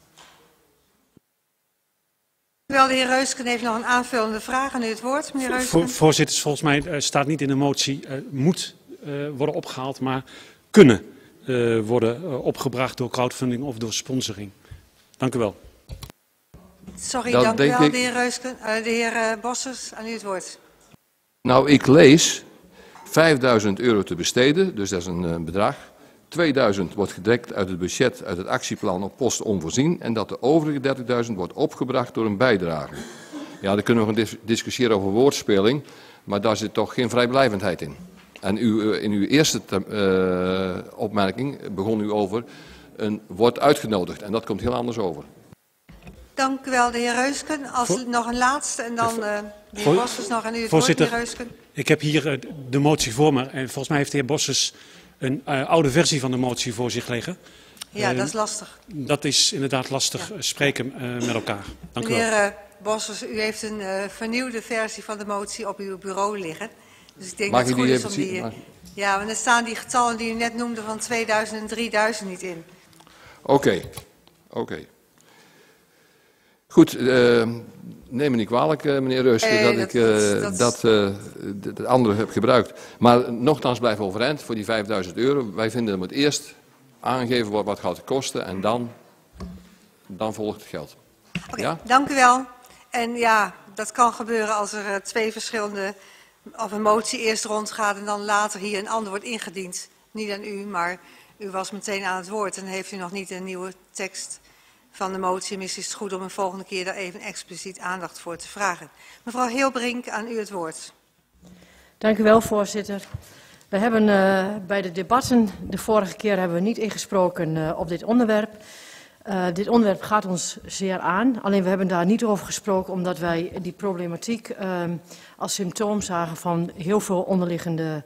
Wel, de heer Reusken heeft nog een aanvullende vraag. Aan u het woord, meneer Reusken. Voorzitter, volgens mij staat niet in de motie moet worden opgehaald, maar kunnen worden opgebracht door crowdfunding of door sponsoring. Dank u wel. Sorry, dank u wel, de heer Reusken. De heer Bossers, aan u het woord. Nou, ik lees €5000 te besteden, dus dat is een bedrag. 2000 wordt gedekt uit het budget, uit het actieplan op post onvoorzien en dat de overige 30.000 wordt opgebracht door een bijdrage. Ja, dan kunnen we gaan discussiëren over woordspeling, maar daar zit toch geen vrijblijvendheid in. En in uw eerste opmerking begon u over een wordt uitgenodigd en dat komt heel anders over. Dank u wel, de heer Reusken. Als nog een laatste en dan de heer Bossers nog aan u het Voorzitter, woord, de heer Reusken. Ik heb hier de motie voor me en volgens mij heeft de heer Bossers een oude versie van de motie voor zich liggen. Ja, dat is lastig. Dat is inderdaad lastig spreken met elkaar. Dank u wel. Meneer Bossers, u heeft een vernieuwde versie van de motie op uw bureau liggen. Dus ik denk Mag dat het ik goed die is om even die... zien? Ja, want er staan die getallen die u net noemde van 2000 en 3000 niet in. Oké. Goed, neem me niet kwalijk, meneer Reusken, dat ik dat andere heb gebruikt. Maar nogthans blijf overeind voor die €5.000. Wij vinden dat moet eerst aangegeven worden wat gaat het kosten en dan volgt het geld. Oké, Ja? dank u wel. En ja, dat kan gebeuren als er twee verschillende, of een motie eerst rondgaat en dan later hier een ander wordt ingediend. Niet aan u, maar u was meteen aan het woord en heeft u nog niet een nieuwe tekst van de motie. Misschien is het goed om een volgende keer daar even expliciet aandacht voor te vragen. Mevrouw Heelbrink, aan u het woord. Dank u wel, voorzitter. We hebben bij de debatten, de vorige keer hebben we niet ingesproken op dit onderwerp. Dit onderwerp gaat ons zeer aan, alleen we hebben daar niet over gesproken omdat wij die problematiek als symptoom zagen van heel veel onderliggende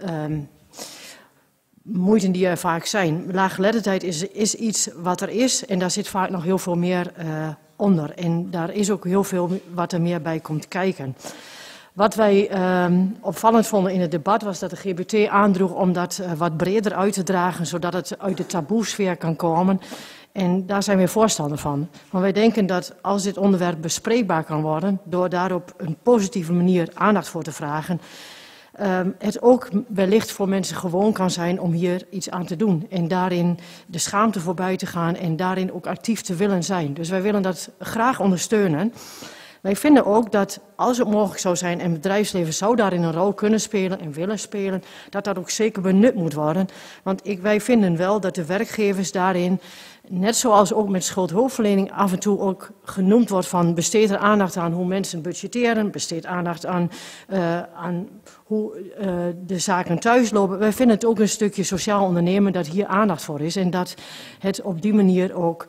moeiten die er vaak zijn. Laaggeletterdheid is iets wat er is en daar zit vaak nog heel veel meer onder. En daar is ook heel veel wat er meer bij komt kijken. Wat wij opvallend vonden in het debat was dat de GBT aandroeg om dat wat breder uit te dragen, zodat het uit de taboesfeer kan komen. En daar zijn we voorstander van. Want wij denken dat als dit onderwerp bespreekbaar kan worden, door daar op een positieve manier aandacht voor te vragen, het ook wellicht voor mensen gewoon kan zijn om hier iets aan te doen. En daarin de schaamte voorbij te gaan en daarin ook actief te willen zijn. Dus wij willen dat graag ondersteunen. Wij vinden ook dat als het mogelijk zou zijn en het bedrijfsleven zou daarin een rol kunnen spelen en willen spelen, dat dat ook zeker benut moet worden. Want wij vinden wel dat de werkgevers daarin, net zoals ook met schuldhulpverlening, af en toe ook genoemd wordt van besteed er aandacht aan hoe mensen budgetteren, besteed aandacht aan hoe de zaken thuis lopen. Wij vinden het ook een stukje sociaal ondernemen dat hier aandacht voor is en dat het op die manier ook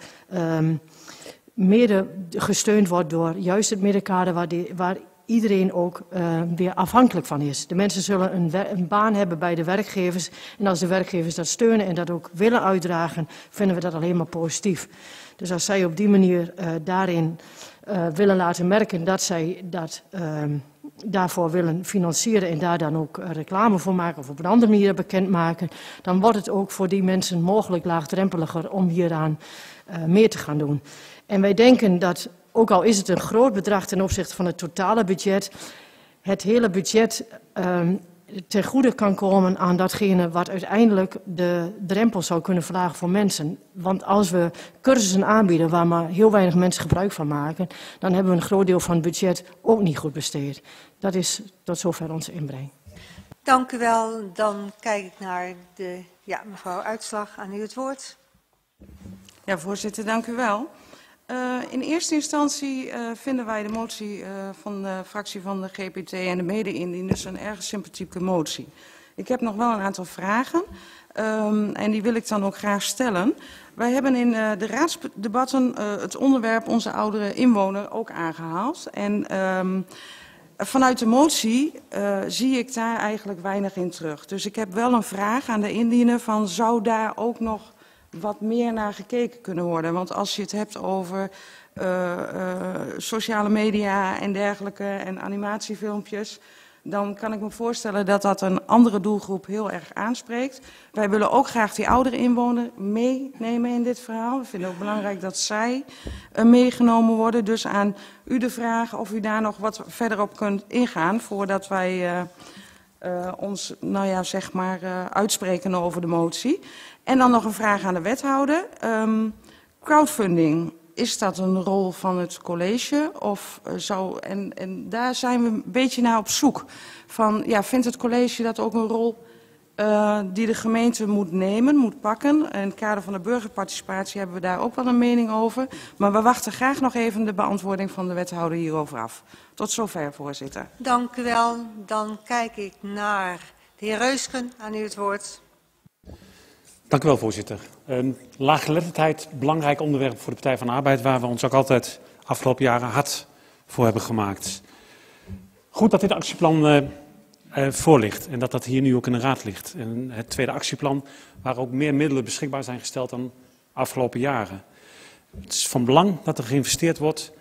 mede gesteund wordt door juist het middenkader waar iedereen ook weer afhankelijk van is. De mensen zullen een baan hebben bij de werkgevers en als de werkgevers dat steunen en dat ook willen uitdragen, vinden we dat alleen maar positief. Dus als zij op die manier daarin willen laten merken dat zij dat daarvoor willen financieren en daar dan ook reclame voor maken of op een andere manier bekendmaken, dan wordt het ook voor die mensen mogelijk laagdrempeliger om hieraan meer te gaan doen. En wij denken dat, ook al is het een groot bedrag ten opzichte van het totale budget, het hele budget ten goede kan komen aan datgene wat uiteindelijk de drempel zou kunnen verlagen voor mensen. Want als we cursussen aanbieden waar maar heel weinig mensen gebruik van maken, dan hebben we een groot deel van het budget ook niet goed besteed. Dat is tot zover onze inbreng. Dank u wel. Dan kijk ik naar mevrouw Uitslag, aan u het woord. Ja, voorzitter, dank u wel. In eerste instantie vinden wij de motie van de fractie van de GPT en de mede-indieners een erg sympathieke motie. Ik heb nog wel een aantal vragen en die wil ik dan ook graag stellen. Wij hebben in de raadsdebatten het onderwerp onze oudere inwoner ook aangehaald. En vanuit de motie zie ik daar eigenlijk weinig in terug. Dus ik heb wel een vraag aan de indiener van zou daar ook nog wat meer naar gekeken kunnen worden. Want als je het hebt over sociale media en dergelijke en animatiefilmpjes, dan kan ik me voorstellen dat dat een andere doelgroep heel erg aanspreekt. Wij willen ook graag die oudere inwoner meenemen in dit verhaal. We vinden het ook belangrijk dat zij meegenomen worden. Dus aan u de vraag of u daar nog wat verder op kunt ingaan voordat wij ons uitspreken over de motie. En dan nog een vraag aan de wethouder. Crowdfunding, is dat een rol van het college? En daar zijn we een beetje naar op zoek. Vindt het college dat ook een rol die de gemeente moet nemen, moet pakken. In het kader van de burgerparticipatie hebben we daar ook wel een mening over. Maar we wachten graag nog even de beantwoording van de wethouder hierover af. Tot zover, voorzitter. Dank u wel. Dan kijk ik naar de heer Reusken. Aan u het woord. Dank u wel, voorzitter. Laaggeletterdheid, belangrijk onderwerp voor de Partij van de Arbeid, waar we ons ook altijd afgelopen jaren hard voor hebben gemaakt. Goed dat dit actieplan voor ligt en dat dat hier nu ook in de raad ligt. En het tweede actieplan, waar ook meer middelen beschikbaar zijn gesteld dan afgelopen jaren. Het is van belang dat er geïnvesteerd wordt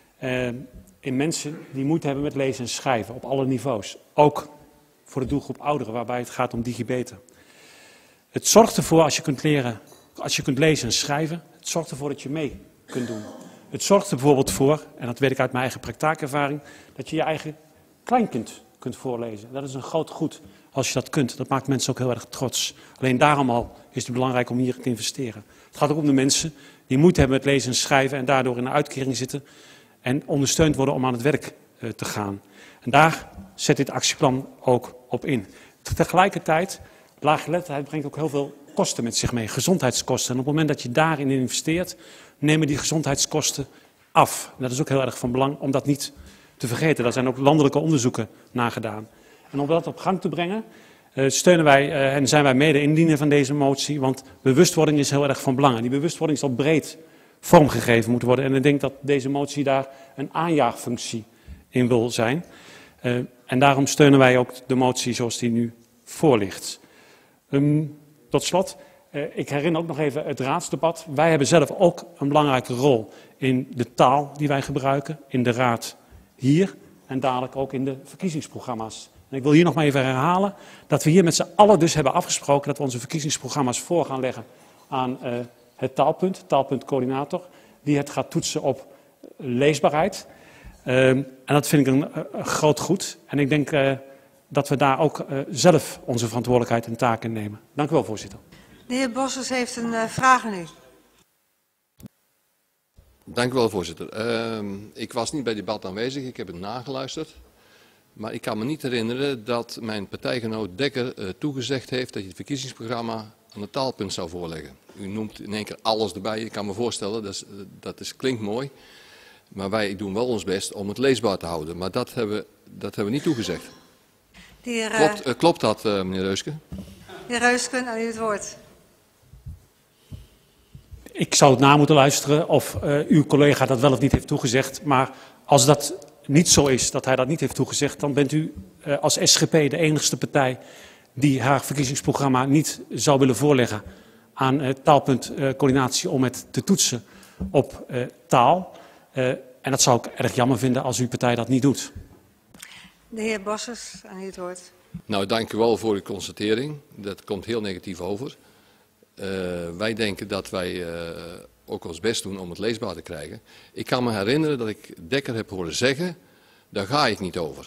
in mensen die moeite hebben met lezen en schrijven op alle niveaus. Ook voor de doelgroep ouderen, waarbij het gaat om digibeten. Het zorgt ervoor, als je kunt leren, als je kunt lezen en schrijven, het zorgt ervoor dat je mee kunt doen. Het zorgt er bijvoorbeeld voor, en dat weet ik uit mijn eigen praktijkervaring, dat je je eigen kleinkind kunt voorlezen. Dat is een groot goed als je dat kunt. Dat maakt mensen ook heel erg trots. Alleen daarom al is het belangrijk om hier te investeren. Het gaat ook om de mensen die moeite hebben met lezen en schrijven en daardoor in een uitkering zitten en ondersteund worden om aan het werk te gaan. En daar zet dit actieplan ook op in. Tegelijkertijd, laaggeletterdheid brengt ook heel veel kosten met zich mee, gezondheidskosten. En op het moment dat je daarin investeert, nemen die gezondheidskosten af. En dat is ook heel erg van belang om dat niet te vergeten. Daar zijn ook landelijke onderzoeken naar gedaan. En om dat op gang te brengen, steunen wij en zijn wij mede indiener van deze motie, want bewustwording is heel erg van belang. En die bewustwording zal breed vormgegeven moeten worden. En ik denk dat deze motie daar een aanjaagfunctie in wil zijn. En daarom steunen wij ook de motie zoals die nu voor ligt. Tot slot, ik herinner ook nog even het raadsdebat. Wij hebben zelf ook een belangrijke rol in de taal die wij gebruiken, in de raad hier en dadelijk ook in de verkiezingsprogramma's. En ik wil hier nog maar even herhalen dat we hier met z'n allen dus hebben afgesproken dat we onze verkiezingsprogramma's voor gaan leggen aan het taalpuntcoördinator, die het gaat toetsen op leesbaarheid. En dat vind ik een groot goed. En ik denk dat we daar ook zelf onze verantwoordelijkheid en taken nemen. Dank u wel, voorzitter. De heer Bossers heeft een vraag aan u. Dank u wel, voorzitter. Ik was niet bij het debat aanwezig, ik heb het nageluisterd. Maar ik kan me niet herinneren dat mijn partijgenoot Dekker toegezegd heeft dat hij het verkiezingsprogramma aan het taalpunt zou voorleggen. U noemt in één keer alles erbij, ik kan me voorstellen, klinkt mooi. Maar wij doen wel ons best om het leesbaar te houden. Maar dat hebben we niet toegezegd. Klopt dat, meneer Reusken? Heer Reusken, aan u het woord. Ik zou het na moeten luisteren of uw collega dat wel of niet heeft toegezegd. Maar als dat niet zo is, dat hij dat niet heeft toegezegd, dan bent u als SGP de enigste partij die haar verkiezingsprogramma niet zou willen voorleggen aan taalpuntcoördinatie om het te toetsen op taal. En dat zou ik erg jammer vinden als uw partij dat niet doet. De heer Bossers, aan u het woord. Nou, dank u wel voor uw constatering. Dat komt heel negatief over. Wij denken dat wij ook ons best doen om het leesbaar te krijgen. Ik kan me herinneren dat ik Dekker heb horen zeggen, daar ga ik niet over.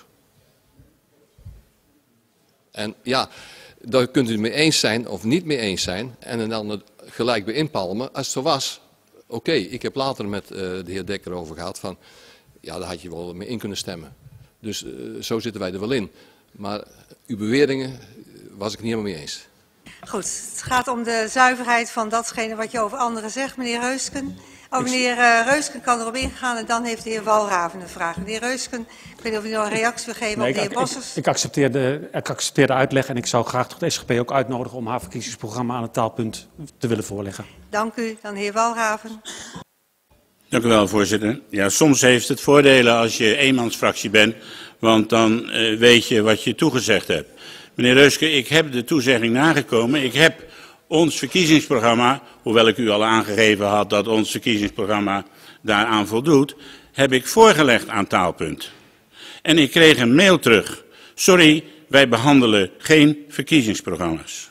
En ja, daar kunt u het mee eens zijn of niet mee eens zijn en er dan gelijk bij inpalmen. Als het zo was, oké, ik heb later met de heer Dekker over gehad van, ja, daar had je wel mee in kunnen stemmen. Dus zo zitten wij er wel in. Maar uw beweringen was ik niet helemaal mee eens. Goed, het gaat om de zuiverheid van datgene wat je over anderen zegt, meneer Reusken. Meneer Reusken kan erop ingaan en dan heeft de heer Walraven een vraag. Meneer Reusken, ik weet niet of u nog een reactie wil geven op de heer Bossers. Ik accepteer de uitleg en ik zou graag toch de SGP ook uitnodigen om haar verkiezingsprogramma aan het taalpunt te willen voorleggen. Dank u. Dan de heer Walraven. Dank u wel, voorzitter. Ja, soms heeft het voordelen als je eenmansfractie bent, want dan weet je wat je toegezegd hebt. Meneer Reuske, ik heb de toezegging nagekomen. Ik heb ons verkiezingsprogramma, hoewel ik u al aangegeven had dat ons verkiezingsprogramma daaraan voldoet, heb ik voorgelegd aan Taalpunt. En ik kreeg een mail terug. Sorry, wij behandelen geen verkiezingsprogramma's.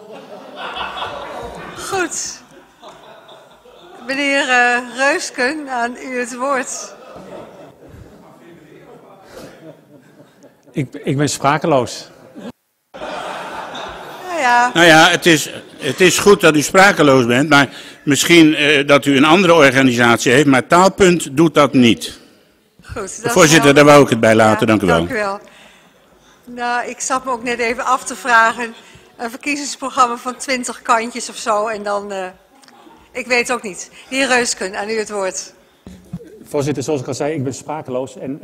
Goed. Meneer Reusken, aan u het woord. Ik ben sprakeloos. Nou ja, het is goed dat u sprakeloos bent, maar misschien dat u een andere organisatie heeft, maar Taalpunt doet dat niet. Goed, voorzitter, daar wou ik het bij laten, dank u wel. Dank u wel. Nou, ik zat me ook net even af te vragen een verkiezingsprogramma van 20 kantjes of zo en dan, ik weet het ook niet. De heer Reusken, aan u het woord. Voorzitter, zoals ik al zei, ik ben sprakeloos en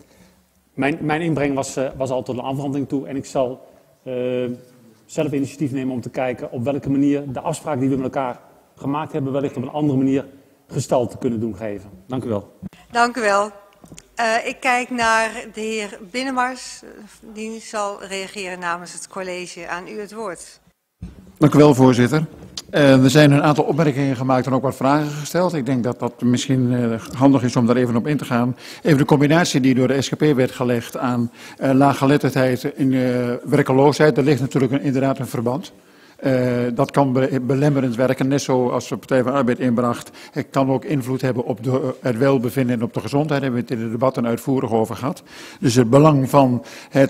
mijn inbreng was al tot een afronding toe en ik zal zelf initiatief nemen om te kijken op welke manier de afspraak die we met elkaar gemaakt hebben wellicht op een andere manier gestalte kunnen doen geven. Dank u wel. Dank u wel. Ik kijk naar de heer Binnemars, die zal reageren namens het college. Aan u het woord. Dank u wel, voorzitter. Er zijn een aantal opmerkingen gemaakt en ook wat vragen gesteld. Ik denk dat dat misschien handig is om daar even op in te gaan. Even de combinatie die door de SGP werd gelegd aan laaggeletterdheid en werkeloosheid. Daar ligt natuurlijk inderdaad een verband. Dat kan belemmerend werken, net zoals de Partij van de Arbeid inbracht. Het kan ook invloed hebben op het welbevinden en op de gezondheid. Daar hebben we het in de debatten uitvoerig over gehad. Dus het belang van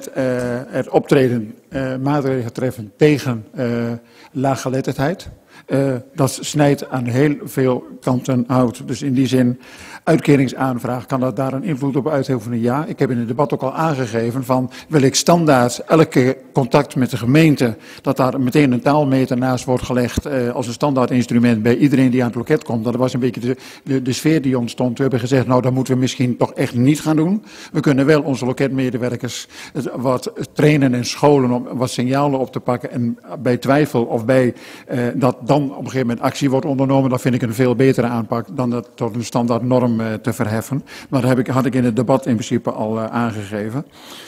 het optreden, maatregelen treffen tegen laaggeletterdheid. Dat snijdt aan heel veel kanten hout. Dus in die zin, uitkeringsaanvraag, kan dat daar een invloed op uitoefenen? Ja, ik heb in het debat ook al aangegeven van, wil ik standaard elke contact met de gemeente, dat daar meteen een taalmeter naast wordt gelegd als een standaard instrument bij iedereen die aan het loket komt. Dat was een beetje de sfeer die ontstond. We hebben gezegd, nou dat moeten we misschien toch echt niet gaan doen. We kunnen wel onze loketmedewerkers wat trainen en scholen om wat signalen op te pakken en bij twijfel of bij dat dan op een gegeven moment actie wordt ondernomen, dat vind ik een veel betere aanpak dan dat tot een standaard norm te verheffen. Maar dat had ik in het debat in principe al aangegeven.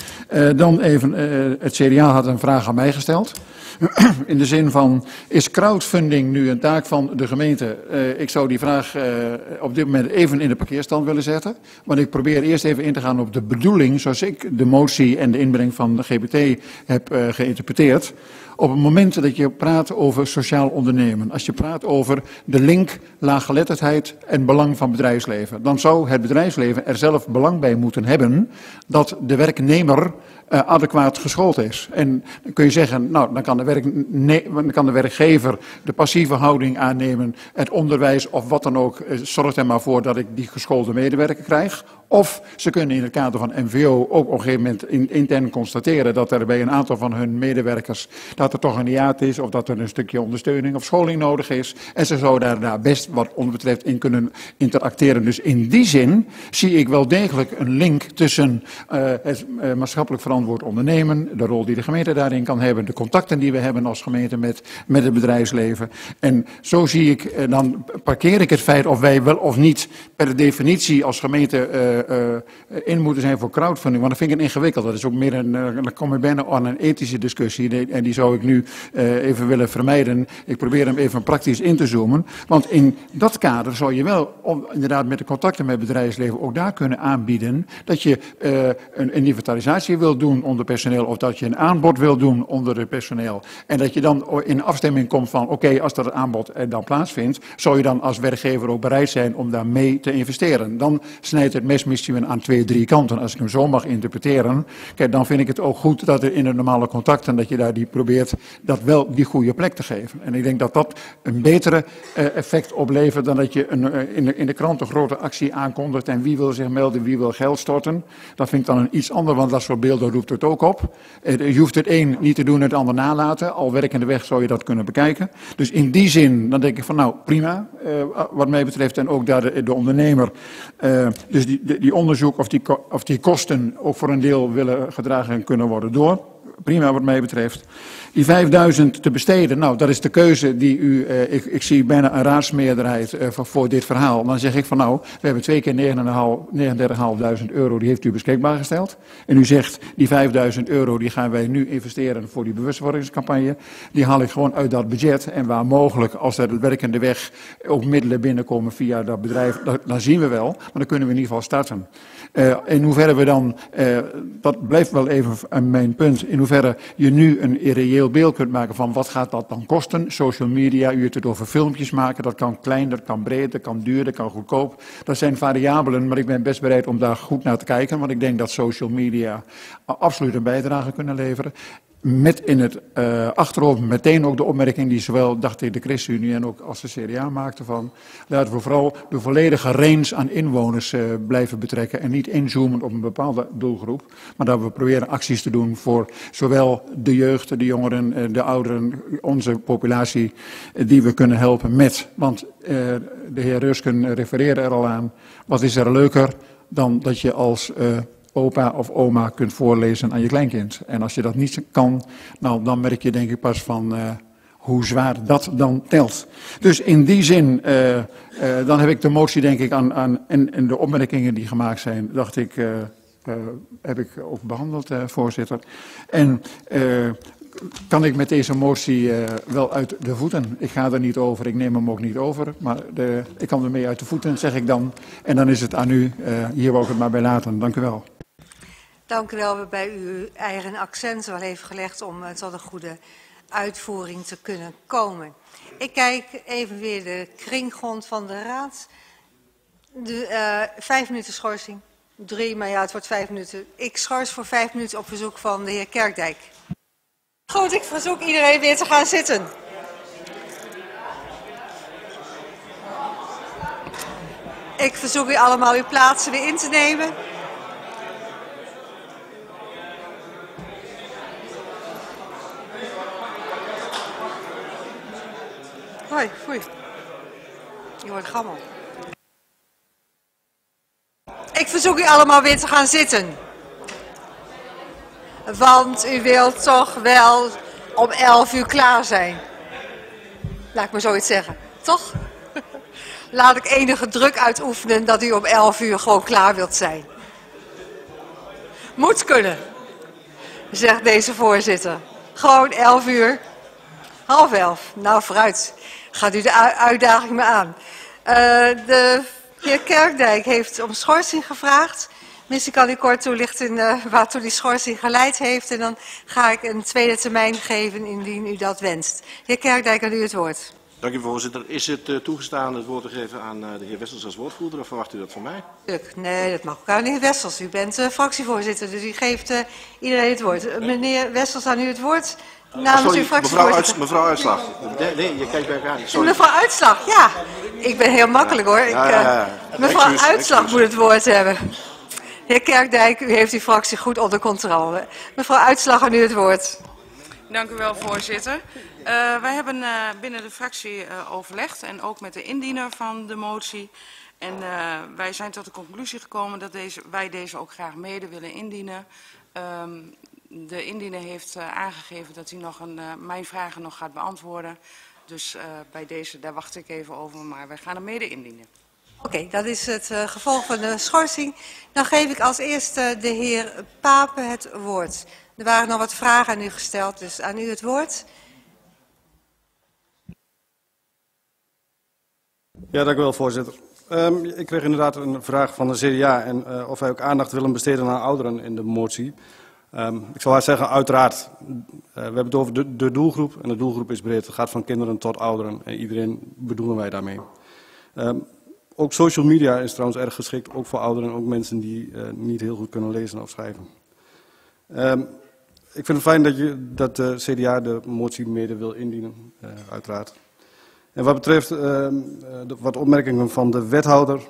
Dan even, het CDA had een vraag aan mij gesteld. In de zin van, is crowdfunding nu een taak van de gemeente? Ik zou die vraag op dit moment even in de parkeerstand willen zetten. Want ik probeer eerst even in te gaan op de bedoeling, zoals ik de motie en de inbreng van de GBT heb geïnterpreteerd. Op het moment dat je praat over sociaal ondernemen, als je praat over de link laaggeletterdheid en belang van bedrijfsleven, dan zou het bedrijfsleven er zelf belang bij moeten hebben dat de werknemer adequaat geschoold is. En dan kun je zeggen, nou, dan kan de werkgever de passieve houding aannemen, het onderwijs of wat dan ook, zorgt er maar voor dat ik die geschoolde medewerker krijg. Of ze kunnen in het kader van NVO ook op een gegeven moment intern constateren dat er bij een aantal van hun medewerkers dat er toch een hiaat is of dat er een stukje ondersteuning of scholing nodig is. En ze zouden daar best wat ons betreft in kunnen interacteren. Dus in die zin zie ik wel degelijk een link tussen het maatschappelijk verantwoord ondernemen, de rol die de gemeente daarin kan hebben, de contacten die we hebben als gemeente met het bedrijfsleven. En zo zie ik, dan parkeer ik het feit of wij wel of niet per definitie als gemeente in moeten zijn voor crowdfunding, want dat vind ik ingewikkeld. Dat is ook meer dan kom ik bijna aan een ethische discussie en die zou ik nu even willen vermijden. Ik probeer hem even praktisch in te zoomen, want in dat kader zou je wel inderdaad met de contacten met het bedrijfsleven ook daar kunnen aanbieden dat je een inventarisatie wil doen onder personeel of dat je een aanbod wil doen onder het personeel en dat je dan in afstemming komt van oké, als dat het aanbod dan plaatsvindt, zou je dan als werkgever ook bereid zijn om daar mee te investeren. Dan snijdt het mes misschien aan 2-3 kanten. Als ik hem zo mag interpreteren, kijk, dan vind ik het ook goed dat er in de normale contacten, dat je daar die probeert dat wel die goede plek te geven. En ik denk dat dat een betere effect oplevert dan dat je in de krant een grote actie aankondigt en wie wil zich melden, wie wil geld storten. Dat vind ik dan een iets ander, want dat soort beelden roept het ook op. Je hoeft het een niet te doen en het ander nalaten. Al werkende weg zou je dat kunnen bekijken. Dus in die zin, dan denk ik van nou prima, wat mij betreft en ook daar de ondernemer. Dus die onderzoek of die kosten ook voor een deel willen gedragen kunnen worden door. Prima wat mij betreft. Die 5000 te besteden, nou dat is de keuze die u, ik zie bijna een raadsmeerderheid voor dit verhaal. Dan zeg ik van nou, we hebben 2 keer 39.500 euro, die heeft u beschikbaar gesteld. En u zegt die 5000 euro die gaan wij nu investeren voor die bewustwordingscampagne. Die haal ik gewoon uit dat budget en waar mogelijk, als er de werkende weg ook middelen binnenkomen via dat bedrijf, dan zien we wel, maar dan kunnen we in ieder geval starten. In hoeverre we dan, dat blijft wel even mijn punt, in hoeverre je nu een reëel beeld kunt maken van wat gaat dat dan kosten. Social media, u hebt het over filmpjes maken, dat kan klein, dat kan breed, dat kan duur, dat kan goedkoop. Dat zijn variabelen, maar ik ben best bereid om daar goed naar te kijken, want ik denk dat social media absoluut een bijdrage kunnen leveren. met in het achterhoofd meteen ook de opmerking die zowel, dacht ik, de ChristenUnie en ook als de CDA maakte van, laten we vooral de volledige range aan inwoners blijven betrekken en niet inzoomen op een bepaalde doelgroep, maar dat we proberen acties te doen voor zowel de jeugd, de jongeren, de ouderen, onze populatie die we kunnen helpen met. Want de heer Reusken refereerde er al aan, wat is er leuker dan dat je als opa of oma kunt voorlezen aan je kleinkind. En als je dat niet kan, nou, dan merk je denk ik pas van hoe zwaar dat dan telt. Dus in die zin, dan heb ik de motie denk ik en de opmerkingen die gemaakt zijn, dacht ik, heb ik ook behandeld, voorzitter. En kan ik met deze motie wel uit de voeten. Ik ga er niet over, ik neem hem ook niet over, maar ik kan ermee uit de voeten, zeg ik dan. En dan is het aan u, hier wou ik het maar bij laten. Dank u wel. Dank u wel, waarbij u uw eigen accent wel heeft gelegd om tot een goede uitvoering te kunnen komen. Ik kijk even weer de kringgrond van de raad. 5 minuten schorsing. 3, maar ja, het wordt 5 minuten. Ik schors voor 5 minuten op verzoek van de heer Kerkdijk. Goed, ik verzoek iedereen weer te gaan zitten. Ik verzoek u allemaal uw plaatsen weer in te nemen. Hoi, foei. Je wordt gammel. Ik verzoek u allemaal weer te gaan zitten. Want u wilt toch wel om 11 uur klaar zijn. Laat ik maar zoiets zeggen. Toch? Laat ik enige druk uitoefenen dat u om 11 uur gewoon klaar wilt zijn. Moet kunnen, zegt deze voorzitter. Gewoon 11 uur. 10:30. Nou, vooruit. Gaat u de uitdaging maar aan. De heer Kerkdijk heeft om schorsing gevraagd. Misschien kan u kort toelichten waartoe die schorsing geleid heeft. En dan ga ik een tweede termijn geven indien u dat wenst. Heer Kerkdijk, aan u het woord. Dank u, voorzitter. Is het toegestaan het woord te geven aan de heer Wessels als woordvoerder of verwacht u dat van mij? Nee, dat mag ook aan de heer Wessels. U bent fractievoorzitter, dus u geeft iedereen het woord. Meneer Wessels, aan u het woord. Namens uw fractievoorzitter. Mevrouw Uitslag. Nee, je kijkt bij elkaar aan. Sorry. Mevrouw Uitslag, ja. Ik ben heel makkelijk hoor. Mevrouw Uitslag moet het woord hebben. Heer Kerkdijk, u heeft uw fractie goed onder controle. Mevrouw Uitslag, aan u het woord. Dank u wel, voorzitter. Wij hebben binnen de fractie overlegd en ook met de indiener van de motie. En wij zijn tot de conclusie gekomen dat wij deze ook graag mede willen indienen. De indiener heeft aangegeven dat hij nog mijn vragen nog gaat beantwoorden. Dus bij deze, daar wacht ik even over, maar wij gaan hem mede indienen. Oké, dat is het gevolg van de schorsing. Dan geef ik als eerste de heer Papen het woord. Er waren nog wat vragen aan u gesteld, dus aan u het woord. Ja, dank u wel, voorzitter. Ik kreeg inderdaad een vraag van de CDA en of wij ook aandacht willen besteden aan ouderen in de motie. Ik zal haar zeggen, uiteraard. We hebben het over de doelgroep en de doelgroep is breed. Het gaat van kinderen tot ouderen en iedereen bedoelen wij daarmee. Ook social media is trouwens erg geschikt, ook voor ouderen en ook mensen die niet heel goed kunnen lezen of schrijven. Ik vind het fijn dat de CDA de motie mede wil indienen, uiteraard. En wat betreft wat opmerkingen van de wethouder,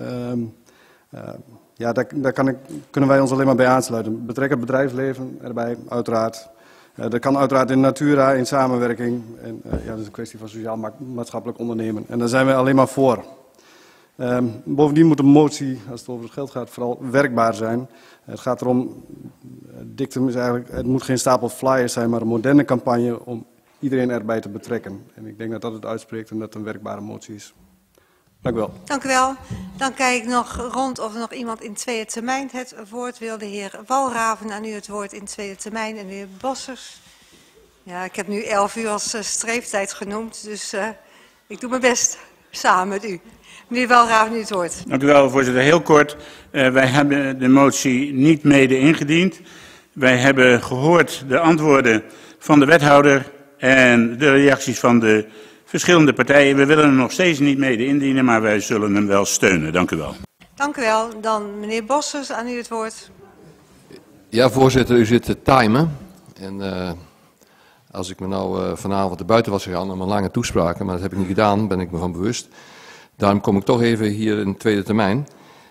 ja, daar kunnen wij ons alleen maar bij aansluiten. Betrek het bedrijfsleven erbij, uiteraard. Dat kan uiteraard in Natura, in samenwerking. En, ja, dat is een kwestie van sociaal-maatschappelijk ondernemen. En daar zijn wij alleen maar voor. Bovendien moet de motie, als het over het geld gaat, vooral werkbaar zijn. Het gaat erom, dictum is eigenlijk, het moet geen stapel flyers zijn, maar een moderne campagne om iedereen erbij te betrekken. En ik denk dat dat het uitspreekt en dat het een werkbare motie is. Dank u wel. Dank u wel. Dan kijk ik nog rond of er nog iemand in tweede termijn het woord wil. De heer Walraven, aan u het woord in tweede termijn. En de heer Bossers. Ja, ik heb nu 11 uur als streeftijd genoemd, dus ik doe mijn best samen met u. Meneer Walraven, u het woord. Dank u wel, voorzitter. Heel kort. Wij hebben de motie niet mede ingediend. Wij hebben gehoord de antwoorden van de wethouder en de reacties van de verschillende partijen. We willen hem nog steeds niet mede indienen, maar wij zullen hem wel steunen. Dank u wel. Dank u wel. Dan meneer Bossers, aan u het woord. Ja, voorzitter, u zit te timen. En als ik me nou vanavond er buiten was gegaan om een lange toespraken, maar dat heb ik niet gedaan, ben ik me van bewust. Daarom kom ik toch even hier in tweede termijn.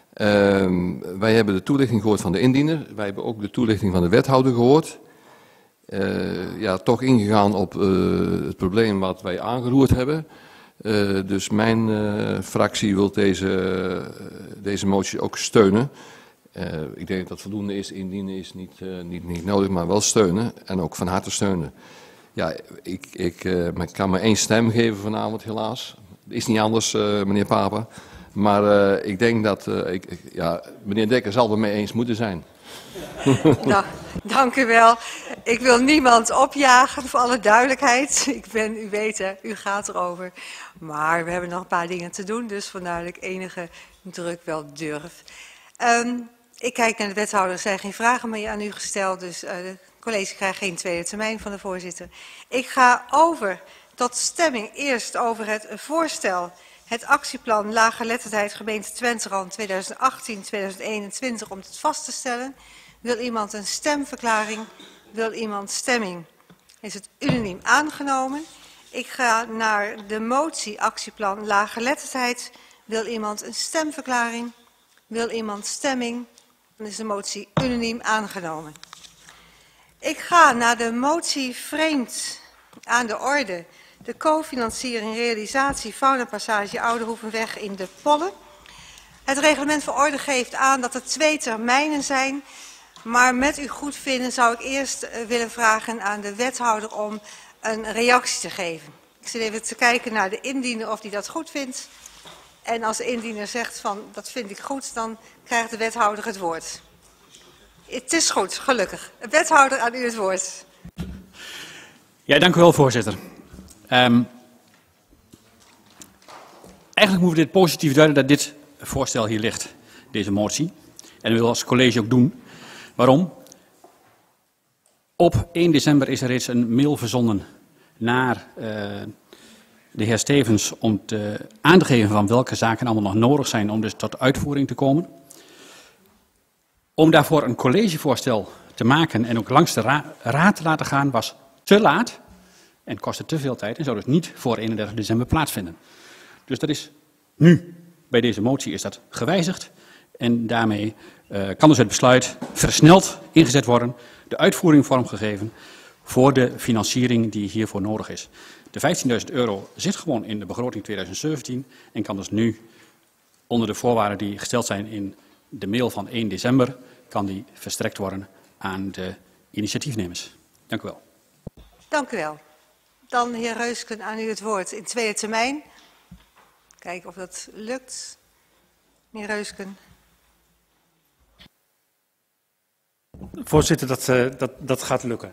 Wij hebben de toelichting gehoord van de indiener. Wij hebben ook de toelichting van de wethouder gehoord. Ja, toch ingegaan op het probleem wat wij aangeroerd hebben. Dus mijn fractie wil deze motie ook steunen. Ik denk dat dat voldoende is. Indienen is niet nodig, maar wel steunen. En ook van harte steunen. Ja, ik kan maar 1 stem geven vanavond, helaas. Het is niet anders, meneer Papen. Maar ik denk dat, meneer Dekker zal het mee eens moeten zijn. Nou, dank u wel. Ik wil niemand opjagen, voor alle duidelijkheid. U weet, u gaat erover. Maar we hebben nog een paar dingen te doen, dus vandaar dat ik enige druk wel durf. Ik kijk naar de wethouder, er zijn geen vragen meer aan u gesteld, dus de college krijgt geen tweede termijn van de voorzitter. Ik ga over tot stemming eerst over het voorstel. Het actieplan Laaggeletterdheid gemeente Twenterand 2018-2021 om het vast te stellen. Wil iemand een stemverklaring? Wil iemand stemming? Is het unaniem aangenomen? Ik ga naar de motie actieplan Laaggeletterdheid. Wil iemand een stemverklaring? Wil iemand stemming? Dan is de motie unaniem aangenomen. Ik ga naar de motie vreemd aan de orde. De cofinanciering realisatie Faunapassage Oudehoevenweg in de Pollen. Het reglement van orde geeft aan dat er 2 termijnen zijn. Maar met uw goedvinden zou ik eerst willen vragen aan de wethouder om een reactie te geven. Ik zit even te kijken naar de indiener of die dat goed vindt. En als de indiener zegt van dat vind ik goed, dan krijgt de wethouder het woord. Het is goed, gelukkig. Wethouder, aan u het woord. Ja, dank u wel, voorzitter. Eigenlijk moeten we dit positief duiden dat dit voorstel hier ligt, deze motie. En dat willen we als college ook doen. Waarom? Op 1 december is er reeds een mail verzonden naar de heer Stevens om aan te geven van welke zaken allemaal nog nodig zijn om dus tot uitvoering te komen. Om daarvoor een collegevoorstel te maken en ook langs de raad te laten gaan was te laat en kostte te veel tijd en zou dus niet voor 31 december plaatsvinden. Dus dat is nu, bij deze motie is dat gewijzigd en daarmee kan dus het besluit versneld ingezet worden, de uitvoering vormgegeven voor de financiering die hiervoor nodig is. De €15.000 zit gewoon in de begroting 2017 en kan dus nu onder de voorwaarden die gesteld zijn in de mail van 1 december, kan die verstrekt worden aan de initiatiefnemers. Dank u wel. Dank u wel. Dan heer Reusken, aan u het woord in tweede termijn. Kijken of dat lukt. Meneer Reusken. Voorzitter, dat gaat lukken.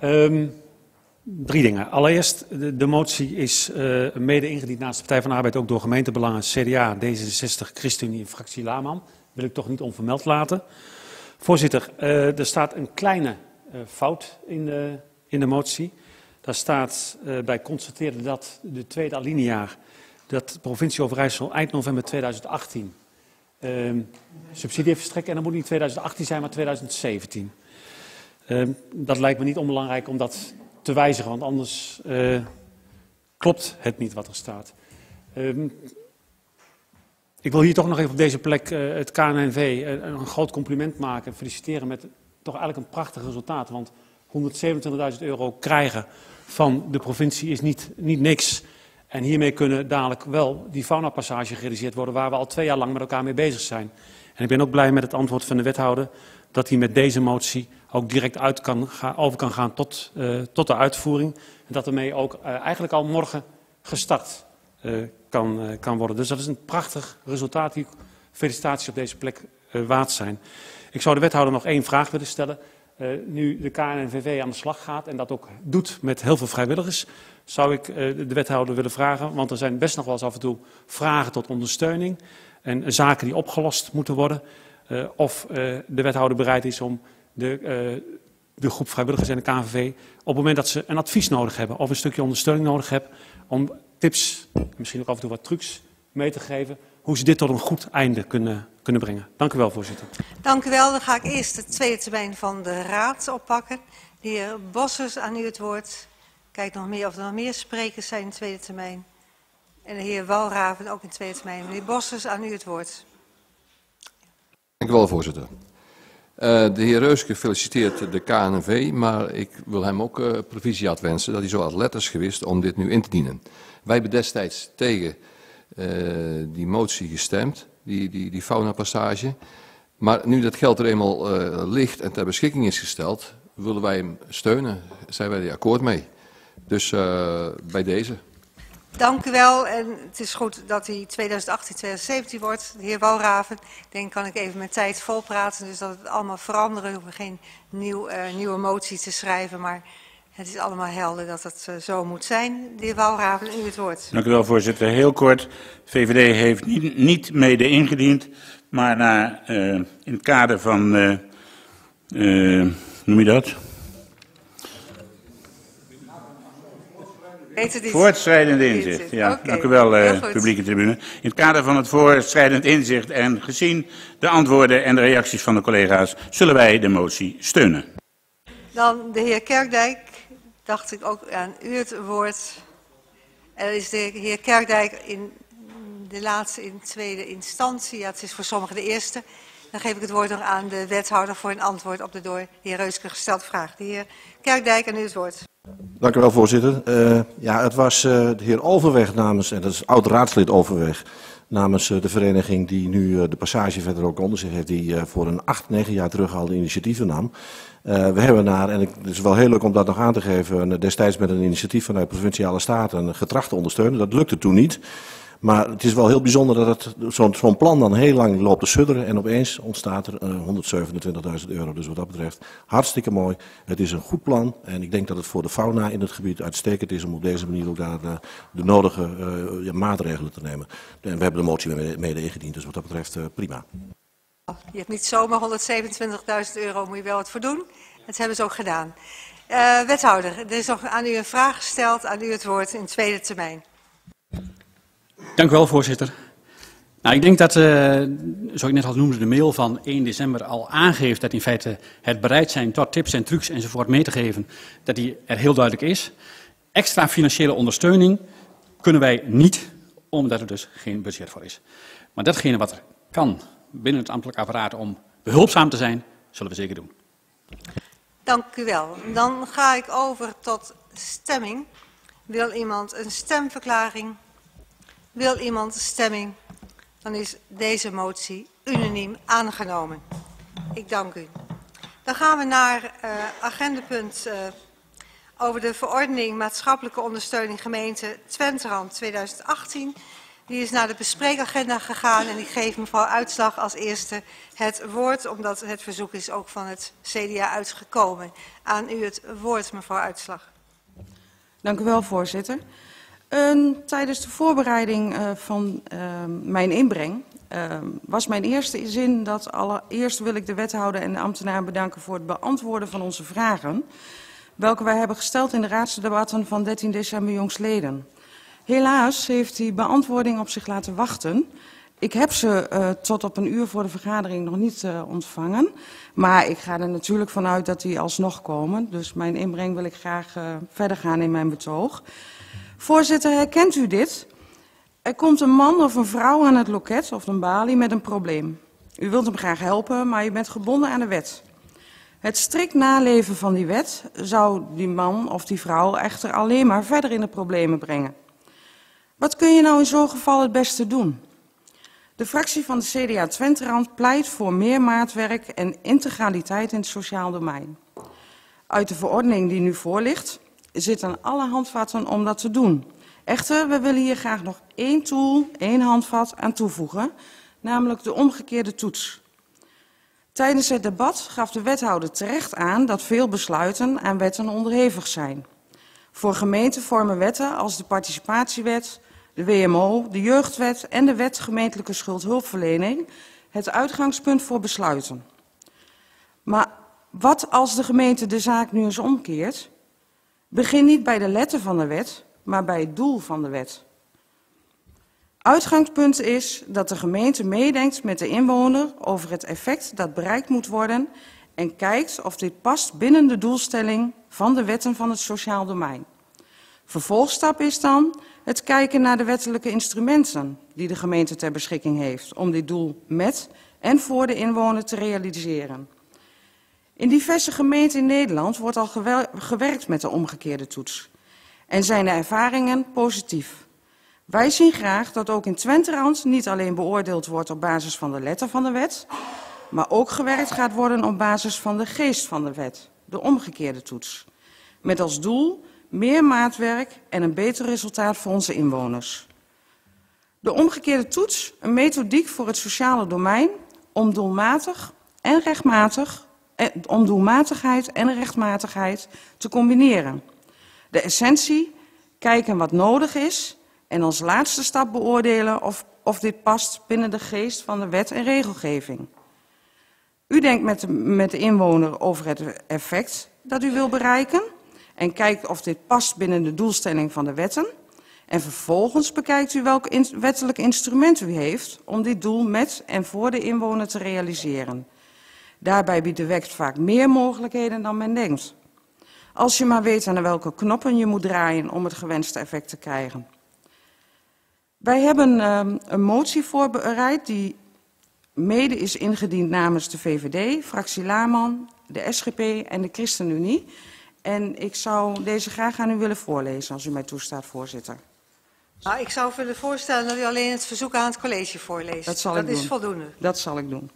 3 dingen. Allereerst, de motie is mede ingediend naast de Partij van de Arbeid ook door gemeentebelangen, CDA, D66, ChristenUnie en fractie Laman. Wil ik toch niet onvermeld laten. Voorzitter, er staat een kleine fout in de motie. Daar staat bij constateren dat de tweede alinea, dat de provincie Overijssel eind november 2018 subsidie heeft verstrekt. En dat moet niet 2018 zijn, maar 2017. Dat lijkt me niet onbelangrijk om dat te wijzigen, want anders klopt het niet wat er staat. Ik wil hier toch nog even op deze plek het KNNV een groot compliment maken. Feliciteren met toch eigenlijk een prachtig resultaat. Want €127.000 krijgen van de provincie is niet niks. En hiermee kunnen dadelijk wel die faunapassage gerealiseerd worden waar we al 2 jaar lang met elkaar mee bezig zijn. En ik ben ook blij met het antwoord van de wethouder dat hij met deze motie ook direct over kan gaan tot de uitvoering. En dat ermee ook eigenlijk al morgen gestart kan worden. Dus dat is een prachtig resultaat. Die felicitaties op deze plek waard zijn. Ik zou de wethouder nog 1 vraag willen stellen. Nu de KNNVV aan de slag gaat en dat ook doet met heel veel vrijwilligers, zou ik de wethouder willen vragen, want er zijn best nog wel eens af en toe vragen tot ondersteuning en zaken die opgelost moeten worden, of de wethouder bereid is om de groep vrijwilligers en de KNVV op het moment dat ze een advies nodig hebben of een stukje ondersteuning nodig hebben, om tips, misschien ook af en toe wat trucs mee te geven, hoe ze dit tot een goed einde kunnen brengen. Dank u wel, voorzitter. Dank u wel. Dan ga ik eerst de tweede termijn van de raad oppakken. De heer Bossers, aan u het woord. Kijk nog meer of er nog meer sprekers zijn in de tweede termijn. En de heer Walraven ook in de tweede termijn. Meneer Bossers, aan u het woord. Dank u wel, voorzitter. De heer Reuske feliciteert de KNV, maar ik wil hem ook proficiat wensen dat hij zo atlet is geweest om dit nu in te dienen. Wij hebben destijds tegen die motie gestemd, die faunapassage. Maar nu dat geld er eenmaal ligt en ter beschikking is gesteld, willen wij hem steunen. Zijn wij er akkoord mee. Dus bij deze. Dank u wel. En het is goed dat hij 2018-2017 wordt. De heer Walraven, ik denk kan ik even mijn tijd volpraten. Dus dat het allemaal veranderen. We hoeven geen nieuwe motie te schrijven. Maar het is allemaal helder dat het zo moet zijn. De heer Walraven, u het woord. Dank u wel, voorzitter. Heel kort. VVD heeft niet mede ingediend. Maar in het kader van, noem je dat? Voortschrijdend inzicht. Ja, okay. Dank u wel, publieke tribune. In het kader van het voortschrijdend inzicht en gezien de antwoorden en de reacties van de collega's, zullen wij de motie steunen. Dan de heer Kerkdijk, dacht ik ook aan u het woord. Er is de heer Kerkdijk in de laatste in tweede instantie. Ja, het is voor sommigen de eerste. Dan geef ik het woord nog aan de wethouder voor een antwoord op de door de heer Reuske gestelde vraag. De heer Kerkdijk, aan u het woord. Dank u wel, voorzitter. Ja, het was de heer Overweg namens, en dat is oud-raadslid Overweg, namens de vereniging die nu de passage verder ook onder zich heeft, die voor een 8-9 jaar terug al de initiatieven nam. We hebben en het is wel heel leuk om dat nog aan te geven, destijds met een initiatief vanuit Provinciale Staten getracht te ondersteunen. Dat lukte toen niet. Maar het is wel heel bijzonder dat zo'n plan dan heel lang loopt te sudderen en opeens ontstaat er €127.000. Dus wat dat betreft hartstikke mooi. Het is een goed plan en ik denk dat het voor de fauna in het gebied uitstekend is om op deze manier ook daar de nodige maatregelen te nemen. En we hebben de motie mede ingediend, dus wat dat betreft prima. Je hebt niet zomaar €127.000, moet je wel wat voor doen. Dat hebben ze ook gedaan. Wethouder, er is nog aan u een vraag gesteld, aan u het woord in tweede termijn. Dank u wel, voorzitter. Nou, ik denk dat, zoals ik net al noemde, de mail van 1 december al aangeeft dat in feite het bereid zijn tot tips en trucs enzovoort mee te geven, dat die er heel duidelijk is. Extra financiële ondersteuning kunnen wij niet, omdat er dus geen budget voor is. Maar datgene wat er kan binnen het ambtelijk apparaat om behulpzaam te zijn, zullen we zeker doen. Dank u wel. Dan ga ik over tot stemming. Wil iemand een stemverklaring? Wil iemand stemming? Dan is deze motie unaniem aangenomen. Ik dank u. Dan gaan we naar agendapunt over de verordening maatschappelijke ondersteuning gemeente Twenterand 2018. Die is naar de bespreekagenda gegaan en ik geef mevrouw Uitslag als eerste het woord, omdat het verzoek is ook van het CDA uitgekomen. Aan u het woord, mevrouw Uitslag. Dank u wel, voorzitter. Tijdens de voorbereiding van mijn inbreng was mijn eerste zin dat allereerst wil ik de wethouder en de ambtenaren bedanken voor het beantwoorden van onze vragen, welke wij hebben gesteld in de raadsdebatten van 13 december jongstleden. Helaas heeft die beantwoording op zich laten wachten. Ik heb ze tot op een uur voor de vergadering nog niet ontvangen, maar ik ga er natuurlijk vanuit dat die alsnog komen. Dus mijn inbreng wil ik graag verder gaan in mijn betoog. Voorzitter, herkent u dit? Er komt een man of een vrouw aan het loket of een balie met een probleem. U wilt hem graag helpen, maar u bent gebonden aan de wet. Het strikt naleven van die wet zou die man of die vrouw echter alleen maar verder in de problemen brengen. Wat kun je nou in zo'n geval het beste doen? De fractie van de CDA Twenterand pleit voor meer maatwerk en integraliteit in het sociaal domein. Uit de verordening die nu voor ligt zitten alle handvatten om dat te doen. Echter, we willen hier graag nog één tool, één handvat aan toevoegen, namelijk de omgekeerde toets. Tijdens het debat gaf de wethouder terecht aan dat veel besluiten aan wetten onderhevig zijn. Voor gemeenten vormen wetten als de participatiewet, de WMO, de jeugdwet en de wet gemeentelijke schuldhulpverlening het uitgangspunt voor besluiten. Maar wat als de gemeente de zaak nu eens omkeert? Begin niet bij de letter van de wet, maar bij het doel van de wet. Uitgangspunt is dat de gemeente meedenkt met de inwoner over het effect dat bereikt moet worden en kijkt of dit past binnen de doelstelling van de wetten van het sociaal domein. Vervolgstap is dan het kijken naar de wettelijke instrumenten die de gemeente ter beschikking heeft om dit doel met en voor de inwoner te realiseren. In diverse gemeenten in Nederland wordt al gewerkt met de omgekeerde toets en zijn de ervaringen positief. Wij zien graag dat ook in Twenterand niet alleen beoordeeld wordt op basis van de letter van de wet, maar ook gewerkt gaat worden op basis van de geest van de wet, de omgekeerde toets. Met als doel meer maatwerk en een beter resultaat voor onze inwoners. De omgekeerde toets, een methodiek voor het sociale domein om doelmatigheid en rechtmatigheid te combineren. De essentie, kijken wat nodig is en als laatste stap beoordelen of dit past binnen de geest van de wet en regelgeving. U denkt met de inwoner over het effect dat u wil bereiken en kijkt of dit past binnen de doelstelling van de wetten. En vervolgens bekijkt u welk wettelijk instrument u heeft om dit doel met en voor de inwoner te realiseren. Daarbij biedt de wet vaak meer mogelijkheden dan men denkt. Als je maar weet aan welke knoppen je moet draaien om het gewenste effect te krijgen. Wij hebben een motie voorbereid die mede is ingediend namens de VVD, fractie Laarman, de SGP en de ChristenUnie. En ik zou deze graag aan u willen voorlezen, als u mij toestaat, voorzitter. Nou, ik zou willen voorstellen dat u alleen het verzoek aan het college voorleest. Dat is voldoende. Dat zal ik doen.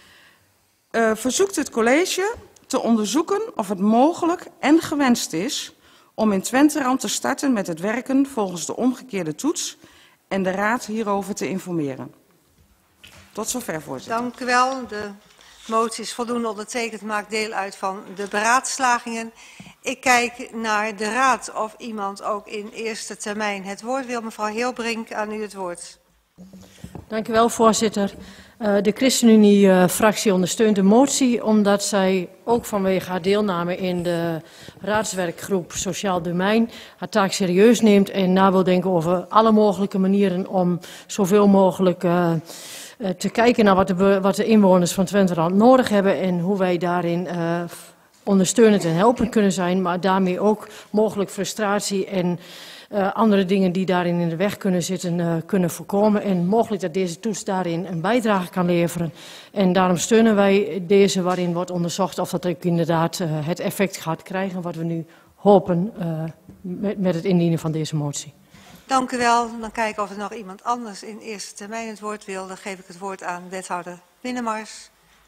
Verzoekt het college te onderzoeken of het mogelijk en gewenst is om in Twenterand te starten met het werken volgens de omgekeerde toets en de raad hierover te informeren. Tot zover, voorzitter. Dank u wel. De motie is voldoende ondertekend, maakt deel uit van de beraadslagingen. Ik kijk naar de raad of iemand ook in eerste termijn het woord wil. Mevrouw Heelbrink, aan u het woord. Dank u wel, voorzitter. De ChristenUnie-fractie ondersteunt de motie omdat zij ook vanwege haar deelname in de raadswerkgroep Sociaal Domein haar taak serieus neemt en na wil denken over alle mogelijke manieren om zoveel mogelijk te kijken naar wat de inwoners van Twenterand nodig hebben en hoe wij daarin ondersteunend en helpend kunnen zijn, maar daarmee ook mogelijk frustratie en andere dingen die daarin in de weg kunnen zitten, kunnen voorkomen. En mogelijk dat deze toets daarin een bijdrage kan leveren. En daarom steunen wij deze waarin wordt onderzocht of dat ook inderdaad het effect gaat krijgen wat we nu hopen met het indienen van deze motie. Dank u wel. Dan kijken of er nog iemand anders in eerste termijn het woord wil. Dan geef ik het woord aan wethouder Winnemars.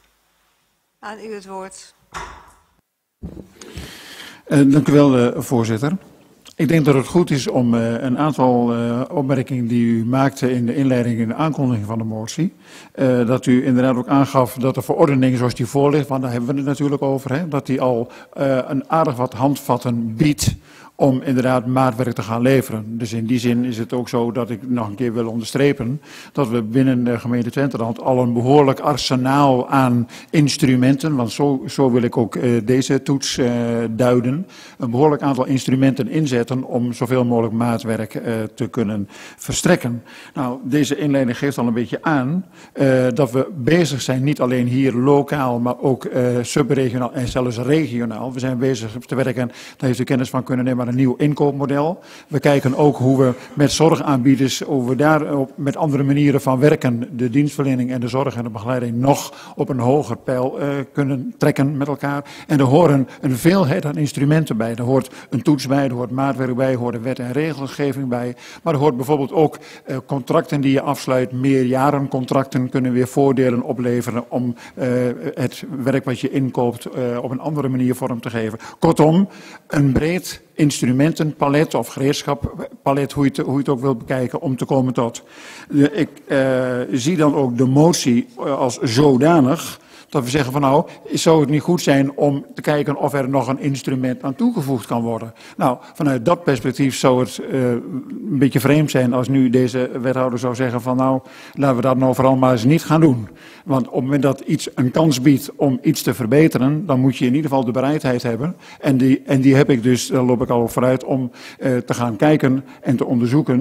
Aan u het woord. Dank u wel, voorzitter. Ik denk dat het goed is om een aantal opmerkingen die u maakte in de inleiding en de aankondiging van de motie, dat u inderdaad ook aangaf dat de verordening zoals die voor ligt, want daar hebben we het natuurlijk over, hè, dat die al een aardig wat handvatten biedt om inderdaad maatwerk te gaan leveren. Dus in die zin is het ook zo dat ik nog een keer wil onderstrepen dat we binnen de gemeente Twenterand al een behoorlijk arsenaal aan instrumenten, want zo wil ik ook deze toets duiden, een behoorlijk aantal instrumenten inzetten om zoveel mogelijk maatwerk te kunnen verstrekken. Nou, deze inleiding geeft al een beetje aan dat we bezig zijn, niet alleen hier lokaal, maar ook subregionaal en zelfs regionaal. We zijn bezig te werken, daar heeft u kennis van kunnen nemen, een nieuw inkoopmodel. We kijken ook hoe we met zorgaanbieders, hoe we daar met andere manieren van werken, de dienstverlening en de zorg en de begeleiding nog op een hoger peil kunnen trekken met elkaar. En er horen een veelheid aan instrumenten bij. Er hoort een toets bij, er hoort maatwerk bij, er hoort een wet en regelgeving bij. Maar er hoort bijvoorbeeld ook contracten die je afsluit, meerjarencontracten kunnen weer voordelen opleveren om het werk wat je inkoopt op een andere manier vorm te geven. Kortom, een breed instrumentenpalet of gereedschappalet, hoe je het ook wilt bekijken, om te komen tot. Ik zie dan ook de motie als zodanig dat we zeggen van nou, zou het niet goed zijn om te kijken of er nog een instrument aan toegevoegd kan worden. Nou, vanuit dat perspectief zou het een beetje vreemd zijn als nu deze wethouder zou zeggen van nou, laten we dat nou vooral maar eens niet gaan doen. Want op het moment dat iets een kans biedt om iets te verbeteren, dan moet je in ieder geval de bereidheid hebben. En die heb ik dus, daar loop ik al vooruit, om te gaan kijken en te onderzoeken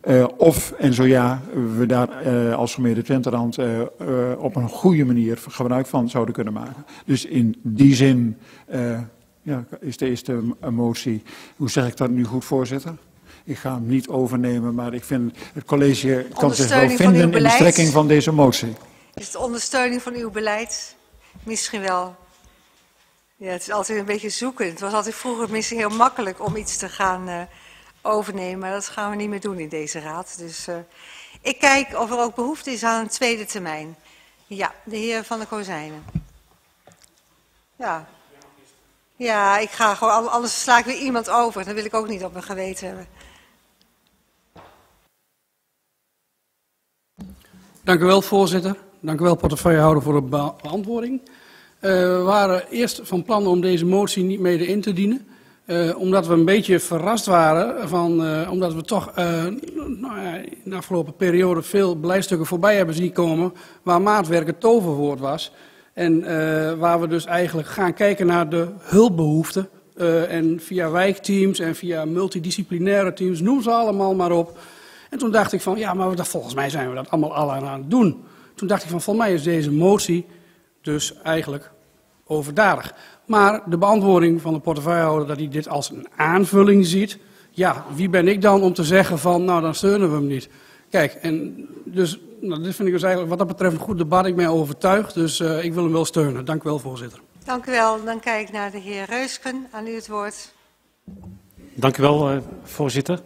Of, en zo ja, we daar als gemeente Twenterand op een goede manier gebruik van zouden kunnen maken. Dus in die zin ja, is de eerste motie, hoe zeg ik dat nu goed, voorzitter? Ik ga hem niet overnemen, maar ik vind het college kan zich wel vinden in de strekking van deze motie. Is het ondersteuning van uw beleid? Misschien wel. Ja, het is altijd een beetje zoeken. Het was altijd vroeger misschien heel makkelijk om iets te gaan overnemen, maar dat gaan we niet meer doen in deze raad. Dus ik kijk of er ook behoefte is aan een tweede termijn. Ja, de heer Van der Kozijnen. Ja. Ja, ik ga gewoon, anders sla ik weer iemand over. Dat wil ik ook niet op mijn geweten hebben. Dank u wel, voorzitter. Dank u wel, portefeuillehouder, voor de beantwoording. We waren eerst van plan om deze motie niet mede in te dienen. Omdat we een beetje verrast waren, omdat we toch in de afgelopen periode veel beleidsstukken voorbij hebben zien komen waar maatwerk het toverwoord was. En waar we dus eigenlijk gaan kijken naar de hulpbehoeften. En via wijkteams en via multidisciplinaire teams, noem ze allemaal maar op. En toen dacht ik van, ja, maar volgens mij zijn we dat allemaal al aan het doen. Toen dacht ik van, volgens mij is deze motie dus eigenlijk overdadig. Maar de beantwoording van de portefeuillehouder dat hij dit als een aanvulling ziet. Ja, wie ben ik dan om te zeggen van, nou dan steunen we hem niet. Kijk, en dus, nou, dit vind ik dus eigenlijk wat dat betreft een goed debat. Ik ben overtuigd, dus ik wil hem wel steunen. Dank u wel, voorzitter. Dank u wel. Dan kijk ik naar de heer Reusken. Aan u het woord. Dank u wel, voorzitter.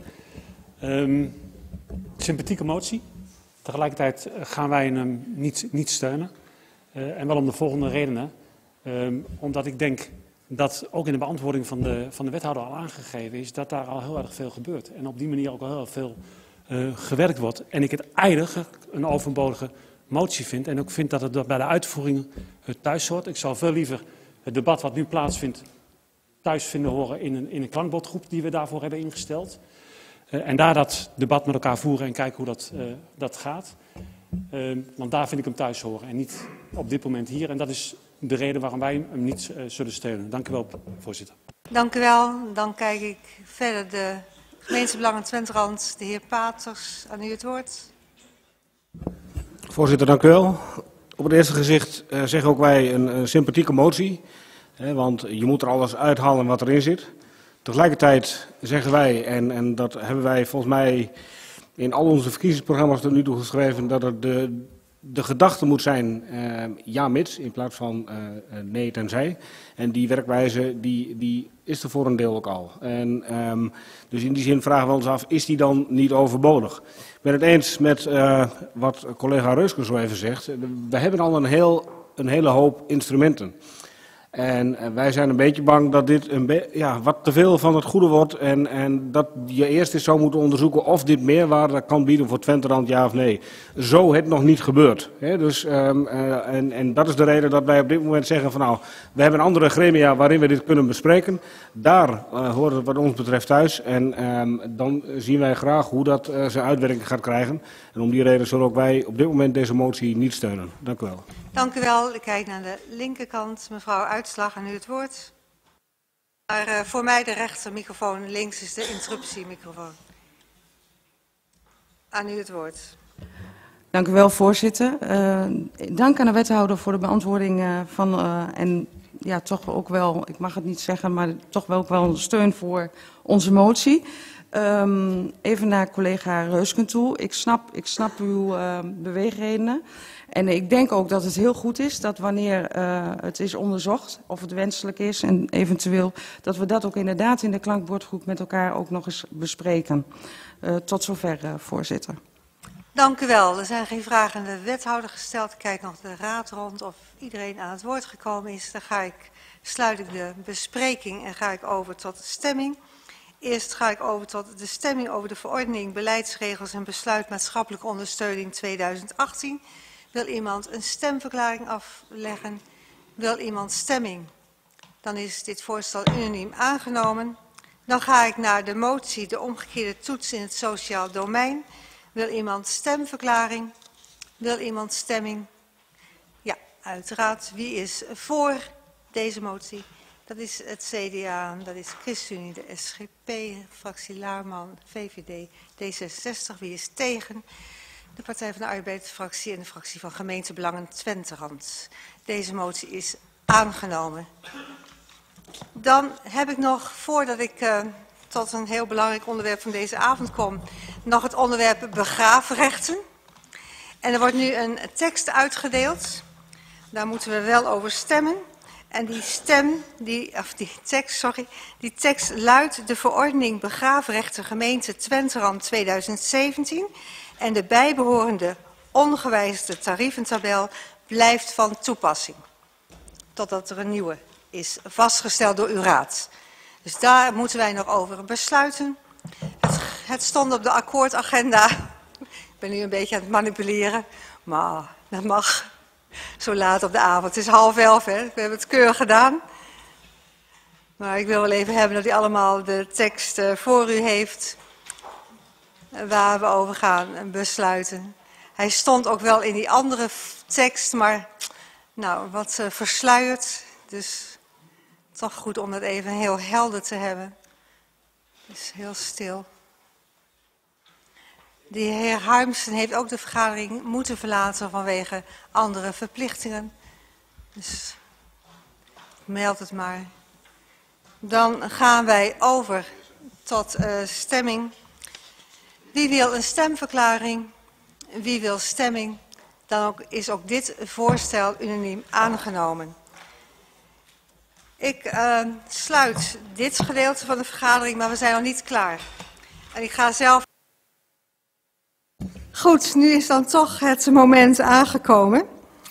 Sympathieke motie. Tegelijkertijd gaan wij hem niet steunen. En wel om de volgende redenen. Omdat ik denk dat ook in de beantwoording van de wethouder al aangegeven is dat daar al heel erg veel gebeurt. En op die manier ook al heel erg veel gewerkt wordt. En ik het eigenlijk een overbodige motie vind. En ook vind dat het bij de uitvoering thuis hoort. Ik zou veel liever het debat wat nu plaatsvindt thuis vinden horen in een klankbordgroep die we daarvoor hebben ingesteld. En daar dat debat met elkaar voeren en kijken hoe dat gaat. Want daar vind ik hem thuis horen en niet op dit moment hier. En dat is de reden waarom wij hem niet zullen steunen. Dank u wel, voorzitter. Dank u wel. Dan kijk ik verder de gemeentebelangen Twenterand, de heer Paters. Aan u het woord. Voorzitter, dank u wel. Op het eerste gezicht zeggen ook wij een sympathieke motie. Want je moet er alles uithalen wat erin zit. Tegelijkertijd zeggen wij, en dat hebben wij volgens mij in al onze verkiezingsprogramma's tot nu toe geschreven, dat er de gedachte moet zijn ja mits in plaats van nee tenzij. En die werkwijze die is er voor een deel ook al. En dus in die zin vragen we ons af, is die dan niet overbodig? Ik ben het eens met wat collega Reusken zo even zegt. We hebben al een hele hoop instrumenten. En wij zijn een beetje bang dat dit wat te veel van het goede wordt en dat je eerst eens zou moeten onderzoeken of dit meerwaarde kan bieden voor Twenterand, ja of nee. Zo het nog niet gebeurt. Dus, en dat is de reden dat wij op dit moment zeggen van nou, we hebben andere gremia waarin we dit kunnen bespreken. Daar hoort het wat ons betreft thuis en dan zien wij graag hoe dat zijn uitwerking gaat krijgen. En om die reden zullen ook wij op dit moment deze motie niet steunen. Dank u wel. Dank u wel. Ik kijk naar de linkerkant. Mevrouw Uitslag, aan u het woord. Maar voor mij de rechtermicrofoon, links is de interruptiemicrofoon. Aan u het woord. Dank u wel, voorzitter. Dank aan de wethouder voor de beantwoording en ja, toch ook wel, ik mag het niet zeggen, maar toch wel ook wel steun voor onze motie. Even naar collega Reusken toe. Ik snap uw beweegredenen. En ik denk ook dat het heel goed is dat wanneer het is onderzocht of het wenselijk is en eventueel dat we dat ook inderdaad in de klankbordgroep met elkaar ook nog eens bespreken. Tot zover, voorzitter. Dank u wel. Er zijn geen vragen aan de wethouder gesteld. Ik kijk nog de raad rond of iedereen aan het woord gekomen is. Dan sluit ik de bespreking en ga ik over tot de stemming. Eerst ga ik over tot de stemming over de verordening, beleidsregels en besluit maatschappelijke ondersteuning 2018. Wil iemand een stemverklaring afleggen? Wil iemand stemming? Dan is dit voorstel unaniem aangenomen. Dan ga ik naar de motie, de omgekeerde toets in het sociaal domein. Wil iemand stemverklaring? Wil iemand stemming? Ja, uiteraard. Wie is voor deze motie? Dat is het CDA, dat is ChristenUnie, de SGP, fractie Laarman, VVD, D66. Wie is tegen? De Partij van de Arbeid, fractie en de fractie van Gemeentebelangen Twenterand. Deze motie is aangenomen. Dan heb ik nog, voordat ik tot een heel belangrijk onderwerp van deze avond kom, nog het onderwerp begraafrechten. En er wordt nu een tekst uitgedeeld. Daar moeten we wel over stemmen. En die tekst luidt: de verordening begraafrechten gemeente Twenterand 2017 en de bijbehorende ongewijzigde tarieventabel blijft van toepassing. Totdat er een nieuwe is vastgesteld door uw raad. Dus daar moeten wij nog over besluiten. Het stond op de akkoordagenda. Ik ben nu een beetje aan het manipuleren, maar dat mag. Zo laat op de avond. Het is 10:30, hè. We hebben het keurig gedaan. Maar ik wil wel even hebben dat u allemaal de tekst voor u heeft. Waar we over gaan besluiten. Hij stond ook wel in die andere tekst, maar nou, wat versluierd. Dus toch goed om dat even heel helder te hebben. Dus heel stil. De heer Harmsen heeft ook de vergadering moeten verlaten vanwege andere verplichtingen. Dus meld het maar. Dan gaan wij over tot stemming. Wie wil een stemverklaring? Wie wil stemming? Dan is ook dit voorstel unaniem aangenomen. Ik sluit dit gedeelte van de vergadering, maar we zijn nog niet klaar. En ik ga zelf... Goed, nu is dan toch het moment aangekomen.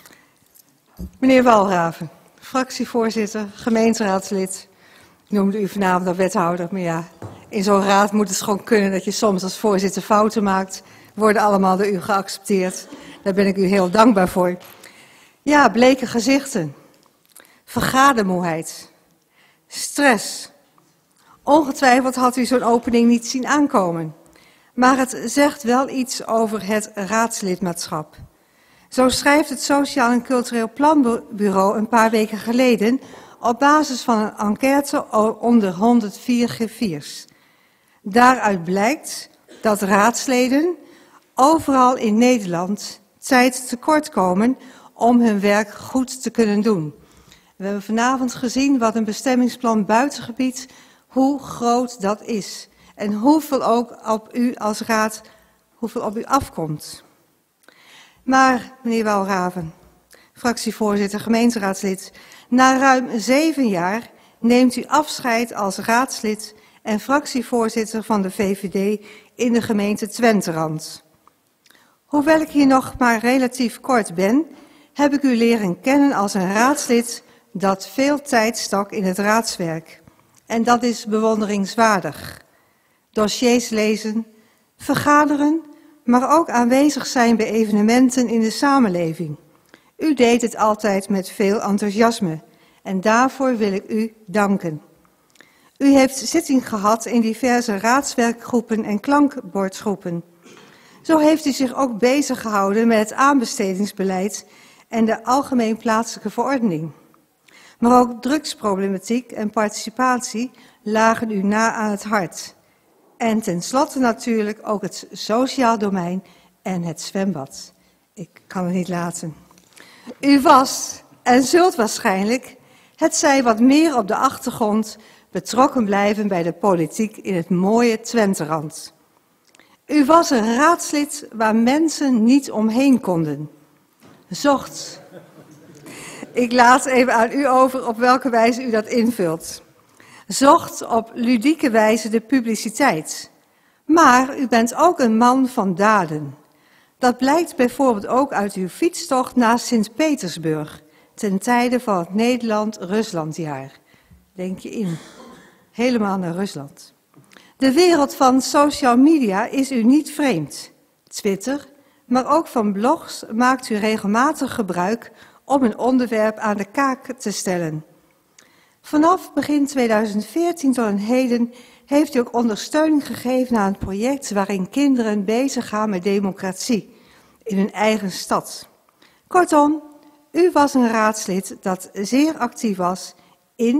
Meneer Walraven, fractievoorzitter, gemeenteraadslid. Ik noemde u vanavond al wethouder, maar ja, in zo'n raad moet het gewoon kunnen dat je soms als voorzitter fouten maakt. Worden allemaal door u geaccepteerd. Daar ben ik u heel dankbaar voor. Ja, bleke gezichten. Vergadermoeheid. Stress. Ongetwijfeld had u zo'n opening niet zien aankomen. Maar het zegt wel iets over het raadslidmaatschap. Zo schrijft het Sociaal en Cultureel Planbureau een paar weken geleden op basis van een enquête onder 104 griffiers. Daaruit blijkt dat raadsleden overal in Nederland tijd tekort komen om hun werk goed te kunnen doen. We hebben vanavond gezien wat een bestemmingsplan buitengebied, hoe groot dat is. En hoeveel ook op u als raad, hoeveel op u afkomt. Maar, meneer Walraven, fractievoorzitter, gemeenteraadslid, na ruim 7 jaar neemt u afscheid als raadslid en fractievoorzitter van de VVD in de gemeente Twenterand. Hoewel ik hier nog maar relatief kort ben, heb ik u leren kennen als een raadslid dat veel tijd stak in het raadswerk. En dat is bewonderingswaardig. Dossiers lezen, vergaderen, maar ook aanwezig zijn bij evenementen in de samenleving. U deed het altijd met veel enthousiasme en daarvoor wil ik u danken. U heeft zitting gehad in diverse raadswerkgroepen en klankbordgroepen. Zo heeft u zich ook bezig gehouden met het aanbestedingsbeleid en de algemeen plaatselijke verordening. Maar ook drugsproblematiek en participatie lagen u na aan het hart. En tenslotte natuurlijk ook het sociaal domein en het zwembad. Ik kan het niet laten. U was en zult waarschijnlijk, hetzij wat meer op de achtergrond, betrokken blijven bij de politiek in het mooie Twenterand. U was een raadslid waar mensen niet omheen konden. Zocht. Ik laat even aan u over op welke wijze u dat invult. Zocht op ludieke wijze de publiciteit. Maar u bent ook een man van daden. Dat blijkt bijvoorbeeld ook uit uw fietstocht naar Sint-Petersburg, ten tijde van het Nederland-Ruslandjaar. Denk je in. Helemaal naar Rusland. De wereld van social media is u niet vreemd. Twitter, maar ook van blogs maakt u regelmatig gebruik om een onderwerp aan de kaak te stellen. Vanaf begin 2014 tot aan heden heeft u ook ondersteuning gegeven aan een project waarin kinderen bezig gaan met democratie in hun eigen stad. Kortom, u was een raadslid dat zeer actief was in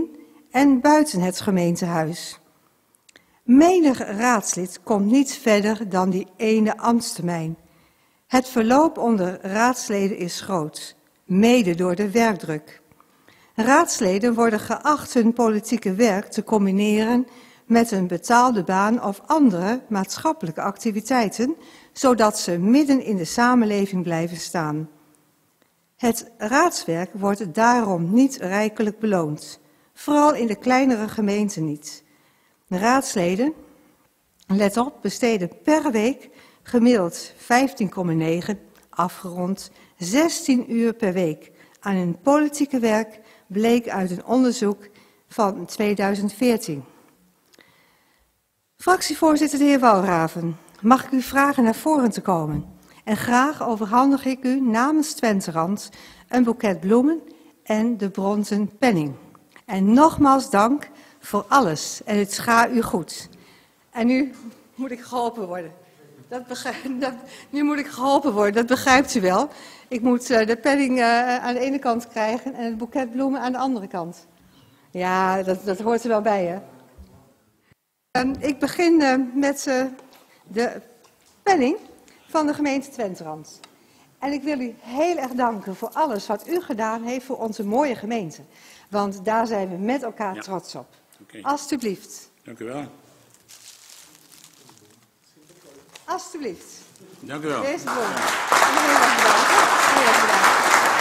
en buiten het gemeentehuis. Menig raadslid komt niet verder dan die ene ambtstermijn. Het verloop onder raadsleden is groot, mede door de werkdruk. Raadsleden worden geacht hun politieke werk te combineren met een betaalde baan of andere maatschappelijke activiteiten, zodat ze midden in de samenleving blijven staan. Het raadswerk wordt daarom niet rijkelijk beloond, vooral in de kleinere gemeenten niet. De raadsleden, let op, besteden per week gemiddeld 15,9, afgerond 16 uur per week aan hun politieke werk, bleek uit een onderzoek van 2014. Fractievoorzitter de heer Walraven, mag ik u vragen naar voren te komen? En graag overhandig ik u namens Twenterand een boeket bloemen en de bronzen penning. En nogmaals dank voor alles en het ga u goed. En nu moet ik geholpen worden. Nu moet ik geholpen worden, dat begrijpt u wel. Ik moet de penning aan de ene kant krijgen en het boeket bloemen aan de andere kant. Ja, dat hoort er wel bij, hè. Ik begin met de penning van de gemeente Twenterand. En ik wil u heel erg danken voor alles wat u gedaan heeft voor onze mooie gemeente. Want daar zijn we met elkaar trots op. Okay. Alsjeblieft. Dank u wel. Alsjeblieft. Dank u wel. Deze bloem. Heel erg bedankt. Heel erg bedankt.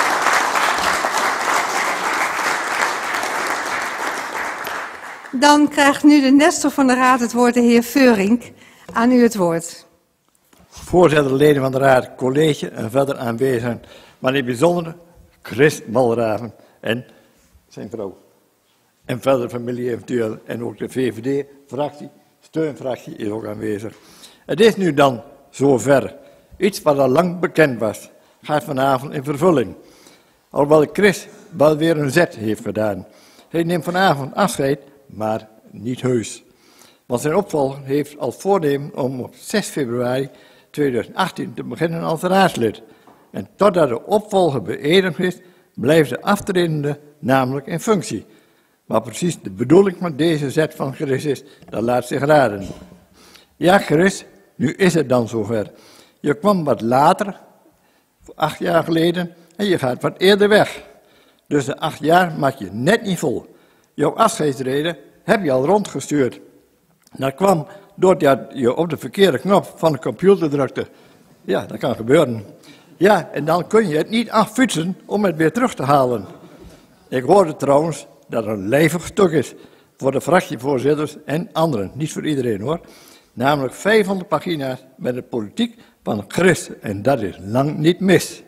Dan krijgt nu de Nestor van de Raad het woord, de heer Veurink. Aan u het woord. Voorzitter, leden van de Raad, college en verder aanwezigen, maar in het bijzonder Chris Walraven en zijn vrouw. En verder familie eventueel en ook de VVD-fractie, steunfractie is ook aanwezig. Het is nu dan zover. Iets wat al lang bekend was, gaat vanavond in vervulling. Alhoewel Chris wel weer een zet heeft gedaan. Hij neemt vanavond afscheid, maar niet heus. Want zijn opvolger heeft als voornemen om op 6 februari 2018 te beginnen als raadslid. En totdat de opvolger beëdigd is, blijft de aftredende namelijk in functie. Maar precies de bedoeling van deze zet van Chris is, dat laat zich raden. Ja, Chris, nu is het dan zover. Je kwam wat later, 8 jaar geleden, en je gaat wat eerder weg. Dus de 8 jaar maak je net niet vol. Jouw afscheidsreden heb je al rondgestuurd. Dat kwam doordat je op de verkeerde knop van de computer drukte. Ja, dat kan gebeuren. Ja, en dan kun je het niet affietsen om het weer terug te halen. Ik hoorde trouwens dat er een lijvig stuk is voor de fractievoorzitters en anderen. Niet voor iedereen hoor. Namelijk 500 pagina's met de politiek van Chris. En dat is lang niet mis.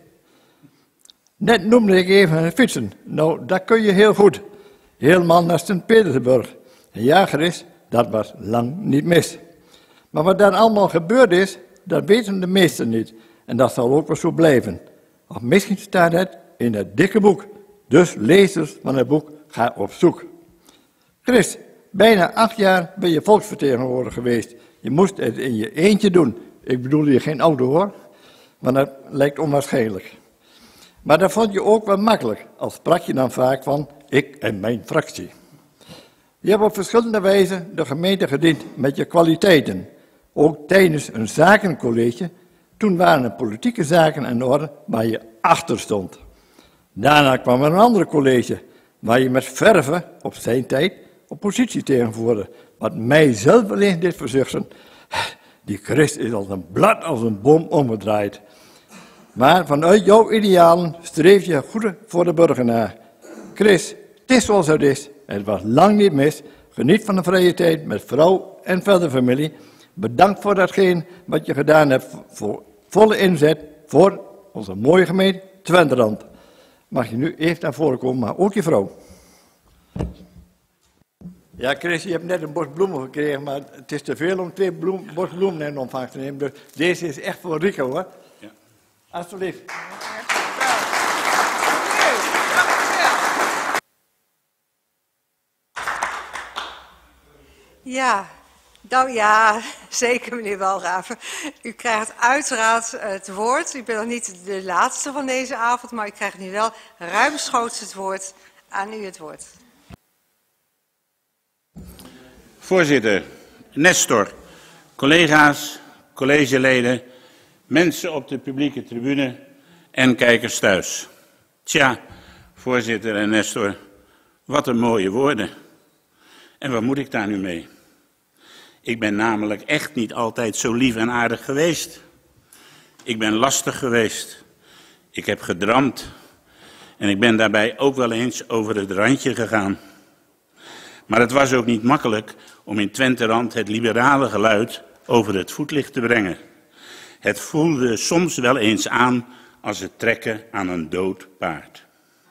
Net noemde ik even het fietsen. Nou, dat kun je heel goed. Helemaal naar Sint-Petersburg. En ja, Chris, dat was lang niet mis. Maar wat dan allemaal gebeurd is, dat weten de meesten niet. En dat zal ook wel zo blijven. Of misschien staat het in het dikke boek. Dus lezers van het boek, ga op zoek. Chris, bijna 8 jaar ben je volksvertegenwoordiger geweest. Je moest het in je eentje doen. Ik bedoel hier geen auto hoor, maar dat lijkt onwaarschijnlijk. Maar dat vond je ook wel makkelijk, al sprak je dan vaak van ik en mijn fractie. Je hebt op verschillende wijzen de gemeente gediend met je kwaliteiten. Ook tijdens een zakencollege, toen waren er politieke zaken aan de orde waar je achter stond. Daarna kwam er een ander college, waar je met verve op zijn tijd oppositie tegenvoerde. Wat mij zelf alleen dit verzuchten, die Chris is als een blad als een boom omgedraaid. Maar vanuit jouw idealen streef je goed voor de burger na. Chris, het is zoals het is. Het was lang niet mis. Geniet van de vrije tijd met vrouw en verder familie. Bedankt voor datgene wat je gedaan hebt voor volle inzet voor onze mooie gemeente Twenterand. Mag je nu even naar voren komen, maar ook je vrouw. Ja, Chris, je hebt net een bos bloemen gekregen, maar het is te veel om 2 bos bloemen in ontvangst te nemen. Dus deze is echt voor Rico, hoor. Ja. Alsjeblieft. Ja, nou ja, zeker meneer Walraven. U krijgt uiteraard het woord. U bent nog niet de laatste van deze avond, maar u krijgt nu wel ruimschoots het woord. Aan u het woord. Voorzitter, Nestor, collega's, collegeleden, mensen op de publieke tribune en kijkers thuis. Tja, voorzitter en Nestor, wat een mooie woorden. En wat moet ik daar nu mee? Ik ben namelijk echt niet altijd zo lief en aardig geweest. Ik ben lastig geweest. Ik heb gedramd. En ik ben daarbij ook wel eens over het randje gegaan. Maar het was ook niet makkelijk om in Twenterand het liberale geluid over het voetlicht te brengen. Het voelde soms wel eens aan als het trekken aan een dood paard.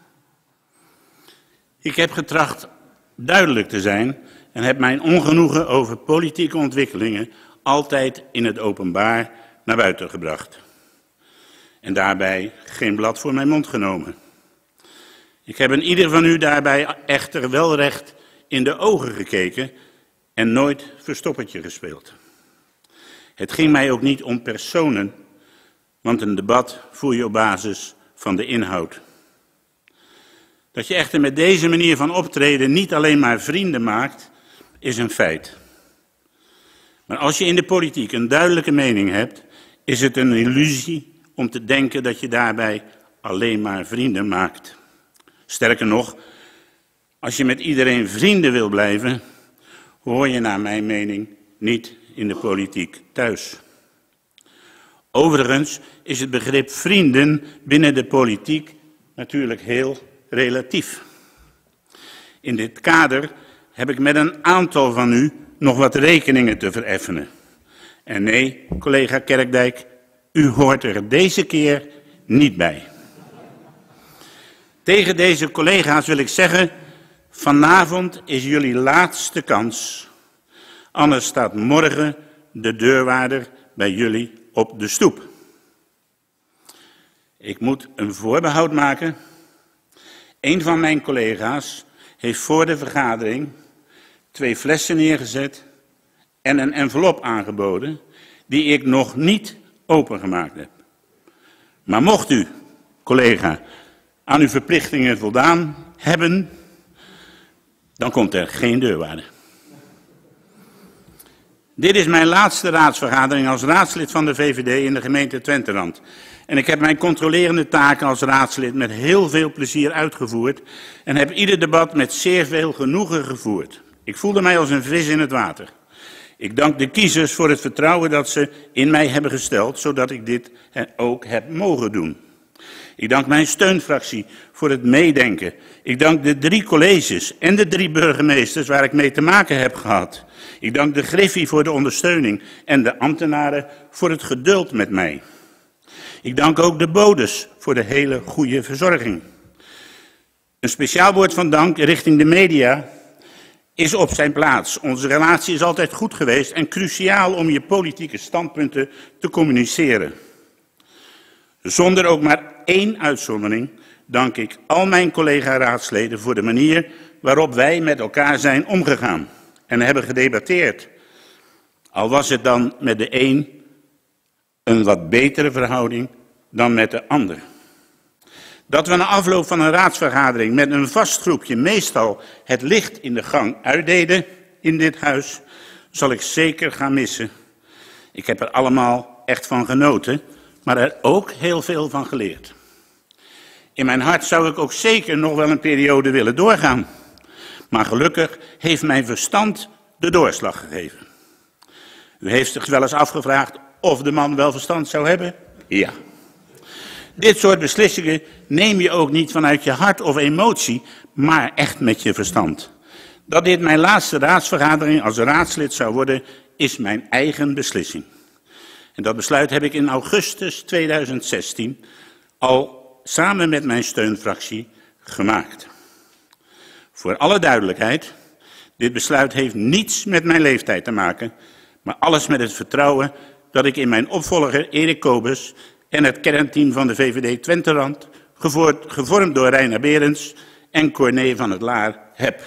Ik heb getracht duidelijk te zijn en heb mijn ongenoegen over politieke ontwikkelingen altijd in het openbaar naar buiten gebracht. En daarbij geen blad voor mijn mond genomen. Ik heb in ieder van u daarbij echter wel recht in de ogen gekeken en nooit verstoppertje gespeeld. Het ging mij ook niet om personen, want een debat voer je op basis van de inhoud. Dat je echter met deze manier van optreden niet alleen maar vrienden maakt, is een feit. Maar als je in de politiek een duidelijke mening hebt, is het een illusie om te denken dat je daarbij alleen maar vrienden maakt. Sterker nog, als je met iedereen vrienden wil blijven, hoor je naar mijn mening niet in de politiek thuis. Overigens is het begrip vrienden binnen de politiek natuurlijk heel relatief. In dit kader heb ik met een aantal van u nog wat rekeningen te vereffenen. En nee, collega Kerkdijk, u hoort er deze keer niet bij. Tegen deze collega's wil ik zeggen, vanavond is jullie laatste kans. Anders staat morgen de deurwaarder bij jullie op de stoep. Ik moet een voorbehoud maken. Een van mijn collega's heeft voor de vergadering 2 flessen neergezet en een envelop aangeboden die ik nog niet opengemaakt heb. Maar mocht u, collega, aan uw verplichtingen voldaan hebben, dan komt er geen deurwaarder. Dit is mijn laatste raadsvergadering als raadslid van de VVD in de gemeente Twenterand. En ik heb mijn controlerende taken als raadslid met heel veel plezier uitgevoerd en heb ieder debat met zeer veel genoegen gevoerd. Ik voelde mij als een vis in het water. Ik dank de kiezers voor het vertrouwen dat ze in mij hebben gesteld, zodat ik dit ook heb mogen doen. Ik dank mijn steunfractie voor het meedenken. Ik dank de 3 colleges en de 3 burgemeesters waar ik mee te maken heb gehad. Ik dank de Griffie voor de ondersteuning en de ambtenaren voor het geduld met mij. Ik dank ook de bodes voor de hele goede verzorging. Een speciaal woord van dank richting de media is op zijn plaats. Onze relatie is altijd goed geweest en cruciaal om je politieke standpunten te communiceren. Zonder ook maar één uitzondering dank ik al mijn collega-raadsleden voor de manier waarop wij met elkaar zijn omgegaan en hebben gedebatteerd. Al was het dan met de een wat betere verhouding dan met de ander. Dat we na afloop van een raadsvergadering met een vast groepje meestal het licht in de gang uitdeden in dit huis, zal ik zeker gaan missen. Ik heb er allemaal echt van genoten, maar er ook heel veel van geleerd. In mijn hart zou ik ook zeker nog wel een periode willen doorgaan. Maar gelukkig heeft mijn verstand de doorslag gegeven. U heeft zich wel eens afgevraagd of de man wel verstand zou hebben? Ja. Dit soort beslissingen neem je ook niet vanuit je hart of emotie, maar echt met je verstand. Dat dit mijn laatste raadsvergadering als raadslid zou worden, is mijn eigen beslissing. En dat besluit heb ik in augustus 2016 al samen met mijn steunfractie gemaakt. Voor alle duidelijkheid, dit besluit heeft niets met mijn leeftijd te maken, maar alles met het vertrouwen dat ik in mijn opvolger Erik Kobus en het kernteam van de VVD Twenterand, gevormd door Reiner Berends en Corné van het Laar, heb.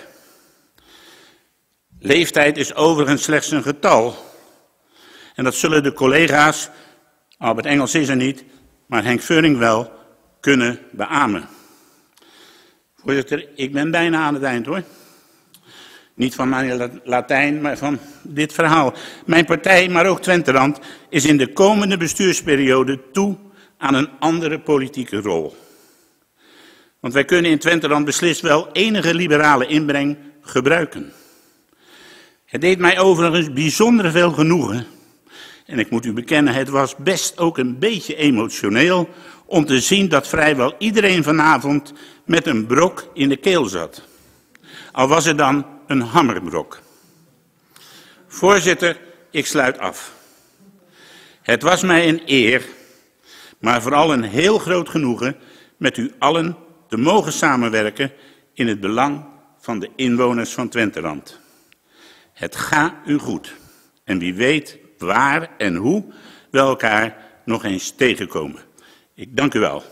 Leeftijd is overigens slechts een getal. En dat zullen de collega's, Albert Engels is er niet, maar Henk Veuring wel, kunnen beamen. Voorzitter, ik ben bijna aan het eind hoor. Niet van mijn Latijn, maar van dit verhaal. Mijn partij, maar ook Twenterand, is in de komende bestuursperiode toe aan een andere politieke rol. Want wij kunnen in Twenterand beslist wel enige liberale inbreng gebruiken. Het deed mij overigens bijzonder veel genoegen. En ik moet u bekennen, het was best ook een beetje emotioneel om te zien dat vrijwel iedereen vanavond met een brok in de keel zat. Al was het dan een hammerbrok. Voorzitter, ik sluit af. Het was mij een eer, maar vooral een heel groot genoegen met u allen te mogen samenwerken in het belang van de inwoners van Twenterand. Het gaat u goed en wie weet waar en hoe we elkaar nog eens tegenkomen. Ik dank u wel.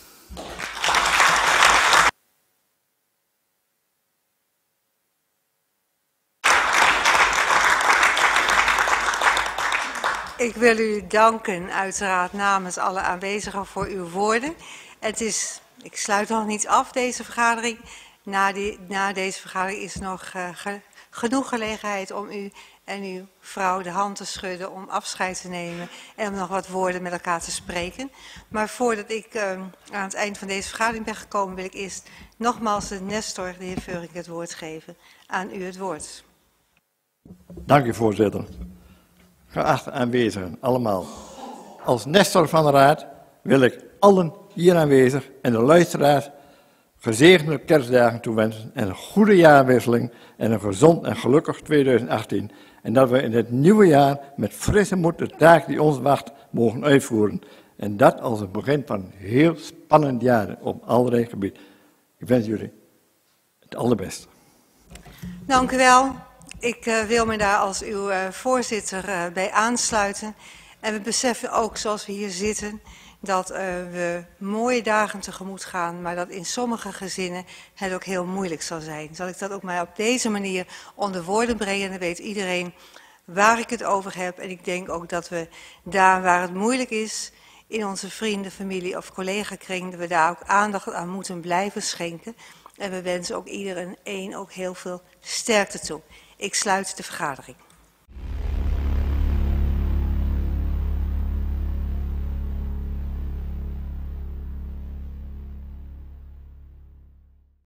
Ik wil u danken, uiteraard namens alle aanwezigen, voor uw woorden. Ik sluit nog niet af, deze vergadering. Na deze vergadering is er nog genoeg gelegenheid om u en uw vrouw de hand te schudden, om afscheid te nemen en om nog wat woorden met elkaar te spreken. Maar voordat ik aan het eind van deze vergadering ben gekomen, wil ik eerst nogmaals de Nestor, de heer Veurink, het woord geven. Aan u het woord. Dank u, voorzitter. Geachte aanwezigen, allemaal. Als Nestor van de Raad wil ik allen hier aanwezig en de luisteraars gezegende kerstdagen toewensen en een goede jaarwisseling en een gezond en gelukkig 2018. En dat we in het nieuwe jaar met frisse moed de taak die ons wacht mogen uitvoeren. En dat als het begin van een heel spannend jaar op allerlei gebieden. Ik wens jullie het allerbeste. Dank u wel. Ik wil me daar als uw voorzitter bij aansluiten. En we beseffen ook, zoals we hier zitten, dat we mooie dagen tegemoet gaan, maar dat in sommige gezinnen het ook heel moeilijk zal zijn. Zal ik dat ook maar op deze manier onder woorden brengen, dan weet iedereen waar ik het over heb. En ik denk ook dat we daar waar het moeilijk is, in onze vrienden, familie of collega-kring, dat we daar ook aandacht aan moeten blijven schenken. En we wensen ook iedereen ook heel veel sterkte toe. Ik sluit de vergadering.